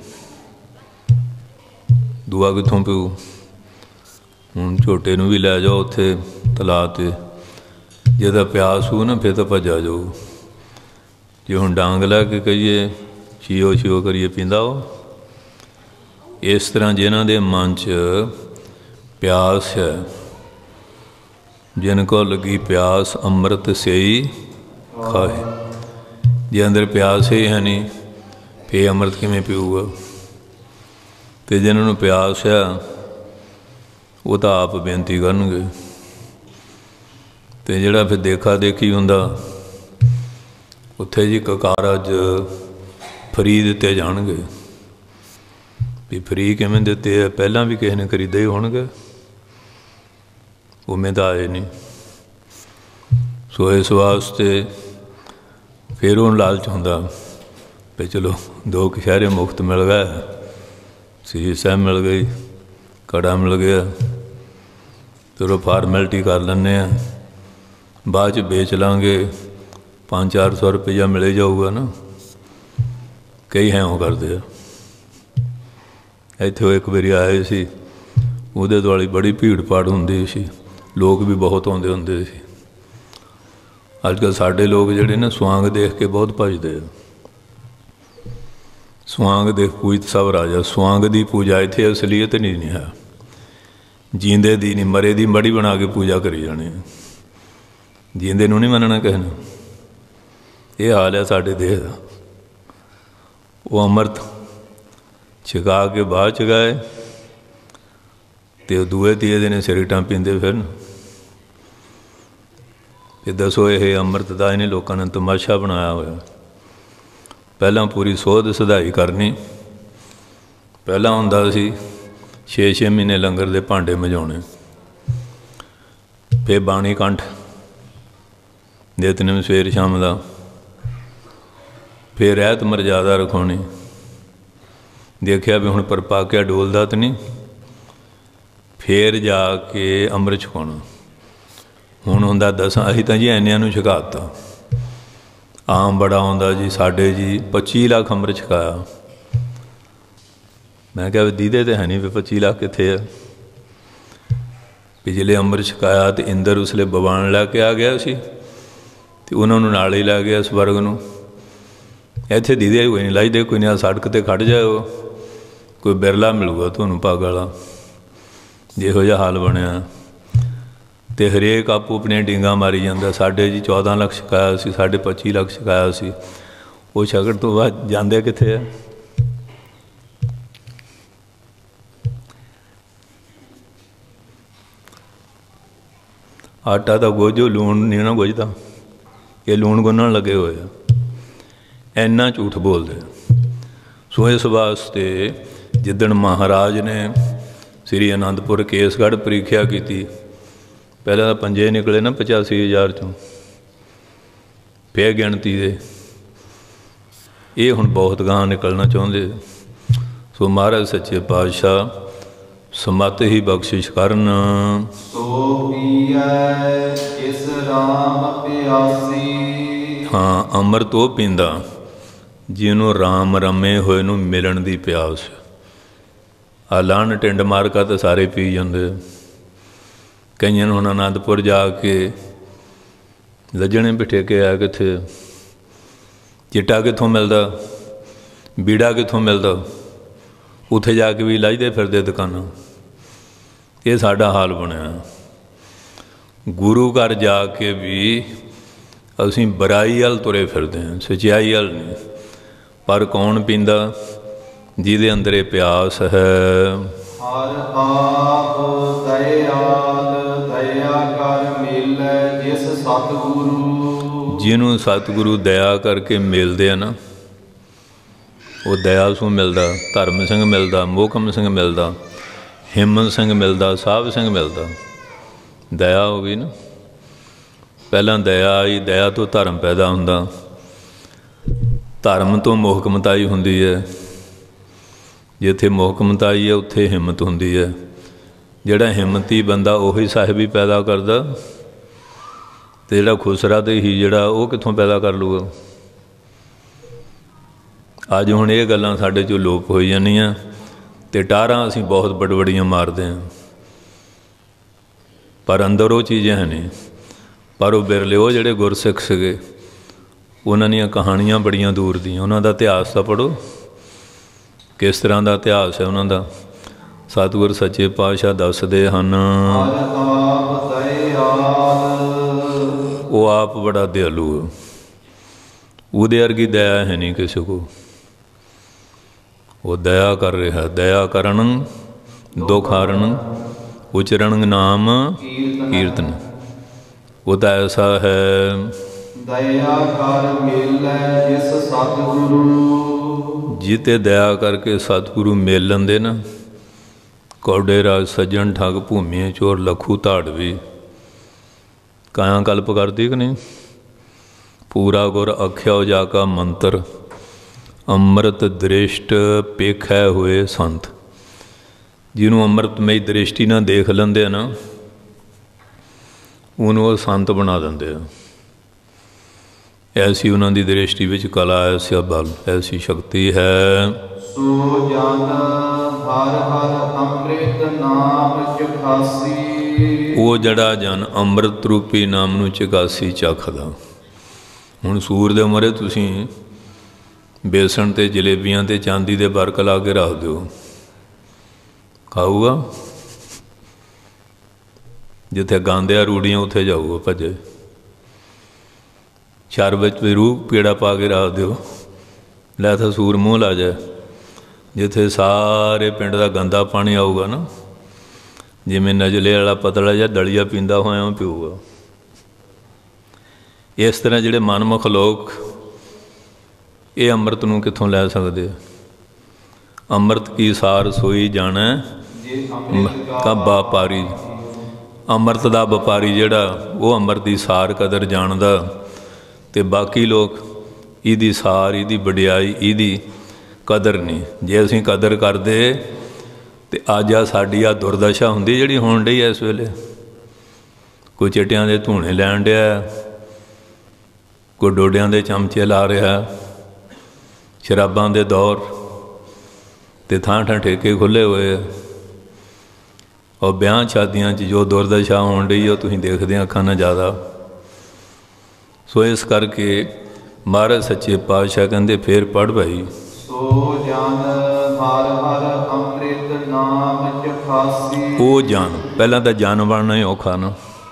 ਦੂਆ ਕਿੱਥੋਂ ਪੀਊ? ਹੁਣ ਝੋਟੇ ਨੂੰ ਵੀ ਲੈ ਜਾਓ ਉੱਥੇ ਤਲਾਅ 'ਤੇ, ਜੇ ਤਾਂ ਪਿਆਸ ਹੋਊ ਨਾ ਫਿਰ ਤਾਂ ਭੱਜਾ ਜਾਊ। ਜੇ ਹੁਣ ਡਾਂਗ ਲੈ ਕੇ ਕਹੀਏ ਛੀਓ ਛੀਓ ਕਰੀਏ, ਪੀਂਦਾ ਉਹ। ਇਸ ਤਰ੍ਹਾਂ ਜਿਨ੍ਹਾਂ ਦੇ ਮਨ 'ਚ ਪਿਆਸ ਹੈ, ਜਿਨ ਕੋ ਲੱਗੀ ਪਿਆਸ ਅੰਮ੍ਰਿਤ ਸੇਈ ਖਾਏ। ਜੇ ਅੰਦਰ ਪਿਆਸ ਹੀ ਹੈ ਨਹੀਂ, ਫਿਰ ਅੰਮ੍ਰਿਤ ਕਿਵੇਂ ਪੀਊਗਾ? ਅਤੇ ਜਿਹਨਾਂ ਨੂੰ ਪਿਆਸ ਹੈ ਉਹ ਤਾਂ ਆਪ ਬੇਨਤੀ ਕਰਨਗੇ। ਅਤੇ ਜਿਹੜਾ ਫਿਰ ਦੇਖਾ ਦੇਖੀ ਹੁੰਦਾ, ਉੱਥੇ ਜੀ ਕਕਾਰਜ ਫਰੀ ਦਿੱਤੇ ਜਾਣਗੇ। ਵੀ ਫਰੀ ਕਿਵੇਂ ਦਿੱਤੇ ਆ? ਪਹਿਲਾਂ ਵੀ ਕਿਸੇ ਨੇ ਖਰੀਦੇ ਹੀ ਹੋਣਗੇ, ਉਵੇਂ ਤਾਂ ਆਏ ਨਹੀਂ। ਸੋ ਇਸ ਵਾਸਤੇ ਫਿਰ ਉਹਨੂੰ ਲਾਲਚ ਹੁੰਦਾ ਵੀ ਚਲੋ ਦੋ ਕਛਹਿਰੇ ਮੁਫਤ ਮਿਲ ਗਏ, ਸ੍ਰੀ ਸਾਹਿਬ ਮਿਲ ਗਈ, ਕੜਾ ਮਿਲ ਗਿਆ, ਚਲੋ ਫਾਰਮੈਲਿਟੀ ਕਰ ਲੈਂਦੇ ਹਾਂ, ਬਾਅਦ 'ਚ ਵੇਚ ਲਾਂਗੇ, ਪੰਜ ਚਾਰ ਸੌ ਰੁਪਈਆ ਮਿਲੇ ਜਾਊਗਾ ਨਾ। ਕਈ ਹੈ ਉਹ ਕਰਦੇ ਆ। ਇੱਥੇ ਉਹ ਇੱਕ ਵਾਰੀ ਆਏ ਸੀ, ਉਹਦੇ ਦੁਆਲੇ ਬੜੀ ਭੀੜ ਭਾੜ ਹੁੰਦੀ ਸੀ, ਲੋਕ ਵੀ ਬਹੁਤ ਆਉਂਦੇ ਹੁੰਦੇ ਸੀ। ਅੱਜ ਕੱਲ੍ਹ ਸਾਡੇ ਲੋਕ ਜਿਹੜੇ ਨਾ ਸਵਾਂਗ ਦੇਖ ਕੇ ਬਹੁਤ ਭੱਜਦੇ ਆ। ਸਵਾਂਗ ਦੇਖ ਪੂਜਤ ਸਭ ਰਾਜਾ। ਸਵਾਂਗ ਦੀ ਪੂਜਾ ਇੱਥੇ ਅਸਲੀਅਤ ਨਹੀਂ ਨਹੀਂ ਹੈ। ਜੀਂਦੇ ਦੀ ਨਹੀਂ, ਮਰੇ ਦੀ ਮੜੀ ਬਣਾ ਕੇ ਪੂਜਾ ਕਰੀ ਜਾਣੀ। ਜੀਂਦੇ ਨੂੰ ਨਹੀਂ ਮੰਨਣਾ ਕਿਸੇ ਨੂੰ। ਇਹ ਹਾਲ ਹੈ ਸਾਡੇ ਦੇਸ਼ ਦਾ। ਉਹ ਅੰਮ੍ਰਿਤ ਛਕਾ ਕੇ ਬਾਹਰ ਚਗਾਏ ਅਤੇ ਉਹ ਦੂਏ ਤੀਏ ਦਿਨ ਸਿਗਰਟਾਂ ਪੀਂਦੇ ਫਿਰਨ। ਇਹ ਦੱਸੋ, ਇਹ ਅੰਮ੍ਰਿਤ ਦਾ ਇਹਨੇ ਲੋਕਾਂ ਨੇ ਤਮਾਸ਼ਾ ਬਣਾਇਆ ਹੋਇਆ। ਪਹਿਲਾਂ ਪੂਰੀ ਸੋਧ ਸਧਾਈ ਕਰਨੀ। ਪਹਿਲਾਂ ਹੁੰਦਾ ਸੀ ਛੇ ਛੇ ਮਹੀਨੇ ਲੰਗਰ ਦੇ ਭਾਂਡੇ ਮਜਾਉਣੇ, ਫਿਰ ਬਾਣੀ ਕੰਠ ਨਿਤਨੇਮ ਸਵੇਰ ਸ਼ਾਮ ਦਾ, फिर रहत मर्यादा रखानी। देखिया भी हुण परपाकिया डोलदा तो नहीं, फिर जाके अंमृत छकाउणा। हुण हुंदा दसां, असीं तां जी इन्निਆਂ ਨੂੰ छकाता। आम बड़ा आउंदा जी, साढ़े जी पच्ची लाख अंमृत छकाया। मैं क्या दीदे तो है नहीं भी पच्ची लाख कित्थे है। पिछले अंमृत छकाया तो इंਦਰ उसले बवान लैके आ गया सी, तो उन्होंने नाल ही लै गया स्वर्ग नूं। इत्थे दीदे कोई नहीं लाइदे, कोई नहीं सड़क ते खड़ जाओ, कोई बिरला मिलूगा तुहानूं पग वाला। जिहो जिहा हाल बनिया तो हरेक आपो अपने डींगा मारी जाता। साढ़े जी चौदह लाख छकाया सी, साढ़े पच्ची लाख छकाया सी। वो छकड़ तो बाद जाते कित्थे है। आटा तो गोजो, लूण नहीं ना गोजता। ये लूण गुनण लगे हुए आ, इन्ना झूठ बोलते। सो इस वास्ते जिदण महाराज ने श्री आनंदपुर केसगढ़ परीक्षा की, पहले तो पंजे निकले ना पचासी हज़ार चों, फिर गिणती दे ये हुण बहुत गां निकलना चाहुंदे। सो महाराज सच्चे पातशाह समत ही बख्शिश करन। सो पीऐ जिस राम प्यासी। हाँ, अमृत वो पींदा जिन्हों राम रमे होए नूं मिलन दी प्यास। आ लाण टिंड मारका तो सारे पी जाते। कईयां नूं हुण आनंदपुर जाके लजणे बिठे के आ कित्थे, चिट्टा कित्थों मिलदा, बीड़ा कित्थों मिलदा, उत्थे जाके भी लाइदे फिरदे दुकानां। ये साडा हाल बनिया। गुरु घर जाके भी असीं बुराई हल तुरे फिरदे हैं, सच्चाई हल नहीं। पर कौन पींदा? जिहदे अंदर ये प्यास है। हर आप दयाल दया कर मिलै जिस सतगुरु। जिन्हों सतगुरु दया करके मिलते हैं ना, वो दया सू मिलता। धर्म सिंह मिलता, मोहकम सिंह मिलता, हिम्मत सिंह मिलता, साहब सिंह मिलता। दया हो गई ना। पहला दया आई, दया तो धर्म पैदा होंदा, धर्म तो मोहकमताई होंदी है। जिथे मोहकमताई है उत्थे हिम्मत होंदी है। जिहड़ा हिम्मती बंदा उही साहिब ही पैदा करदा, ते जिहड़ा खुसरा ते ही जिहड़ा वो कित्थों पैदा कर लूगा। अज हुण ये गल्लां साडे चों लोप होई जांदियां ते टारां असीं बहुत बड़बड़ियां मारदे हां, पर अंदर वो चीज़ है नहीं। पर वो बिरले वो जिहड़े गुरसिख सीगे, उन्हां दीयां कहानियां बड़ियां दूर दीयां। उन्हां दा इतिहास तां पढ़ो, किस तरह का इतिहास है उन्हां दा। सतगुर सच्चे पातशाह दसदे हन, वो आप बड़ा दयालु है, उहदे वर्गी दया है नहीं किसी को। वो दया कर रहा है। दया करन दुख हरन उचरण नाम कीर्तन। वो तो ऐसा है। दया कर मिलै जिस सतगुरु। जिते दया करके सतगुरु मिल लेंदे ना, कौडे राज सज्जन ठग भूमि चोर लखू धाड़वी। काया कल्प करती कि नहीं। पूरा गुर अख्या जाका मंत्र, अमृत दृष्ट पेखै हुए संत। जिन्हों अमृतमई दृष्टि ना देख लेंदे ना, उन्होंने संत बना देंदे। ऐसी उन्होंने दृष्टि विच कला, ऐसा बल, ऐसी शक्ति है। सो जन हर हर अमृत नाम चखासी। वो जड़ा जन अमृत रूपी नाम नूं चकासी चखदा। हुण सूर दे मरे तुसीं बेसन ते जलेबियां ते चांदी दे बरक ला के रख दिओ, खाऊगा? जिथे गांदे रूड़ियां उत्थे जाऊगा भजे। शरबत भी रूह पेड़ा पा के रख दिओ, लै था सूर मूँह ला जाए। जिथे सारे पिंड का गंदा पानी आऊगा ना, जिमें नजले वाला पतला या दलिया पींदा होया पीऊगा। इस तरह जिहड़े मनमुख लोग ये अमृत नूं कित्थों लै सकदे। अमृत की सार सोई जाना का व्यापारी। अमृत का व्यापारी जिहड़ा वो अमृत की सार कदर जानदा, ते बाकी लोग ਇਹਦੀ ਸਾਰ, ਇਹਦੀ ਵਡਿਆਈ, ਇਹਦੀ ਕਦਰ ਨਹੀਂ। ਜੇ ਅਸੀਂ ਕਦਰ ਕਰਦੇ ਤਾਂ ਅੱਜ ਆ ਸਾਡੀ ਆ ਦੁਰਦਸ਼ਾ ਹੁੰਦੀ ਜਿਹੜੀ ਹੋਣ ਡਈ ਹੈ ਇਸ ਵੇਲੇ। ਕੋਈ ਚਿੱਟਿਆਂ ਦੇ ਧੂਣੇ ਲੈਣ ਡਿਆ, ਕੋਈ ਡੋਡਿਆਂ ਦੇ ਚਮਚੇ ਲਾ ਰਿਹਾ, ਸ਼ਰਾਬਾਂ ਦੇ ਦੌਰ, ਅਤੇ ਥਾਂ ਥਾਂ ਠੇਕੇ ਖੁੱਲ੍ਹੇ ਹੋਏ ਆ। ਔਰ ਵਿਆਹ ਸ਼ਾਦੀਆਂ 'ਚ ਜੋ ਦੁਰਦਸ਼ਾ ਹੋਣ ਡਈ ਉਹ ਤੁਸੀਂ ਦੇਖਦੇ ਅੱਖਾਂ ਨਾਲ ਜ਼ਿਆਦਾ। ਸੋ ਇਸ ਕਰਕੇ ਮਹਾਰਾਜ ਸੱਚੇ ਪਾਤਸ਼ਾਹ ਕਹਿੰਦੇ ਫੇਰ ਪੜ੍ਹ ਭਾਈ। ਸੋ ਜਨ ਹਰ ਹਰ ਅੰਮ੍ਰਿਤ ਨਾਮ ਚਖਾਸੀ। ਉਹ ਜਨ, ਪਹਿਲਾਂ ਤਾਂ ਜਨ ਬਣਨਾ ਹੀ ਔਖਾ ਨਾ।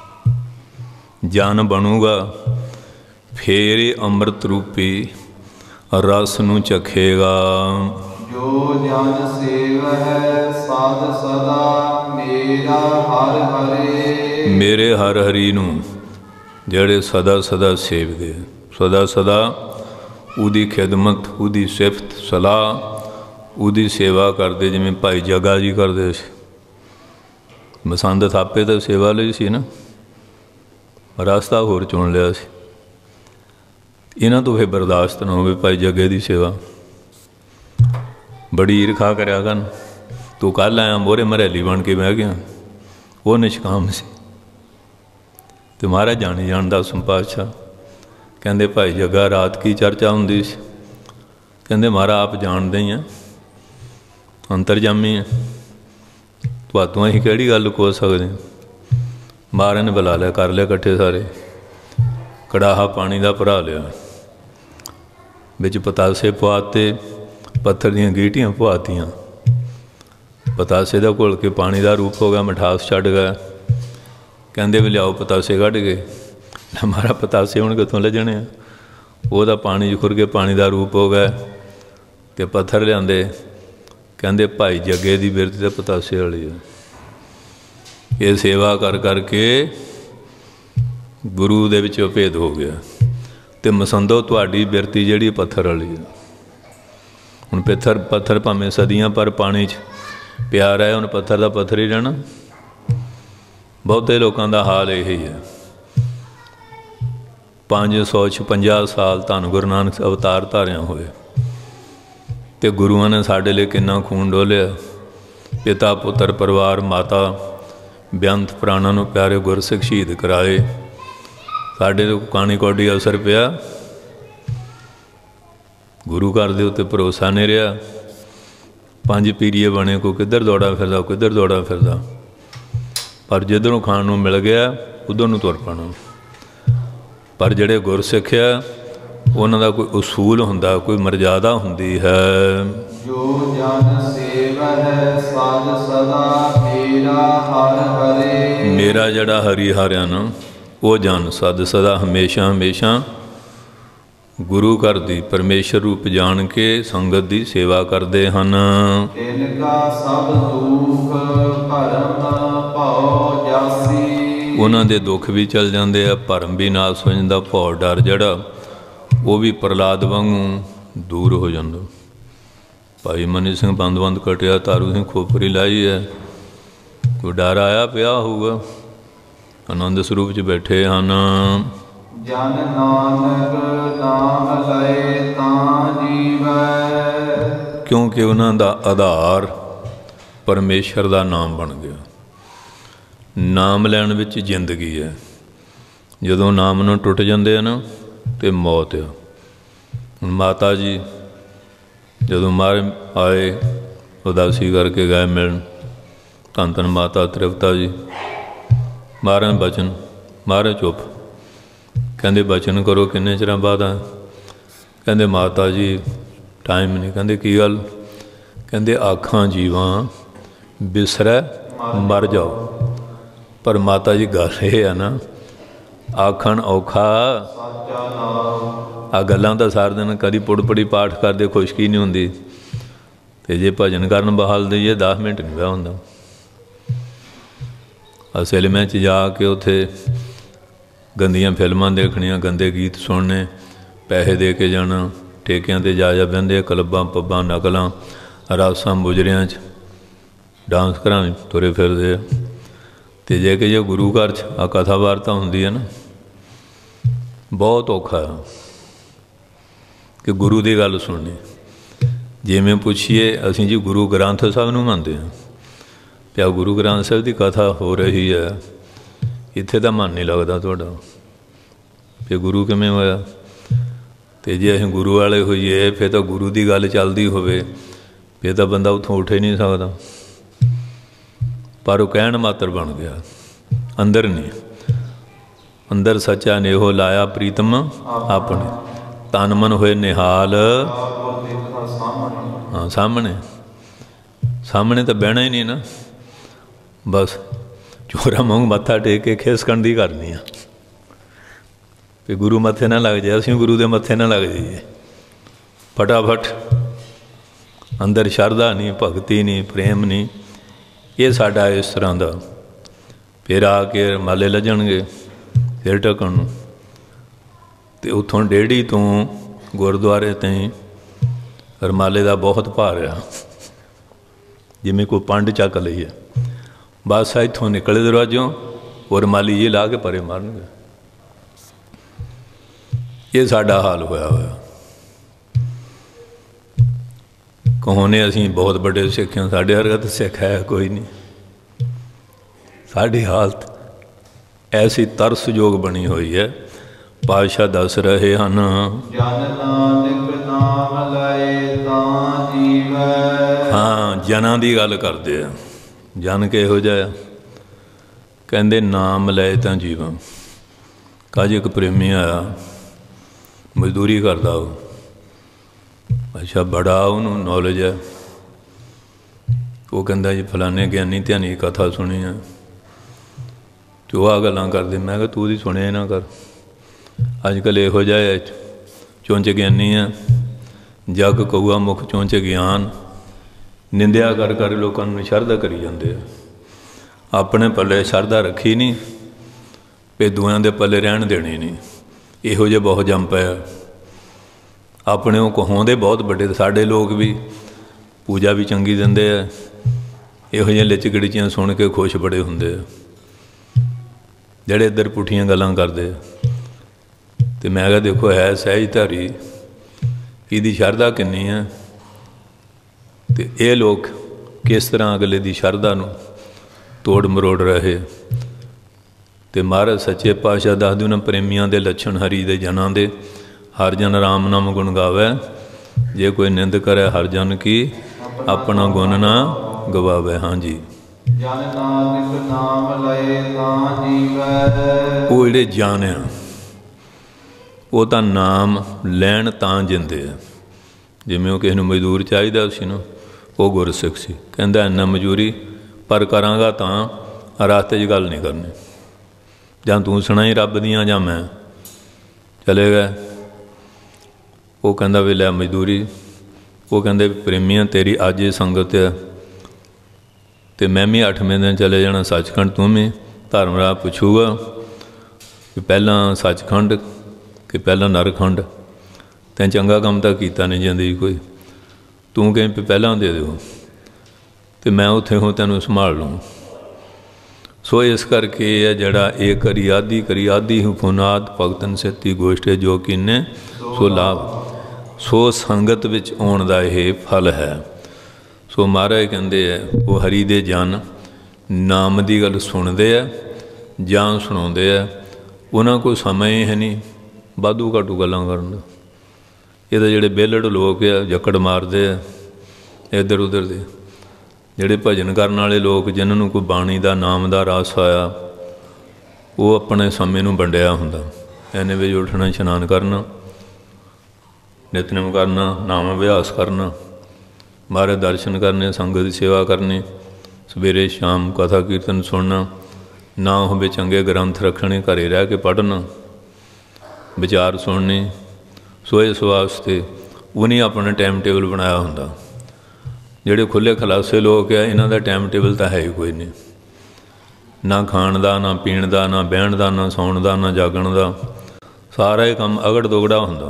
ਜਨ ਬਣੂਗਾ ਫੇਰ ਇਹ ਅੰਮ੍ਰਿਤ ਰੂਪੀ ਰਸ ਨੂੰ ਚਖੇਗਾ। ਜੋ ਜਨ ਸੇਵ ਹੈ ਸਾਧ ਸਦਾ ਮੇਰਾ ਹਰ ਹਰੇ। ਮੇਰੇ ਹਰ ਹਰੀ ਨੂੰ ਜਿਹੜੇ ਸਦਾ ਸਦਾ ਸੇਵਦੇ, ਸਦਾ ਸਦਾ ਉਹਦੀ ਖਿਦਮਤ, ਉਹਦੀ ਸਿਫਤ ਸਲਾਹ, ਉਹਦੀ ਸੇਵਾ ਕਰਦੇ, ਜਿਵੇਂ ਭਾਈ ਜਗਾ ਜੀ ਕਰਦੇ ਸੀ। ਮਸੰਦ ਥਾਪੇ ਤਾਂ ਸੇਵਾ ਲਈ ਸੀ ਨਾ, ਰਸਤਾ ਹੋਰ ਚੁਣ ਲਿਆ ਸੀ। ਇਹਨਾਂ ਤੋਂ ਫਿਰ ਬਰਦਾਸ਼ਤ ਨਾ ਹੋਵੇ ਭਾਈ ਜਗੇ ਦੀ ਸੇਵਾ। ਬੜੀ ਈਰਖਾ ਕਰਿਆ ਕਰਨ, ਤੂੰ ਕੱਲ੍ਹ ਆਇਆ ਮੋਹਰੇ ਮਰੈਲੀ ਬਣ ਕੇ ਬਹਿ ਗਿਆ। ਉਹ ਨਿਸ਼ਕਾਮ ਸੀ। ਅਤੇ ਮਹਾਰਾਜ ਜਾਣੀ ਜਾਣਦਾ ਸੰਪਾਤਸ਼ਾਹ ਕਹਿੰਦੇ ਭਾਈ ਜੱਗਾ ਰਾਤ ਕੀ ਚਰਚਾ ਹੁੰਦੀ ਸੀ? ਕਹਿੰਦੇ ਮਹਾਰਾਜ ਆਪ ਜਾਣਦੇ ਹੀ ਆ, ਅੰਤਰਜਾਮੀ ਆ, ਤੁਹਾਤੋਂ ਅਸੀਂ ਕਿਹੜੀ ਗੱਲ ਲੁਕੋ ਸਕਦੇ ਹਾਂ। ਮਹਾਰਾਜ ਨੇ ਬੁਲਾ ਲਿਆ, ਕਰ ਲਿਆ ਇਕੱਠੇ ਸਾਰੇ, ਕੜਾਹਾ ਪਾਣੀ ਦਾ ਭਰਾ ਲਿਆ, ਵਿੱਚ ਪਤਾਸੇ ਪਵਾਤੇ, ਪੱਥਰ ਦੀਆਂ ਗੀਟੀਆਂ ਪਵਾਤੀਆਂ। ਪਤਾਸੇ ਦਾ ਘੁਲ ਕੇ ਪਾਣੀ ਦਾ ਰੂਪ ਹੋ ਗਿਆ, ਮਿਠਾਸ ਛੱਡ ਗਿਆ। ਕਹਿੰਦੇ ਵੀ ਲਿਆਓ ਪਤਾਸੇ ਕੱਢ ਕੇ। ਮਾਰਾ ਪਤਾਸੇ ਹੁਣ ਕਿੱਥੋਂ ਲੱਜਣੇ ਆ? ਉਹਦਾ ਪਾਣੀ 'ਚ ਖੁਰ ਕੇ ਪਾਣੀ ਦਾ ਰੂਪ ਹੋ ਗਿਆ। ਅਤੇ ਪੱਥਰ ਲਿਆਂਦੇ, ਕਹਿੰਦੇ ਭਾਈ ਜੱਗੇ ਦੀ ਬਿਰਤੀ ਤਾਂ ਪਤਾਸੇ ਵਾਲੀ ਆ। ਇਹ ਸੇਵਾ ਕਰ ਕਰਕੇ ਗੁਰੂ ਦੇ ਵਿੱਚ ਭੇਦ ਹੋ ਗਿਆ। ਅਤੇ ਮਸੰਦੋ ਤੁਹਾਡੀ ਬਿਰਤੀ ਜਿਹੜੀ ਪੱਥਰ ਵਾਲੀ ਆ। ਹੁਣ ਪੱਥਰ ਪੱਥਰ ਭਾਵੇਂ ਸਦੀਆਂ ਪਰ ਪਾਣੀ 'ਚ ਪਿਆ ਰਿਹਾ, ਹੁਣ ਪੱਥਰ ਦਾ ਪੱਥਰ ਹੀ ਰਹਿਣਾ। ਬਹੁਤੇ ਲੋਕਾਂ ਦਾ ਹਾਲ ਇਹ ਹੀ ਹੈ। ਪੰਜ ਸੌ ਛਪੰਜਾ ਸਾਲ ਧੰਨ ਗੁਰੂ ਨਾਨਕ ਅਵਤਾਰ ਧਾਰਿਆ ਹੋਏ, ਅਤੇ ਗੁਰੂਆਂ ਨੇ ਸਾਡੇ ਲਈ ਕਿੰਨਾ ਖੂਨ ਡੋਲਿਆ। ਪਿਤਾ ਪੁੱਤਰ ਪਰਿਵਾਰ ਮਾਤਾ ਬੇਅੰਤ ਪ੍ਰਾਣਾਂ ਨੂੰ ਪਿਆਰੇ ਗੁਰਸਿੱਖ ਸ਼ਹੀਦ ਕਰਾਏ। ਸਾਡੇ ਤੋਂ ਕਾਣੀ ਕੌਡੀ ਅਸਰ ਪਿਆ, ਗੁਰੂ ਘਰ ਦੇ ਉੱਤੇ ਭਰੋਸਾ ਨਹੀਂ ਰਿਹਾ। ਪੰਜ ਪੀਰੀਏ ਬਣੇ, ਕੋਈ ਕਿੱਧਰ ਦੌੜਾ ਫਿਰਦਾ, ਕੋਈ ਕਿੱਧਰ ਦੌੜਾ ਫਿਰਦਾ। ਪਰ ਜਿੱਧਰੋਂ ਖਾਣ ਨੂੰ ਮਿਲ ਗਿਆ ਉੱਧਰ ਨੂੰ ਤੁਰ ਪੈਣਾ। ਪਰ ਜਿਹੜੇ ਗੁਰਸਿੱਖ ਆ ਉਹਨਾਂ ਦਾ ਕੋਈ ਉਸੂਲ ਹੁੰਦਾ, ਕੋਈ ਮਰਜ਼ਾਦਾ ਹੁੰਦੀ ਹੈ। ਜੋ ਜਨ ਸੇਵ ਹੈ ਸਾਧ ਸਦਾ ਮੇਰਾ ਹਰ ਹਰੇ। ਮੇਰਾ ਜਿਹੜਾ ਹਰੀ ਹਾਰਿਆ ਨਾ, ਉਹ ਜਨ ਸਦ ਸਦਾ ਹਮੇਸ਼ਾ ਹਮੇਸ਼ਾ ਗੁਰੂ ਘਰ ਦੀ ਪਰਮੇਸ਼ਰ ਰੂਪ ਜਾਣ ਕੇ ਸੰਗਤ ਦੀ ਸੇਵਾ ਕਰਦੇ ਹਨ। ਇਨਕਾ ਸਭ ਦੁੱਖ ਭਰਮ ਭਉ ਜਾਸੀ। ਉਹਨਾਂ ਦੇ ਦੁੱਖ ਵੀ ਚਲ ਜਾਂਦੇ ਆ, ਭਰਮ ਵੀ ਨਾਸ ਹੋ ਜਾਂਦਾ, ਭੌ ਡਰ ਜਿਹੜਾ ਉਹ ਵੀ ਪ੍ਰਹਲਾਦ ਵਾਂਗੂ ਦੂਰ ਹੋ ਜਾਂਦਾ। ਭਾਈ ਮਨੀ ਸਿੰਘ ਬੰਦ ਬੰਦ ਕਟਿਆ, ਤਾਰੂ ਸਿੰਘ ਖੋਪਰੀ ਲਾਈ ਹੈ। ਕੋਈ ਡਰ ਆਇਆ ਪਿਆ ਹੋਊਗਾ, ਆਨੰਦ ਸਰੂਪ 'ਚ ਬੈਠੇ ਹਨ। ਜਨ ਨਾਨਕ ਨਾਮ ਲਏ ਤਾਂ ਜੀਵੈ। ਕਿਉਂਕਿ ਉਹਨਾਂ ਦਾ ਆਧਾਰ ਪਰਮੇਸ਼ਰ ਦਾ ਨਾਮ ਬਣ ਗਿਆ। ਨਾਮ ਲੈਣ ਵਿੱਚ ਜ਼ਿੰਦਗੀ ਹੈ। ਜਦੋਂ ਨਾਮ ਨੂੰ ਟੁੱਟ ਜਾਂਦੇ ਆ ਨਾ ਅਤੇ ਮੌਤ ਆ। ਹੁਣ ਮਾਤਾ ਜੀ ਜਦੋਂ ਮਾਰੇ ਆਏ, ਉਦਾਸੀ ਕਰਕੇ ਗਏ ਮਿਲਣ, ਧੰਨ ਧੰਨ ਮਾਤਾ ਤ੍ਰਿਪਤਾ ਜੀ। ਮਹਾਰਾਜ ਬਚਨ, ਮਹਾਰਾਜ ਚੁੱਪ। ਕਹਿੰਦੇ ਬਚਨ ਕਰੋ, ਕਿੰਨੇ ਚਿਰਾਂ ਬਾਅਦ ਆ? ਕਹਿੰਦੇ ਮਾਤਾ ਜੀ ਟਾਈਮ ਨਹੀਂ। ਕਹਿੰਦੇ ਕੀ ਗੱਲ? ਕਹਿੰਦੇ ਆਖਾਂ ਜੀਵਾਂ ਬਿਸਰੈ ਮਰ ਜਾਓ। ਪਰ ਮਾਤਾ ਜੀ ਗੱਲ ਇਹ ਆ ਨਾ, ਆਖਣ ਔਖਾ, ਆ ਗੱਲਾਂ ਤਾਂ ਸਾਰਾ ਦਿਨ ਕਦੀ ਪੁੜ ਪੜੀ ਪਾਠ ਕਰਦੇ ਖੁਸ਼ਕੀ ਨਹੀਂ ਹੁੰਦੀ, ਅਤੇ ਜੇ ਭਜਨ ਕਰਨ ਬਹਾਲ ਦਈਏ ਦਸ ਮਿੰਟ ਨਹੀਂ ਵਿਆਹ ਹੁੰਦਾ। ਫਿਲਮਾਂ 'ਚ ਜਾ ਕੇ ਉੱਥੇ ਗੰਦੀਆਂ ਫਿਲਮਾਂ ਦੇਖਣੀਆਂ, ਗੰਦੇ ਗੀਤ ਸੁਣਨੇ, ਪੈਸੇ ਦੇ ਕੇ ਜਾਣਾ, ਠੇਕਿਆਂ 'ਤੇ ਜਾ ਜਾ ਬਹਿੰਦੇ, ਕਲੱਬਾਂ ਪੱਬਾਂ ਨਕਲਾਂ ਰਾਸਾਂ ਮੁਜਰਿਆਂ 'ਚ ਡਾਂਸ ਘਰਾਂ ਤੁਰੇ ਫਿਰਦੇ ਆ। ਅਤੇ ਜੇ ਕਿ ਜੇ ਗੁਰੂ ਘਰ 'ਚ ਆ ਕਥਾ ਵਾਰਤਾ ਹੁੰਦੀ ਹੈ ਨਾ, ਬਹੁਤ ਔਖਾ ਆ। कि गुरु की गल सुननी। जिमें पुछिए असीं जी गुरु ग्रंथ साहब नूं मनदे हां, पिया गुरु ग्रंथ साहब की कथा हो रही है, इत्थे तां मन नहीं लगदा तुहाडा, फिर गुरु किवें होया? तो जे असीं गुरु वाले होईए फिर तो गुरु की गल चलदी होवे, फिर तो बंदा उत्थों उठ ही नहीं सकदा। पर वो कहण मात्र बन गया, अंदर नहीं। अंदर सच्चा नेहो लाया प्रीतम अपने, तन मन होए निहाल हाँ सामने। सामने तो बहना ही नहीं ना, बस चोरा मूँह मत्था टेक के खिसकण दी करनी आ कि गुरु मत्थे ना लग जाए, असीं गुरु दे मत्थे ना लग जाइए। फटाफट अंदर शरधा नहीं, भगती नहीं, प्रेम नहीं, ये साडा इस तरह का। फिर आके माले लजणगे फिर ढकण नूं, ते उत्थों डेढ़ी तो गुरुद्वारे ताईं रमाले का बहुत भार रहा, जिमें कोई पंड चक लईए। बस इत्थों निकले दरवाजों और रमाली ये ला के परे मारनगे। ये साडा हाल होया होया। कहोने असीं बहुत बड़े सिख हैं, साडे वर्गा तो सिख है कोई नहीं। साडी हालत ऐसी तरसयोग बनी हुई है। पातशाह दस रहे हैं, जन नानक नाम लए तां जीवै। हाँ जना की गल करते हैं। जन किहो जिहा? कहंदे नाम लए तां जीवां। कज एक प्रेमी आया, मजदूरी करदा, अच्छा बड़ा उन्होंने नॉलेज है। वो कहता जी फलाने ज्ञानी ध्यानी की कथा सुनी है, तो आ गल्लां करदे। मैं कहा तू दी सुने ना कर, अजकल इहो जिहा चुंच ज्ञानी है, जग कौआ मुख चुंच ज्ञान, निंदिया कर कर लोगों नूं शरधा करी जांदे आ। अपने पल्ले शरधा रखी नहीं, पे दूआं दे पल्ले रहन देनी नहीं। इहो जिहे बहुत जम पिया। अपने वो कहाउंदे बहुत बड़े, साडे लोग भी पूजा भी चंगी दिंदे आ, इहो जिहियां लिच गिड़चियां सुन के खुश बड़े हुंदे आ, जिहड़े इधर पुठियां गल्लां करदे। ते मैं कहा देखो है सहजधारी, इहदी शरधा किन्नी है, ते ये लोग किस तरह अगले दी शरधा नूं तोड़ मरोड़ रहे। ते महाराज सच्चे पातशाह दस दिन प्रेमियां दे लक्षण हरि दे जनां दे। हर जन राम नाम गुण गावै, जे कोई निंद करे हर जन की, अपना गुण ना गवावै। हाँ जी, जन नानक नाम लए तां जीवै। वो जिहड़े जन आ, वो तां नाम लैण तां जिंदे आ। जिवें वो किसी नूं मजदूर चाहीदा सी ना, वो गुरसिख सी, कहंदा इन्ना मजूरी पर करांगा तां रास्ते च गल नहीं करनी, जां तूं सुणाई रब दियां जां मैं। चले गए। वो कहंदा वे लै मजदूरी। वो कहंदे प्रेमियां तेरी अज ये संगत है, तो मैं भी अठवें दिन चले जाना सचखंड। तू भी धर्मराज पुछूगा कि पहला सचखंड कि पहला नरखंड, तैं चंगा काम तो कीता नहीं जिंदगी कोई, तू कहीं पहला दे दो तो मैं उत्थे हो तैनूं संभाल लूँ। सो इस करके है जड़ा एक करी आदि करी आदि हूँ फुनाद भगतन सेती गोष्ठे जो किन्ने सो लाभ। सो संगत विच आउण दा यह फल है। सो महाराज कहते हैं वो हरि दे जन नाम की गल सुनते हैं जां सुणाते हैं, उन्होंने कोई समय ही है नहीं वाधू घाटू गल्लां करन दा। ये तो जिहड़े बेलड़ लोग आ जकड़ मारते हैं इधर उधर दे, जिहड़े भजन करने वाले लोग जिन्होंने कोई बाणी का नाम का रस आया, वो अपने समय नूं वंडिया हुंदा। इन्ने बजे उठना, इशनान करना, नितनेम करना, नाम अभ्यास करना, महाराज दर्शन करने, संगत की सेवा करनी, सवेरे शाम कथा कीर्तन सुनना, ना होवे चंगे ग्रंथ रखने, घरे रह के पढ़ना, विचार सुनने। सो इस वास्ते उन्हें अपना टाइम टेबल बनाया हुंदा। जिहड़े खुले खलासे लोग आ, इन्हां दा टाइम टेबल तो है ही कोई नहीं, ना खाण दा, ना पीण दा, ना बहण दा, ना सौण दा, ना जागण दा, सारा ही काम अगड़ दोगड़ा हुंदा।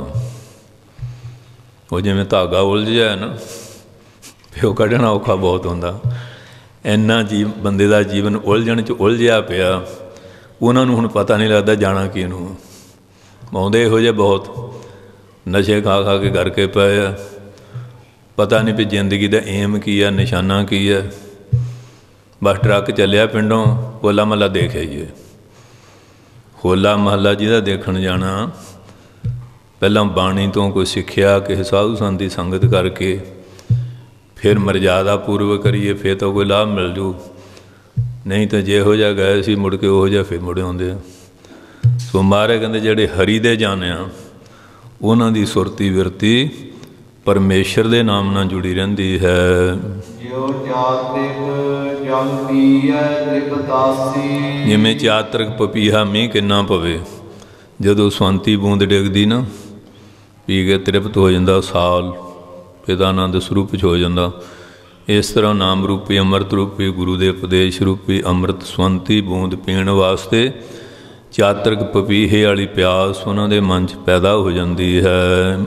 वो जिवें धागा उलझिया है ना, फिर कढ़ना औखा बहुत होंदा। इन्ना जी बंदे का जीवन उलझण च उलझिया पिया, उन्होंने हुण पता नहीं लगता जाना किनूं। आउंदे इहो जिहे बहुत, ਨਸ਼ੇ ਖਾ ਖਾ ਕੇ ਕਰਕੇ ਪਏ ਆ। ਪਤਾ ਨਹੀਂ ਵੀ ਜ਼ਿੰਦਗੀ ਦਾ ਏਮ ਕੀ ਹੈ, ਨਿਸ਼ਾਨਾ ਕੀ ਹੈ। ਬਸ ਟਰੱਕ ਚੱਲਿਆ ਪਿੰਡੋਂ, ਹੋਲਾ ਮਹੱਲਾ ਦੇਖ ਆਈਏ। ਹੋਲਾ ਮਹੱਲਾ ਜਿਹਦਾ ਦੇਖਣ ਜਾਣਾ, ਪਹਿਲਾਂ ਬਾਣੀ ਤੋਂ ਕੋਈ ਸਿੱਖਿਆ, ਕਿਸੇ ਸਾਧੂ ਸੰਤ ਦੀ ਸੰਗਤ ਕਰਕੇ ਫਿਰ ਮਰਜ਼ਾਦਾ ਪੂਰਵਕ ਕਰੀਏ, ਫਿਰ ਤਾਂ ਕੋਈ ਲਾਭ ਮਿਲ ਜੂ। ਨਹੀਂ ਤਾਂ ਜਿਹੋ ਜਿਹਾ ਗਏ ਸੀ ਮੁੜ ਕੇ ਉਹੋ ਜਿਹਾ ਫਿਰ ਮੁੜ ਆਉਂਦੇ ਆ। ਸੋ ਮਹਾਰਾਜ ਕਹਿੰਦੇ ਜਿਹੜੇ ਹਰੀ ਦੇ ਜਾਣਿਆ, ਉਹਨਾਂ ਦੀ ਸੁਰਤੀ ਵਿਰਤੀ ਪਰਮੇਸ਼ਰ ਦੇ ਨਾਮ ਨਾਲ ਜੁੜੀ ਰਹਿੰਦੀ ਹੈ। ਜਿਉ ਚਾਤ੍ਰਿਕ ਜਲ ਪੀਐ ਤ੍ਰਿਪਤਾਸੀ। ਜਿਵੇਂ ਚਾਤ੍ਰਿਕ ਪਪੀਹਾ ਮੀਂਹ ਕਿੰਨਾ ਪਵੇ, ਜਦੋਂ ਸਵੰਤੀ ਬੂੰਦ ਡਿੱਗਦੀ ਨਾ, ਪੀ ਕੇ ਤ੍ਰਿਪਤ ਹੋ ਜਾਂਦਾ, ਸਾਲ ਇਹਦਾ ਆਨੰਦ ਸਰੂਪ 'ਚ ਹੋ ਜਾਂਦਾ। ਇਸ ਤਰ੍ਹਾਂ ਨਾਮ ਰੂਪੀ ਅੰਮ੍ਰਿਤ ਰੂਪੀ ਗੁਰੂ ਦੇ ਉਪਦੇਸ਼ ਰੂਪੀ ਅੰਮ੍ਰਿਤ ਸਵੰਤੀ ਬੂੰਦ ਪੀਣ ਵਾਸਤੇ ਚਾਤ੍ਰਿਕ ਪਪੀਹੇ ਵਾਲੀ ਪਿਆਸ ਉਹਨਾਂ ਦੇ ਮਨ 'ਚ ਪੈਦਾ ਹੋ ਜਾਂਦੀ ਹੈ।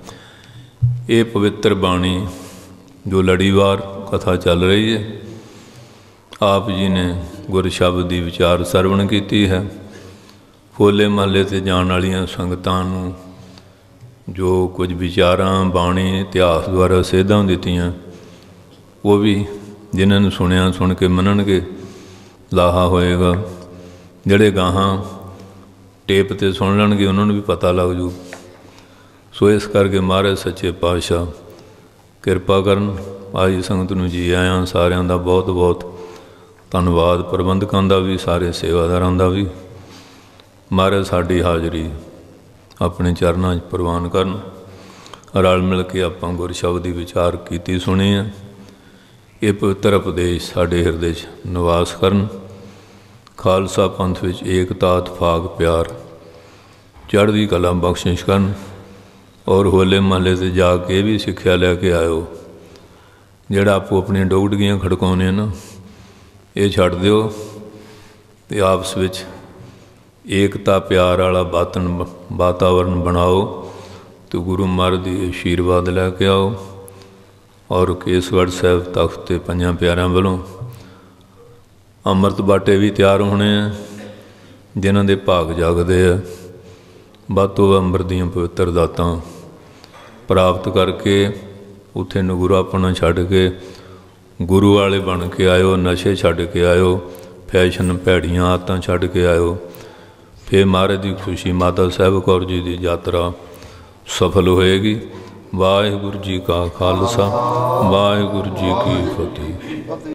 ਇਹ ਪਵਿੱਤਰ ਬਾਣੀ ਜੋ ਲੜੀਵਾਰ ਕਥਾ ਚੱਲ ਰਹੀ ਹੈ, ਆਪ ਜੀ ਨੇ ਗੁਰ ਸ਼ਬਦ ਦੀ ਵਿਚਾਰ ਸਰਵਣ ਕੀਤੀ ਹੈ। ਹੋਲੇ ਮਹੱਲੇ 'ਤੇ ਜਾਣ ਵਾਲੀਆਂ ਸੰਗਤਾਂ ਨੂੰ ਜੋ ਕੁਝ ਵਿਚਾਰਾਂ ਬਾਣੀ ਇਤਿਹਾਸ ਦੁਆਰਾ ਸੇਧਾਂ ਦਿੱਤੀਆਂ, ਉਹ ਵੀ ਜਿਨ੍ਹਾਂ ਨੂੰ ਸੁਣਿਆ ਸੁਣ ਕੇ ਮੰਨਣਗੇ ਲਾਹਾ ਹੋਏਗਾ। ਜਿਹੜੇ ਗਾਹਾਂ ਟੇਪ 'ਤੇ ਸੁਣ ਲੈਣਗੇ ਉਹਨਾਂ ਨੂੰ ਵੀ ਪਤਾ ਲੱਗ ਜੂ। ਸੋ ਇਸ ਕਰਕੇ ਮਹਾਰਾਜ ਸੱਚੇ ਪਾਤਸ਼ਾਹ ਕਿਰਪਾ ਕਰਨ। ਆਈ ਸੰਗਤ ਨੂੰ ਜੀ ਆਇਆਂ ਸਾਰਿਆਂ ਦਾ ਬਹੁਤ ਬਹੁਤ ਧੰਨਵਾਦ, ਪ੍ਰਬੰਧਕਾਂ ਦਾ ਵੀ, ਸਾਰੇ ਸੇਵਾਦਾਰਾਂ ਦਾ ਵੀ। ਮਹਾਰਾਜ ਸਾਡੀ ਹਾਜ਼ਰੀ ਆਪਣੇ ਚਰਨਾਂ 'ਚ ਪ੍ਰਵਾਨ ਕਰਨ। ਰਲ ਮਿਲ ਕੇ ਆਪਾਂ ਗੁਰ ਸ਼ਬਦ ਦੀ ਵਿਚਾਰ ਕੀਤੀ ਸੁਣੀ ਹੈ। ਇਹ ਪਵਿੱਤਰ ਉਪਦੇਸ਼ ਸਾਡੇ ਹਿਰਦੇ 'ਚ ਨਿਵਾਸ ਕਰਨ। ਖਾਲਸਾ ਪੰਥ ਵਿੱਚ ਏਕਤਾ ਇਤਫਾਕ ਪਿਆਰ ਚੜ੍ਹਦੀ ਕਲਾ ਬਖਸ਼ਿਸ਼ ਕਰਨ। ਔਰ ਹੋਲੇ ਮਹੱਲੇ 'ਤੇ ਜਾ ਕੇ ਇਹ ਵੀ ਸਿੱਖਿਆ ਲੈ ਕੇ ਆਇਓ, ਜਿਹੜਾ ਆਪੋ ਆਪਣੀਆਂ ਡੋਗਡਗੀਆਂ ਖੜਕਾਉਂਦੇ ਨਾ, ਇਹ ਛੱਡ ਦਿਓ ਅਤੇ ਆਪਸ ਵਿੱਚ ਏਕਤਾ ਪਿਆਰ ਵਾਲਾ ਬਾਤਨ ਵਾਤਾਵਰਨ ਬਣਾਓ ਅਤੇ ਗੁਰੂ ਮਹਾਰਾਜ ਦੀ ਆਸ਼ੀਰਵਾਦ ਲੈ ਕੇ ਆਓ। ਔਰ ਕੇਸਗੜ੍ਹ ਸਾਹਿਬ ਤਖਤ 'ਤੇ ਪੰਜਾਂ ਪਿਆਰਿਆਂ ਵੱਲੋਂ ਅੰਮ੍ਰਿਤ ਬਾਟੇ ਵੀ ਤਿਆਰ ਹੋਣੇ ਆ। ਜਿਨ੍ਹਾਂ ਦੇ ਭਾਗ ਜਾਗਦੇ ਆ, ਵੱਧ ਤੋਂ ਵੱਧ ਅੰਮ੍ਰਿਤ ਦੀਆਂ ਪਵਿੱਤਰ ਦਾਤਾਂ ਪ੍ਰਾਪਤ ਕਰਕੇ ਉੱਥੇ ਨਗੂਰਾਪਣਾ ਛੱਡ ਕੇ ਗੁਰੂ ਵਾਲੇ ਬਣ ਕੇ ਆਇਓ। ਨਸ਼ੇ ਛੱਡ ਕੇ ਆਇਓ, ਫੈਸ਼ਨ ਭੈੜੀਆਂ ਆਦਤਾਂ ਛੱਡ ਕੇ ਆਇਓ। ਫਿਰ ਮਹਾਰਾਜ ਦੀ ਖੁਸ਼ੀ ਮਾਤਾ ਸਾਹਿਬ ਕੌਰ ਜੀ ਦੀ ਯਾਤਰਾ ਸਫਲ ਹੋਏਗੀ। ਵਾਹਿਗੁਰੂ ਜੀ ਕਾ ਖਾਲਸਾ, ਵਾਹਿਗੁਰੂ ਜੀ ਕੀ ਫਤਿਹ।